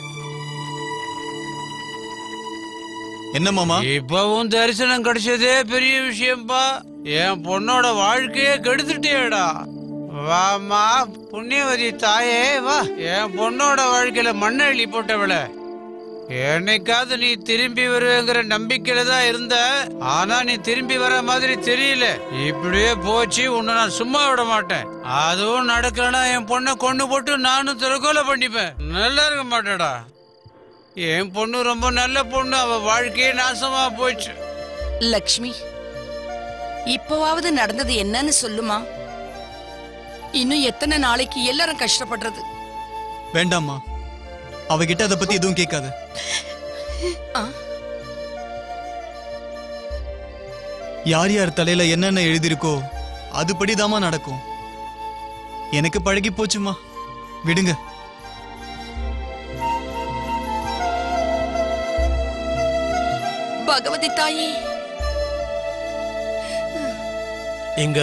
என்ன மாமா? இப்பவும் தரிசனம் கிடைச்சதே பெரிய விஷயம்பா. என் பொண்ணோட வாழ்க்கையே கெடுத்துட்டேடா. வாமா புண்ணியவதி தாயே, வா. என் பொண்ணோட வாழ்க்கையில மண்ணெள்ளி போட்டவள. என்னைக்காவது நீ திரும்பி வருவேங்கிற நம்பிக்கையில தான் இருந்த. ஆனா நீ திரும்பி வர மாதிரி தெரியல. இப்படியே போச்சு, உன்னை நான் சும்மா விட மாட்டேன். அதுவும் நடக்கலன்னா என் பொண்ணை கொண்டு போட்டு நானும் தற்கொலை பண்ணிப்பேன். நல்லா இருக்க மாட்டேடா. என் பொண்ணு ரொம்ப நல்ல பொண்ணு, அவ வாழ்க்கையே நாசமா போச்சு. லக்ஷ்மி, இப்பவாவது நடந்தது என்னன்னு சொல்லுமா. இன்னும் எத்தனை நாளைக்கு எல்லாரும் கஷ்டப்படுறது? வேண்டாம்மா, அவகிட்ட அதை பத்தி எதுவும் கேட்காத. யார் யார் தலையில என்னென்ன எழுதிருக்கோ அதுபடிதாமா நடக்கும். எனக்கு பழகி போச்சுமா, விடுங்க. பகவதி தாயே, இங்க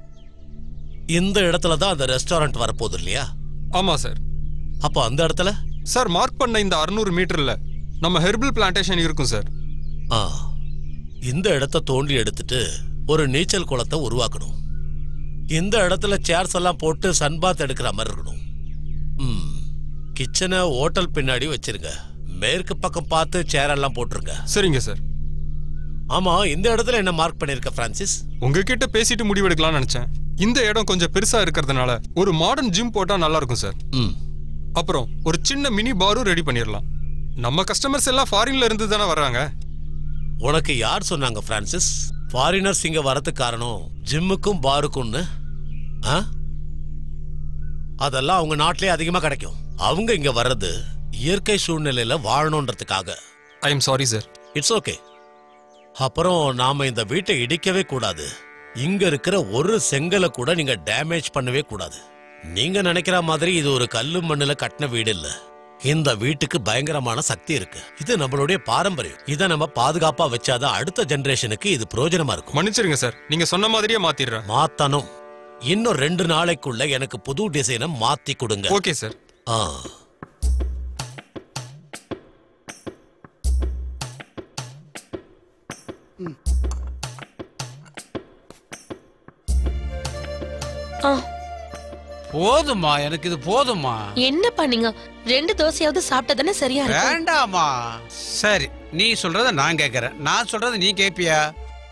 இந்த இடத்துல தான் அந்த ரெஸ்டாரண்ட் வரப்போகுது இல்லையா? ஆமா சார். அப்போ அந்த இடத்துல சார் மார்க் பண்ண இந்த அறுநூறு மீட்டர்ல நம்ம ஹெர்பல் பிளான்டேஷன் இருக்கும் சார். ஆ, இந்த இடத்த தோண்டி எடுத்துட்டு ஒரு நீச்சல் குளத்தை உருவாக்கணும். இந்த இடத்துல சேர்ஸ் எல்லாம் போட்டு சன்பாத் எடுக்கிற மாதிரி இருக்கணும். ம், கிச்சனை ஹோட்டல் பின்னாடி வச்சிருங்க. மேற்கு பக்கம் பார்த்து சேர் எல்லாம் போட்டுருங்க. சரிங்க சார். ஆமா, இந்த இடத்துல என்ன மார்க் பண்ணிருக்க பிரான்சிஸ்? உங்ககிட்ட பேசிட்டு முடிவெடுக்கலாம்னு நினைச்சேன். இந்த இடம் கொஞ்சம் பெருசா இருக்கிறதுனால ஒரு மாடர்ன் ஜிம் போட்டா நல்லா இருக்கும் சார். ம், அப்புறம் ஒரு சின்ன மினி பாரும் ரெடி பண்ணிடலாம். நம்ம கஸ்டமர்ஸ் எல்லாம் ஃபாரின்ல இருந்து தானே வர்றாங்க. உனக்கு யார் சொன்னாங்க பிரான்சிஸ் ஃபாரினர்ஸ் இங்க வரதுக்கு காரணம் ஜிம்முக்கும் பாருக்கும்னு? ஆ, அதெல்லாம் அவங்க நாட்டிலே அதிகமா கிடைக்கும். அவங்க இங்க வர்றது இயற்கை சூழ்நிலையில வாழணும்ன்றதுக்காக. I am sorry sir. It's okay. அப்புறம் நாம இந்த வீட்டை இடிக்கவே கூடாது. இங்க இருக்கிற ஒரு செங்கலை கூட நீங்க டேமேஜ் பண்ணவே கூடாது. நீங்க நினைக்கிற மாதிரி இது ஒரு கல்லு மண்ணுல கட்டின வீடு இல்ல. இந்த வீட்டுக்கு பயங்கரமான சக்தி இருக்கு. இது நம்மளுடைய பாரம்பரியம். இதை நம்ம பாதுகாப்பா வச்சாதான் அடுத்த ஜெனரேஷனுக்கு இது பிரயோஜனமா இருக்கும். மன்னிச்சிருங்க சார், நீங்க சொன்ன மாதிரியே மாத்திடுறேன். மாத்தணும். இன்னும் ரெண்டு நாளைக்குள்ள எனக்கு புது டிசைனை மாத்தி கொடுங்க. Okay sir. ஆ, ஆ, போதுமா, எனக்கு இது போதுமா. என்ன பண்ணீங்க? ரெண்டு தோசையாவது சாப்பிட்டா தானே சரியா இருக்கும். வேண்டாமா. சரி, நீ சொல்றத நான் கேட்கறேன், நான் சொல்றத நீ கேட்பியா?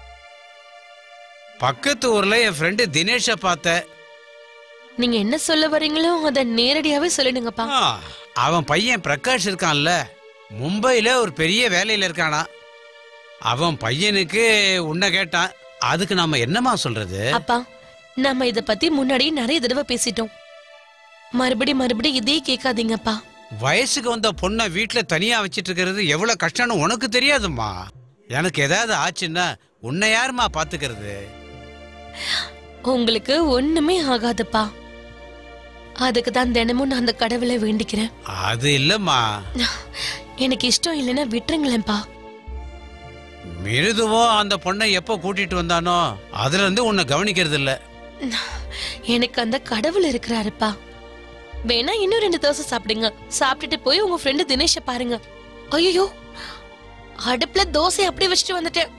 பக்கத்து ஊர்ல என் ஃப்ரெண்டு தினேஷ பார்த்த. நீங்க என்ன சொல்ல வரீங்களோ அத நேரடியாவே சொல்லிடுங்கப்பா. ஆ, அவன் பையன் பிரகாஷ் இருக்கான்ல, மும்பைல ஒரு பெரிய வேலையில இருக்கானா. அவன் பையனுக்கு உன்னை கேட்டான். அதுக்கு நாம என்னமா சொல்றது? அப்பா, நம்ம இத பத்தி முன்னாடி நிறைய தடவை பேசிட்டோம். மறுபடி மறுபடி இதே கேட்காதீங்கப்பா. வயசுக்கு வந்த பொண்ணை வீட்டுல தனியா வச்சிட்டு இருக்கிறது எவ்வளவு கஷ்டம்னு உனக்கு தெரியாதுமா. எனக்கு ஏதாவது ஆச்சுன்னா உன்னை யாருமா பாத்துக்கிறது? உங்களுக்கு ஒண்ணுமே ஆகாதுப்பா. அதுக்கு தான் தினமும் நான் அந்த கடவுளை வேண்டிக்கிறேன். அது இல்லம்மா. எனக்கு இஷ்டம் இல்லைன்னா விட்டுருங்களேன்ப்பா. மிருதுவோ அந்த பொண்ணை எப்போ கூட்டிட்டு வந்தானோ அதுல இருந்து உன்னை கவனிக்கிறது இல்ல. எனக்கு அந்த கடவுள் இருக்கிறாருப்பா. வேணா இன்னும் ரெண்டு தோசை சாப்பிடுங்க. சாப்பிட்டுட்டு போய் உங்க ஃப்ரெண்டு தினேஷ பாருங்க. ஐயோ, அடுப்புல தோசை அப்படியே வச்சுட்டு வந்துட்டேன்.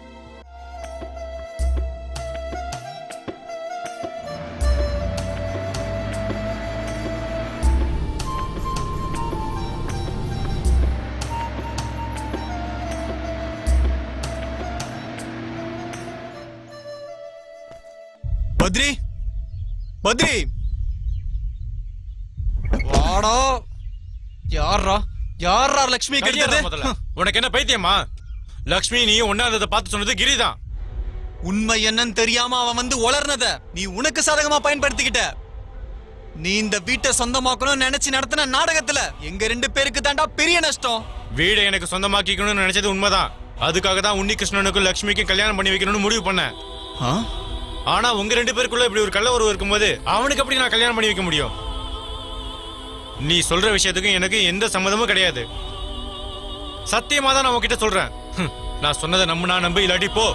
பத்ரி, பத்ரி, வாடா. யாரா யாரா லட்சுமி கெடுத்தது? உனக்கு என்ன பைத்தியமா? லட்சுமி நீ ஒன்னாதத பார்த்து சொன்னது கிரிதான். உண்மை என்னன்னு தெரியாம அவன் வந்து உளர்னத நீ உனக்கு சாதகமா பயன்படுத்திக்கிட்ட. நீ இந்த வீட்டை சொந்தமாக்கணும்னு நினைச்சு நடத்தின நாடகத்துல எங்க ரெண்டு பேருக்கு தாண்டா பெரிய நஷ்டம். வீடை எனக்கு சொந்தமாக்கிக்கணும்னு நினைச்சது உண்மைதான். அதுக்காக தான் உன்னி கிருஷ்ணனுக்கும் லட்சுமிக்கும் கல்யாணம் பண்ணி வைக்கணும்னு முடிவு பண்ணேன். ஆனா உங்க ரெண்டு பேருக்குள்ள இப்படி ஒரு கள்ள உறவு இருக்கும்போது அவனுக்கு எப்படி நான் கல்யாணம் பண்ணி வைக்க முடியும்? நீ சொல்ற விஷயத்துக்கும் எனக்கு எந்த சம்மதமும் கிடையாது. சத்தியமா தான் நான் உன்கிட்ட சொல்றேன். நான் சொன்னதை நம்புனா நம்பு, இல்லாட்டி போ.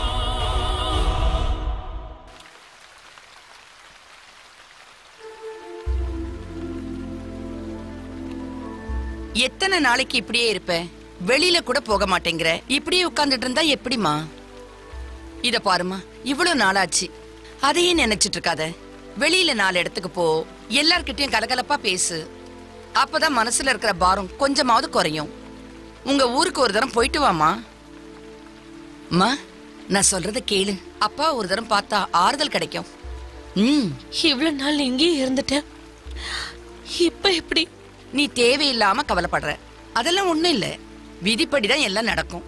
எத்தனை நாளைக்கு இப்படியே இருப்ப? வெளியில கூட போக மாட்டேங்கிற. இப்படியே உட்கார்ந்துட்டு இருந்தா எப்படிமா? இத பாருமா, இவ்வளவு நாளாச்சு. அதையே நினைச்சிட்டு இருக்காத. வெளியில நாலு இடத்துக்கு போ, எல்லார்கிட்டயும் கலகலப்பா பேசு. அப்பதான் மனசுல இருக்கிற பாரம் கொஞ்சமாவது குறையும். உங்க ஊருக்கு ஒரு தரம் போயிட்டு வாமா. அம்மா, நான் சொல்றத கேளு. அப்பா ஒரு தரம் பார்த்தா ஆறுதல் கிடைக்கும். ம், இவ்வளவு நாள் எங்கேயே இருந்துட்டேன். இப்ப எப்படி? நீ தேவையில்லாம கவலைப்படுற. அதெல்லாம் ஒண்ணும் இல்ல. விதிப்படிதான் எல்லாம் நடக்கும்.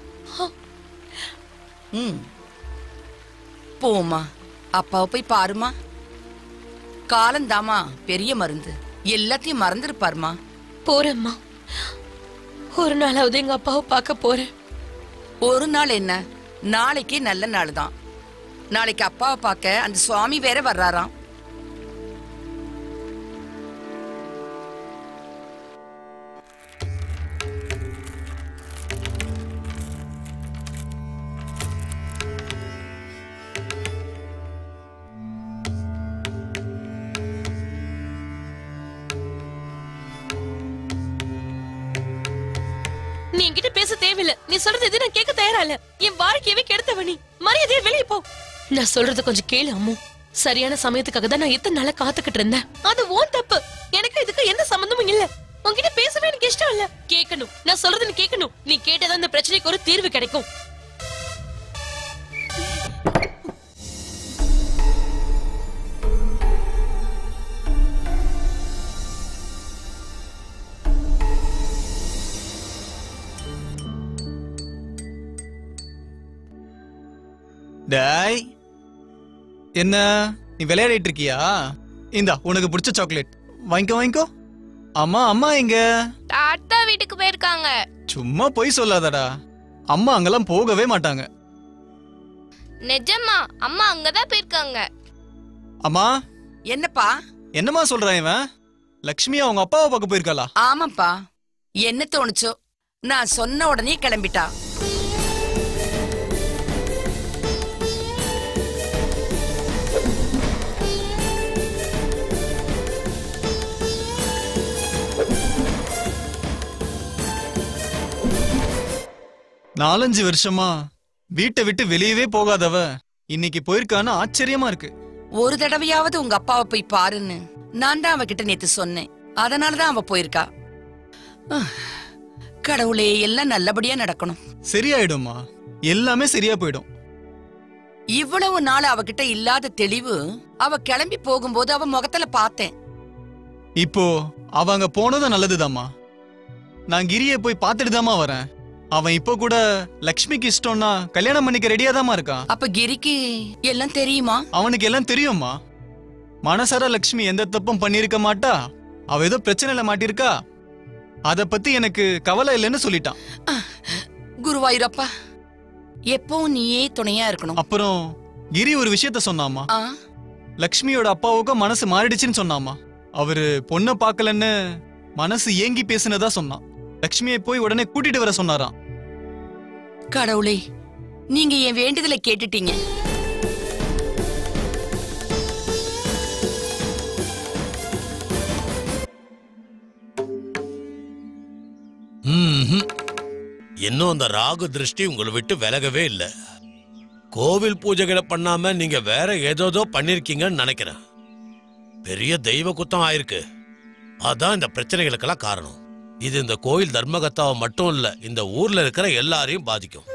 ம், போமா, அப்பாவை போய் பாருமா. காலந்தாமா பெரிய மருந்து. எல்லாத்தையும் மறந்துருப்பாருமா. போறேம்மா. ஒரு நாளாவது எங்க அப்பாவை பார்க்க போறேன். ஒரு நாள் என்ன, நாளைக்கே நல்ல நாள் தான். நாளைக்கு அப்பாவை பார்க்க அந்த சுவாமி வேற வர்றாராம். நீ என்கிட்ட பேச தேவையில்ல. நீ சொல்றது எது நான் கேட்க தயாரா இல்ல. என் வாழ்க்கையவே கெடுத்தவ நீ. மரியாதையா வெளியே போ. நான் சொல்றத கொஞ்சம் கேளு அம்மு. சரியான சமயத்துக்காக தான் நான் எத்தனை நாளா காத்துக்கிட்டு இருந்தேன். அது ஓன் தப்பு. எனக்கு இதுக்கு எந்த சம்பந்தமும் இல்ல. உன்கிட்ட பேசவே எனக்கு இஷ்டம் இல்ல. கேட்கணும். நான் சொல்றது நீ கேட்கணும். நீ கேட்டதான் இந்த பிரச்சனைக்கு ஒரு தீர்வு கிடைக்கும். டாய், என்ன நீ விளையாடிட்டு இருக்கியா? இந்தா உனக்கு பிடிச்ச சாக்லேட் வாங்கிக்கோ வாங்கிக்கோ. அம்மா அம்மா எங்க? தாத்தா வீட்டுக்கு போயிருக்காங்க. சும்மா போய் சொல்லாதடா. அம்மா அங்கெல்லாம் போகவே மாட்டாங்க. நிஜமா அம்மா அங்கதான் போயிருக்காங்க. அம்மா என்னப்பா? என்னம்மா சொல்றான் இவன்? லக்ஷ்மி அவங்க அப்பாவை பார்க்க போயிருக்காளா? ஆமாப்பா. என்ன தோணுச்சோ நான் சொன்ன உடனே கிளம்பிட்டா. நாலஞ்சு வருஷமா வீட்டை விட்டு வெளியவே போகாதவ இன்னைக்கு போயிருக்கான்னு ஆச்சரியமா இருக்கு. ஒரு தடவையாவது உங்க அப்பாவை போய் பாருன்னு நான் தான் அவகிட்ட நேத்து சொன்னேன். அதனாலதான் அவ போயிருக்கா. கடவுளே, எல்லாம் நல்லபடியா நடக்கணும். சரியாயிடும்மா, எல்லாமே சரியா போயிடும். இவ்வளவு நாள் அவகிட்ட இல்லாத தெளிவு அவ கிளம்பி போகும்போது அவ முகத்துல பார்த்தேன். இப்போ அவ அங்க போனதும் நல்லதுதாம்மா. நான் கிரிய போய் பார்த்துட்டுதாம்மா வரேன். அவன் இப்போ கூட லக்ஷ்மிக்கு இஷ்டம்னா கல்யாணம் பண்ணிக்க ரெடியா தாமா இருக்கான். அப்ப கிரிக்கு எல்லாம் தெரியுமா? அவனுக்கு எல்லாம் தெரியுமா. மனசார லக்ஷ்மி எந்த தப்பும் பண்ணிருக்க மாட்டா. அவ ஏதோ பிரச்சனைல மாட்டிருக்கா. அத பத்தி எனக்கு கவலை இல்லைன்னு சொல்லிட்டான். குருவாயூரப்பா, எப்பவும் நீயே துணையா இருக்கணும். அப்புறம் கிரி ஒரு விஷயத்த சொன்னாமா. லக்ஷ்மியோட அப்பாவுக்கும் மனசு மாறிடுச்சுன்னு சொன்னாமா. அவரு பொண்ணை பார்க்கலன்னு மனசு ஏங்கி பேசுனதா சொன்னான். லக்ஷ்மியை போய் உடனே கூட்டிட்டு வர சொன்னாராம். கடவுளே, நீங்க என் வேண்டுதலை கேட்டுட்டீங்க. இன்னும் அந்த ராகு திருஷ்டி உங்களை விட்டு விலகவே இல்லை. கோவில் பூஜைகளை பண்ணாம நீங்க வேற ஏதோதோ பண்ணிருக்கீங்கன்னு நினைக்கிறேன். பெரிய தெய்வ குத்தம் ஆயிருக்கு. அதான் இந்த பிரச்சனைகளுக்கெல்லாம் காரணம். இது இந்த கோயில் தர்மகத்தாவை மட்டும் இல்ல, இந்த ஊர்ல இருக்கிற எல்லாரையும் பாதிக்கும்.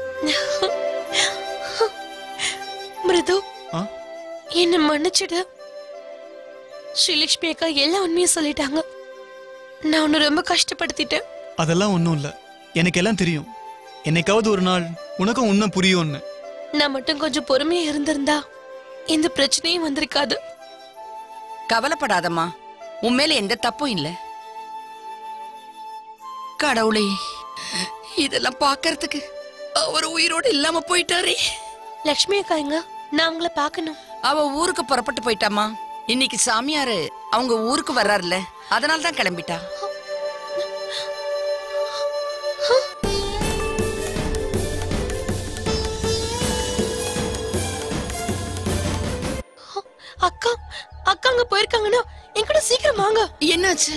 மிருது, என்ன மன்னிச்சிடு. ஸ்ரீலட்சுமி அக்கா எல்லா உண்மையும் சொல்லிட்டாங்க. நான் உன்னை ரொம்ப கஷ்டப்படுத்திட்டேன். அதெல்லாம் ஒண்ணும் இல்ல, எனக்கு எல்லாம் தெரியும். என்னைக்காவது ஒரு நாள் உனக்கும் உண்மை புரியும்னு. நான் மட்டும் கொஞ்சம் பொறுமையா இருந்திருந்தா இந்த பிரச்சனையும் வந்திருக்காது. கவலைப்படாதம்மா, உன் மேல எந்த தப்பும் இல்ல. கடவுளே, இதெல்லாம் பாக்குறதுக்கு அவர் உயிரோடு இல்லாம போயிட்டாரே. லட்சுமி அக்கா எங்க? நான் உங்களை பார்க்கணும். அவ ஊருக்கு புறப்பட்டு போயிட்டாமா. இன்னைக்கு சாமியாரு அவங்க ஊருக்கு வர்றாருல, அதனால தான் கிளம்பிட்டா. அக்கா அக்கா அங்க போயிருக்காங்கன்னா என்கிட்ட சீக்கிரம் வாங்க. என்னாச்சு?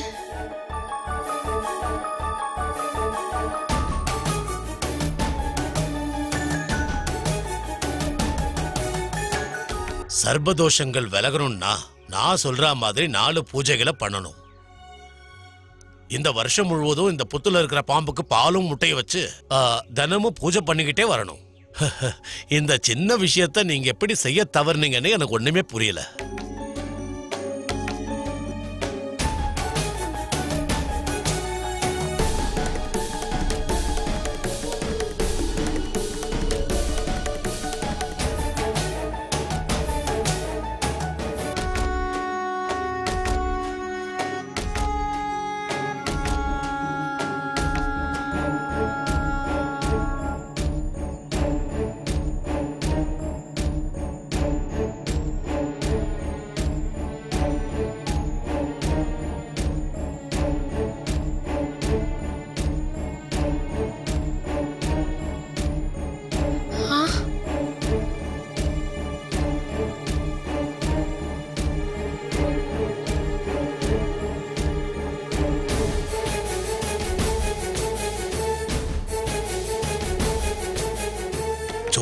சர்பதோஷங்கள் விலகணும்னா நான் சொல்ற மாதிரி நாலு பூஜைகளை பண்ணணும். இந்த வருஷம் முழுவதும் இந்த புத்துல இருக்கிற பாம்புக்கு பாலும் முட்டையை வச்சு தினமும் பூஜை பண்ணிக்கிட்டே வரணும். இந்த சின்ன விஷயத்த நீங்க எப்படி செய்ய தவறுனீங்கன்னு எனக்கு ஒண்ணுமே புரியல.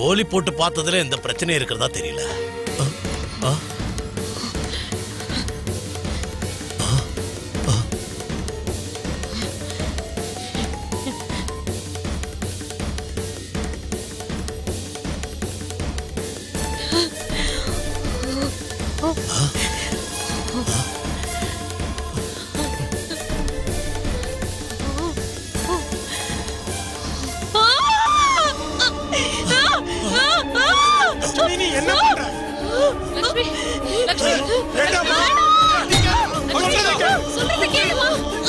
கோலி போட்டு பார்த்ததுல இந்த பிரச்சனை இருக்கிறதா தெரியல. ஆ? என்ன பண்ற? லட்சுமி லட்சுமி வேண்டாமா? சொல்றத கேளுமா.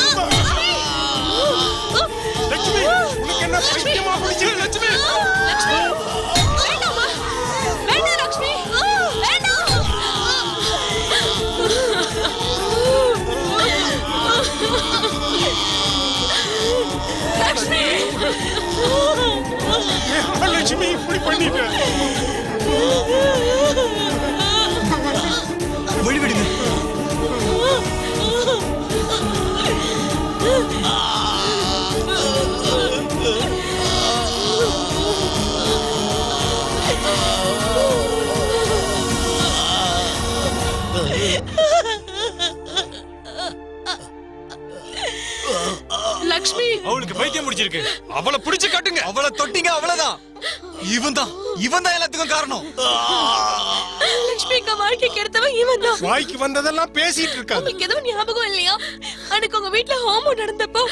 லட்சுமி உனக்கு என்ன பைத்தியமா பிடிச்சது? லட்சுமி லட்சுமி வேண்டாமா, வேண்டாம் லட்சுமி, வேண்டாம். லட்சுமி ஏன் லட்சுமி இப்படி பண்ணிட்ட? வழிவிடுங்க. லட்சுமி அவளுக்கு பைத்தியம் முடிச்சிருக்கு. அவளை பிடிச்சு காட்டுங்க. அவளை தொட்டிங்க அவ்வளவுதான். இவன் தான் இவன் தான் எல்லாத்துக்கும் காரணம். லட்சுமி எங்க வாழ்க்கைக்கு எடுத்தவன் இவன் தான். வாய்க்கு வந்ததெல்லாம் பேசிட்டு இருக்காங்க. உங்களுக்கு எதுவும் ஞாபகம் இல்லையா? அன்னைக்கு உங்க வீட்டுல ஹோமம் நடந்தப்போ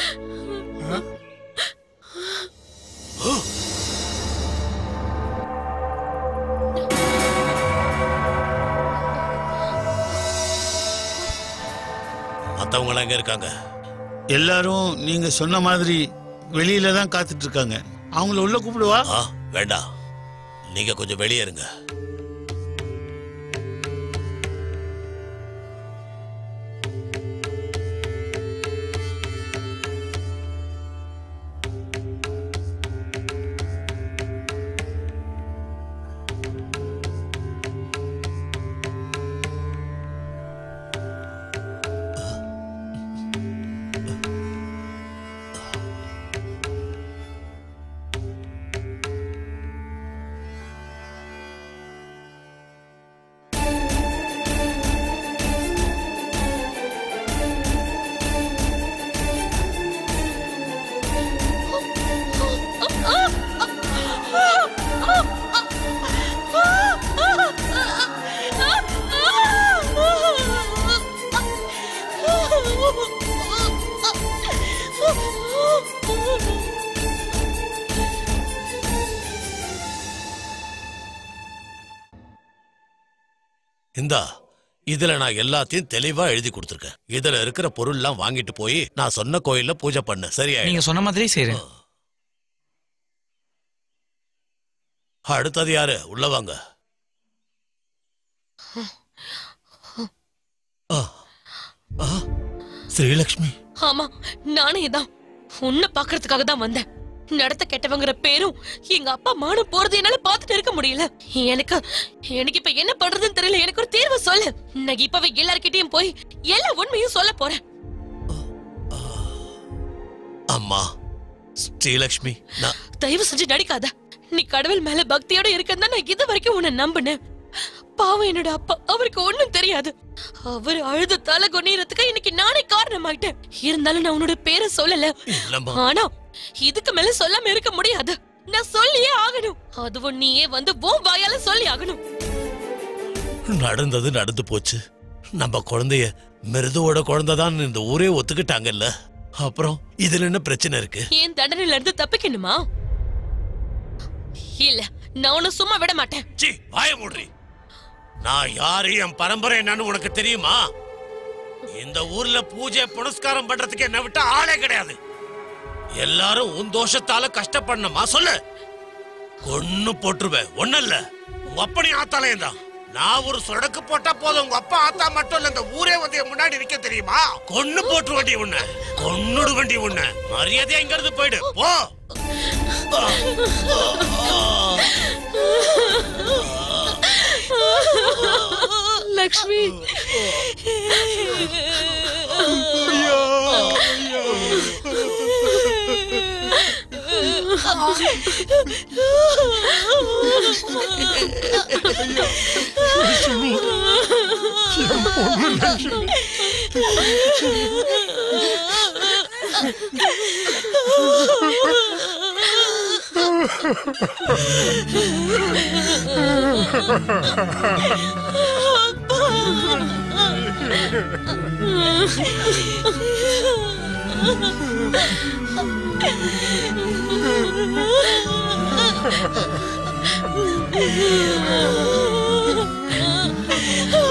மத்தவங்க எங்க இருக்காங்க? எல்லாரும் நீங்க சொன்ன மாதிரி வெளியில தான் காத்துட்டு இருக்காங்க. அவங்கள உள்ள கூப்பிடுவா? வேண்டாம், நீங்க கொஞ்சம் வெளியே இருங்க. இந்தா, இதுல நான் எல்லாத்தையும் தெளிவா எழுதி கொடுத்துருக்கேன். இதுல இருக்கிற பொருள் எல்லாம் வாங்கிட்டு போய் நான் சொன்ன கோயில்ல பூஜை பண்ண. சரியா? நீங்க சொன்ன மாதிரி செய்றேன். அடுத்தது யாரு? உள்ள வாங்க. ஸ்ரீலக்ஷ்மி. ஆமா, நானே தான் உன்னை பாக்குறதுக்காக தான் வந்தேன். நடத்த கெட்டவங்கிற பேரும் எங்க அப்பா மானம் போறது என்னால பாத்துட்டு இருக்க முடியல. எனக்கு எனக்கு இப்ப என்ன பண்றதுன்னு தெரியல. எனக்கு ஒரு தீர்வு சொல்லு. நான் இப்பவே எல்லார்கிட்டயும் போய் எல்லா உண்மையும் சொல்ல போறேன். அம்மா ஸ்ரீலக்ஷ்மி, தயவு செஞ்சு நடிக்காத. நீ கடவுள் மேல பக்தியோட இருக்கன்னு தான் நான் இது வரைக்கும் உன்னை நம்பினேன். பாவம் என்னோட அப்பா, அவருக்கு ஒண்ணும் தெரியாது. அவர் அழுத தலை கொன்னீரத்துக்கு இன்னைக்கு நானே காரணமாயிட்டேன். இருந்தாலும் நான் உன்னோட பேரை சொல்லல. ஆனா இதுக்கு மேல சொல்லாம இருக்க முடியாது. நான் சொல்லியே ஆகணும். அதுவும் நீயே வந்து உன் வாயால சொல்லி ஆகணும். நடந்தது நடந்து போச்சு. நம்ம குழந்தைய மிருதுவோட குழந்தைதான் இந்த ஊரே ஒத்துக்கிட்டாங்கல்ல. அப்புறம் இதுல என்ன பிரச்சனை இருக்கு? ஏன் தண்டனையில இருந்து தப்பிக்கணுமா? இல்ல, நான் உன்னை சும்மா விட மாட்டேன். சீ, வாய மூடுறி. நான் யாரு, என் பரம்பரை என்னன்னு உனக்கு தெரியுமா? இந்த ஊர்ல பூஜை புனஸ்காரம் பண்றதுக்கு என்ன விட்டா ஆளே கிடையாது. எல்லாரும் உன் தோஷத்தால கஷ்டப்படணுமா சொல்லு? கொன்னு போட்டுருவேன். ஒண்ணு இல்ல, உங்க அப்பனி ஆத்தாலையும் தான். நான் ஒரு சொடக்கு போட்டா போதும், உங்க அப்பா ஆத்தா மட்டும் இல்ல, இந்த ஊரே வந்து முன்னாடி நிக்க தெரியுமா? கொன்னு போட்டு வண்டி உன்ன, கொன்னுடு வண்டி உன்ன. மரியாதையா இங்க இருந்து போயிடு போ. லக்ஷ்மி, லட்சுமி, என் பொண்ணு லட்சுமி.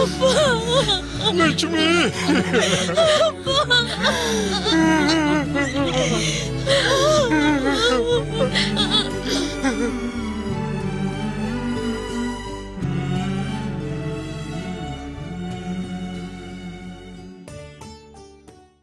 லட்சுமி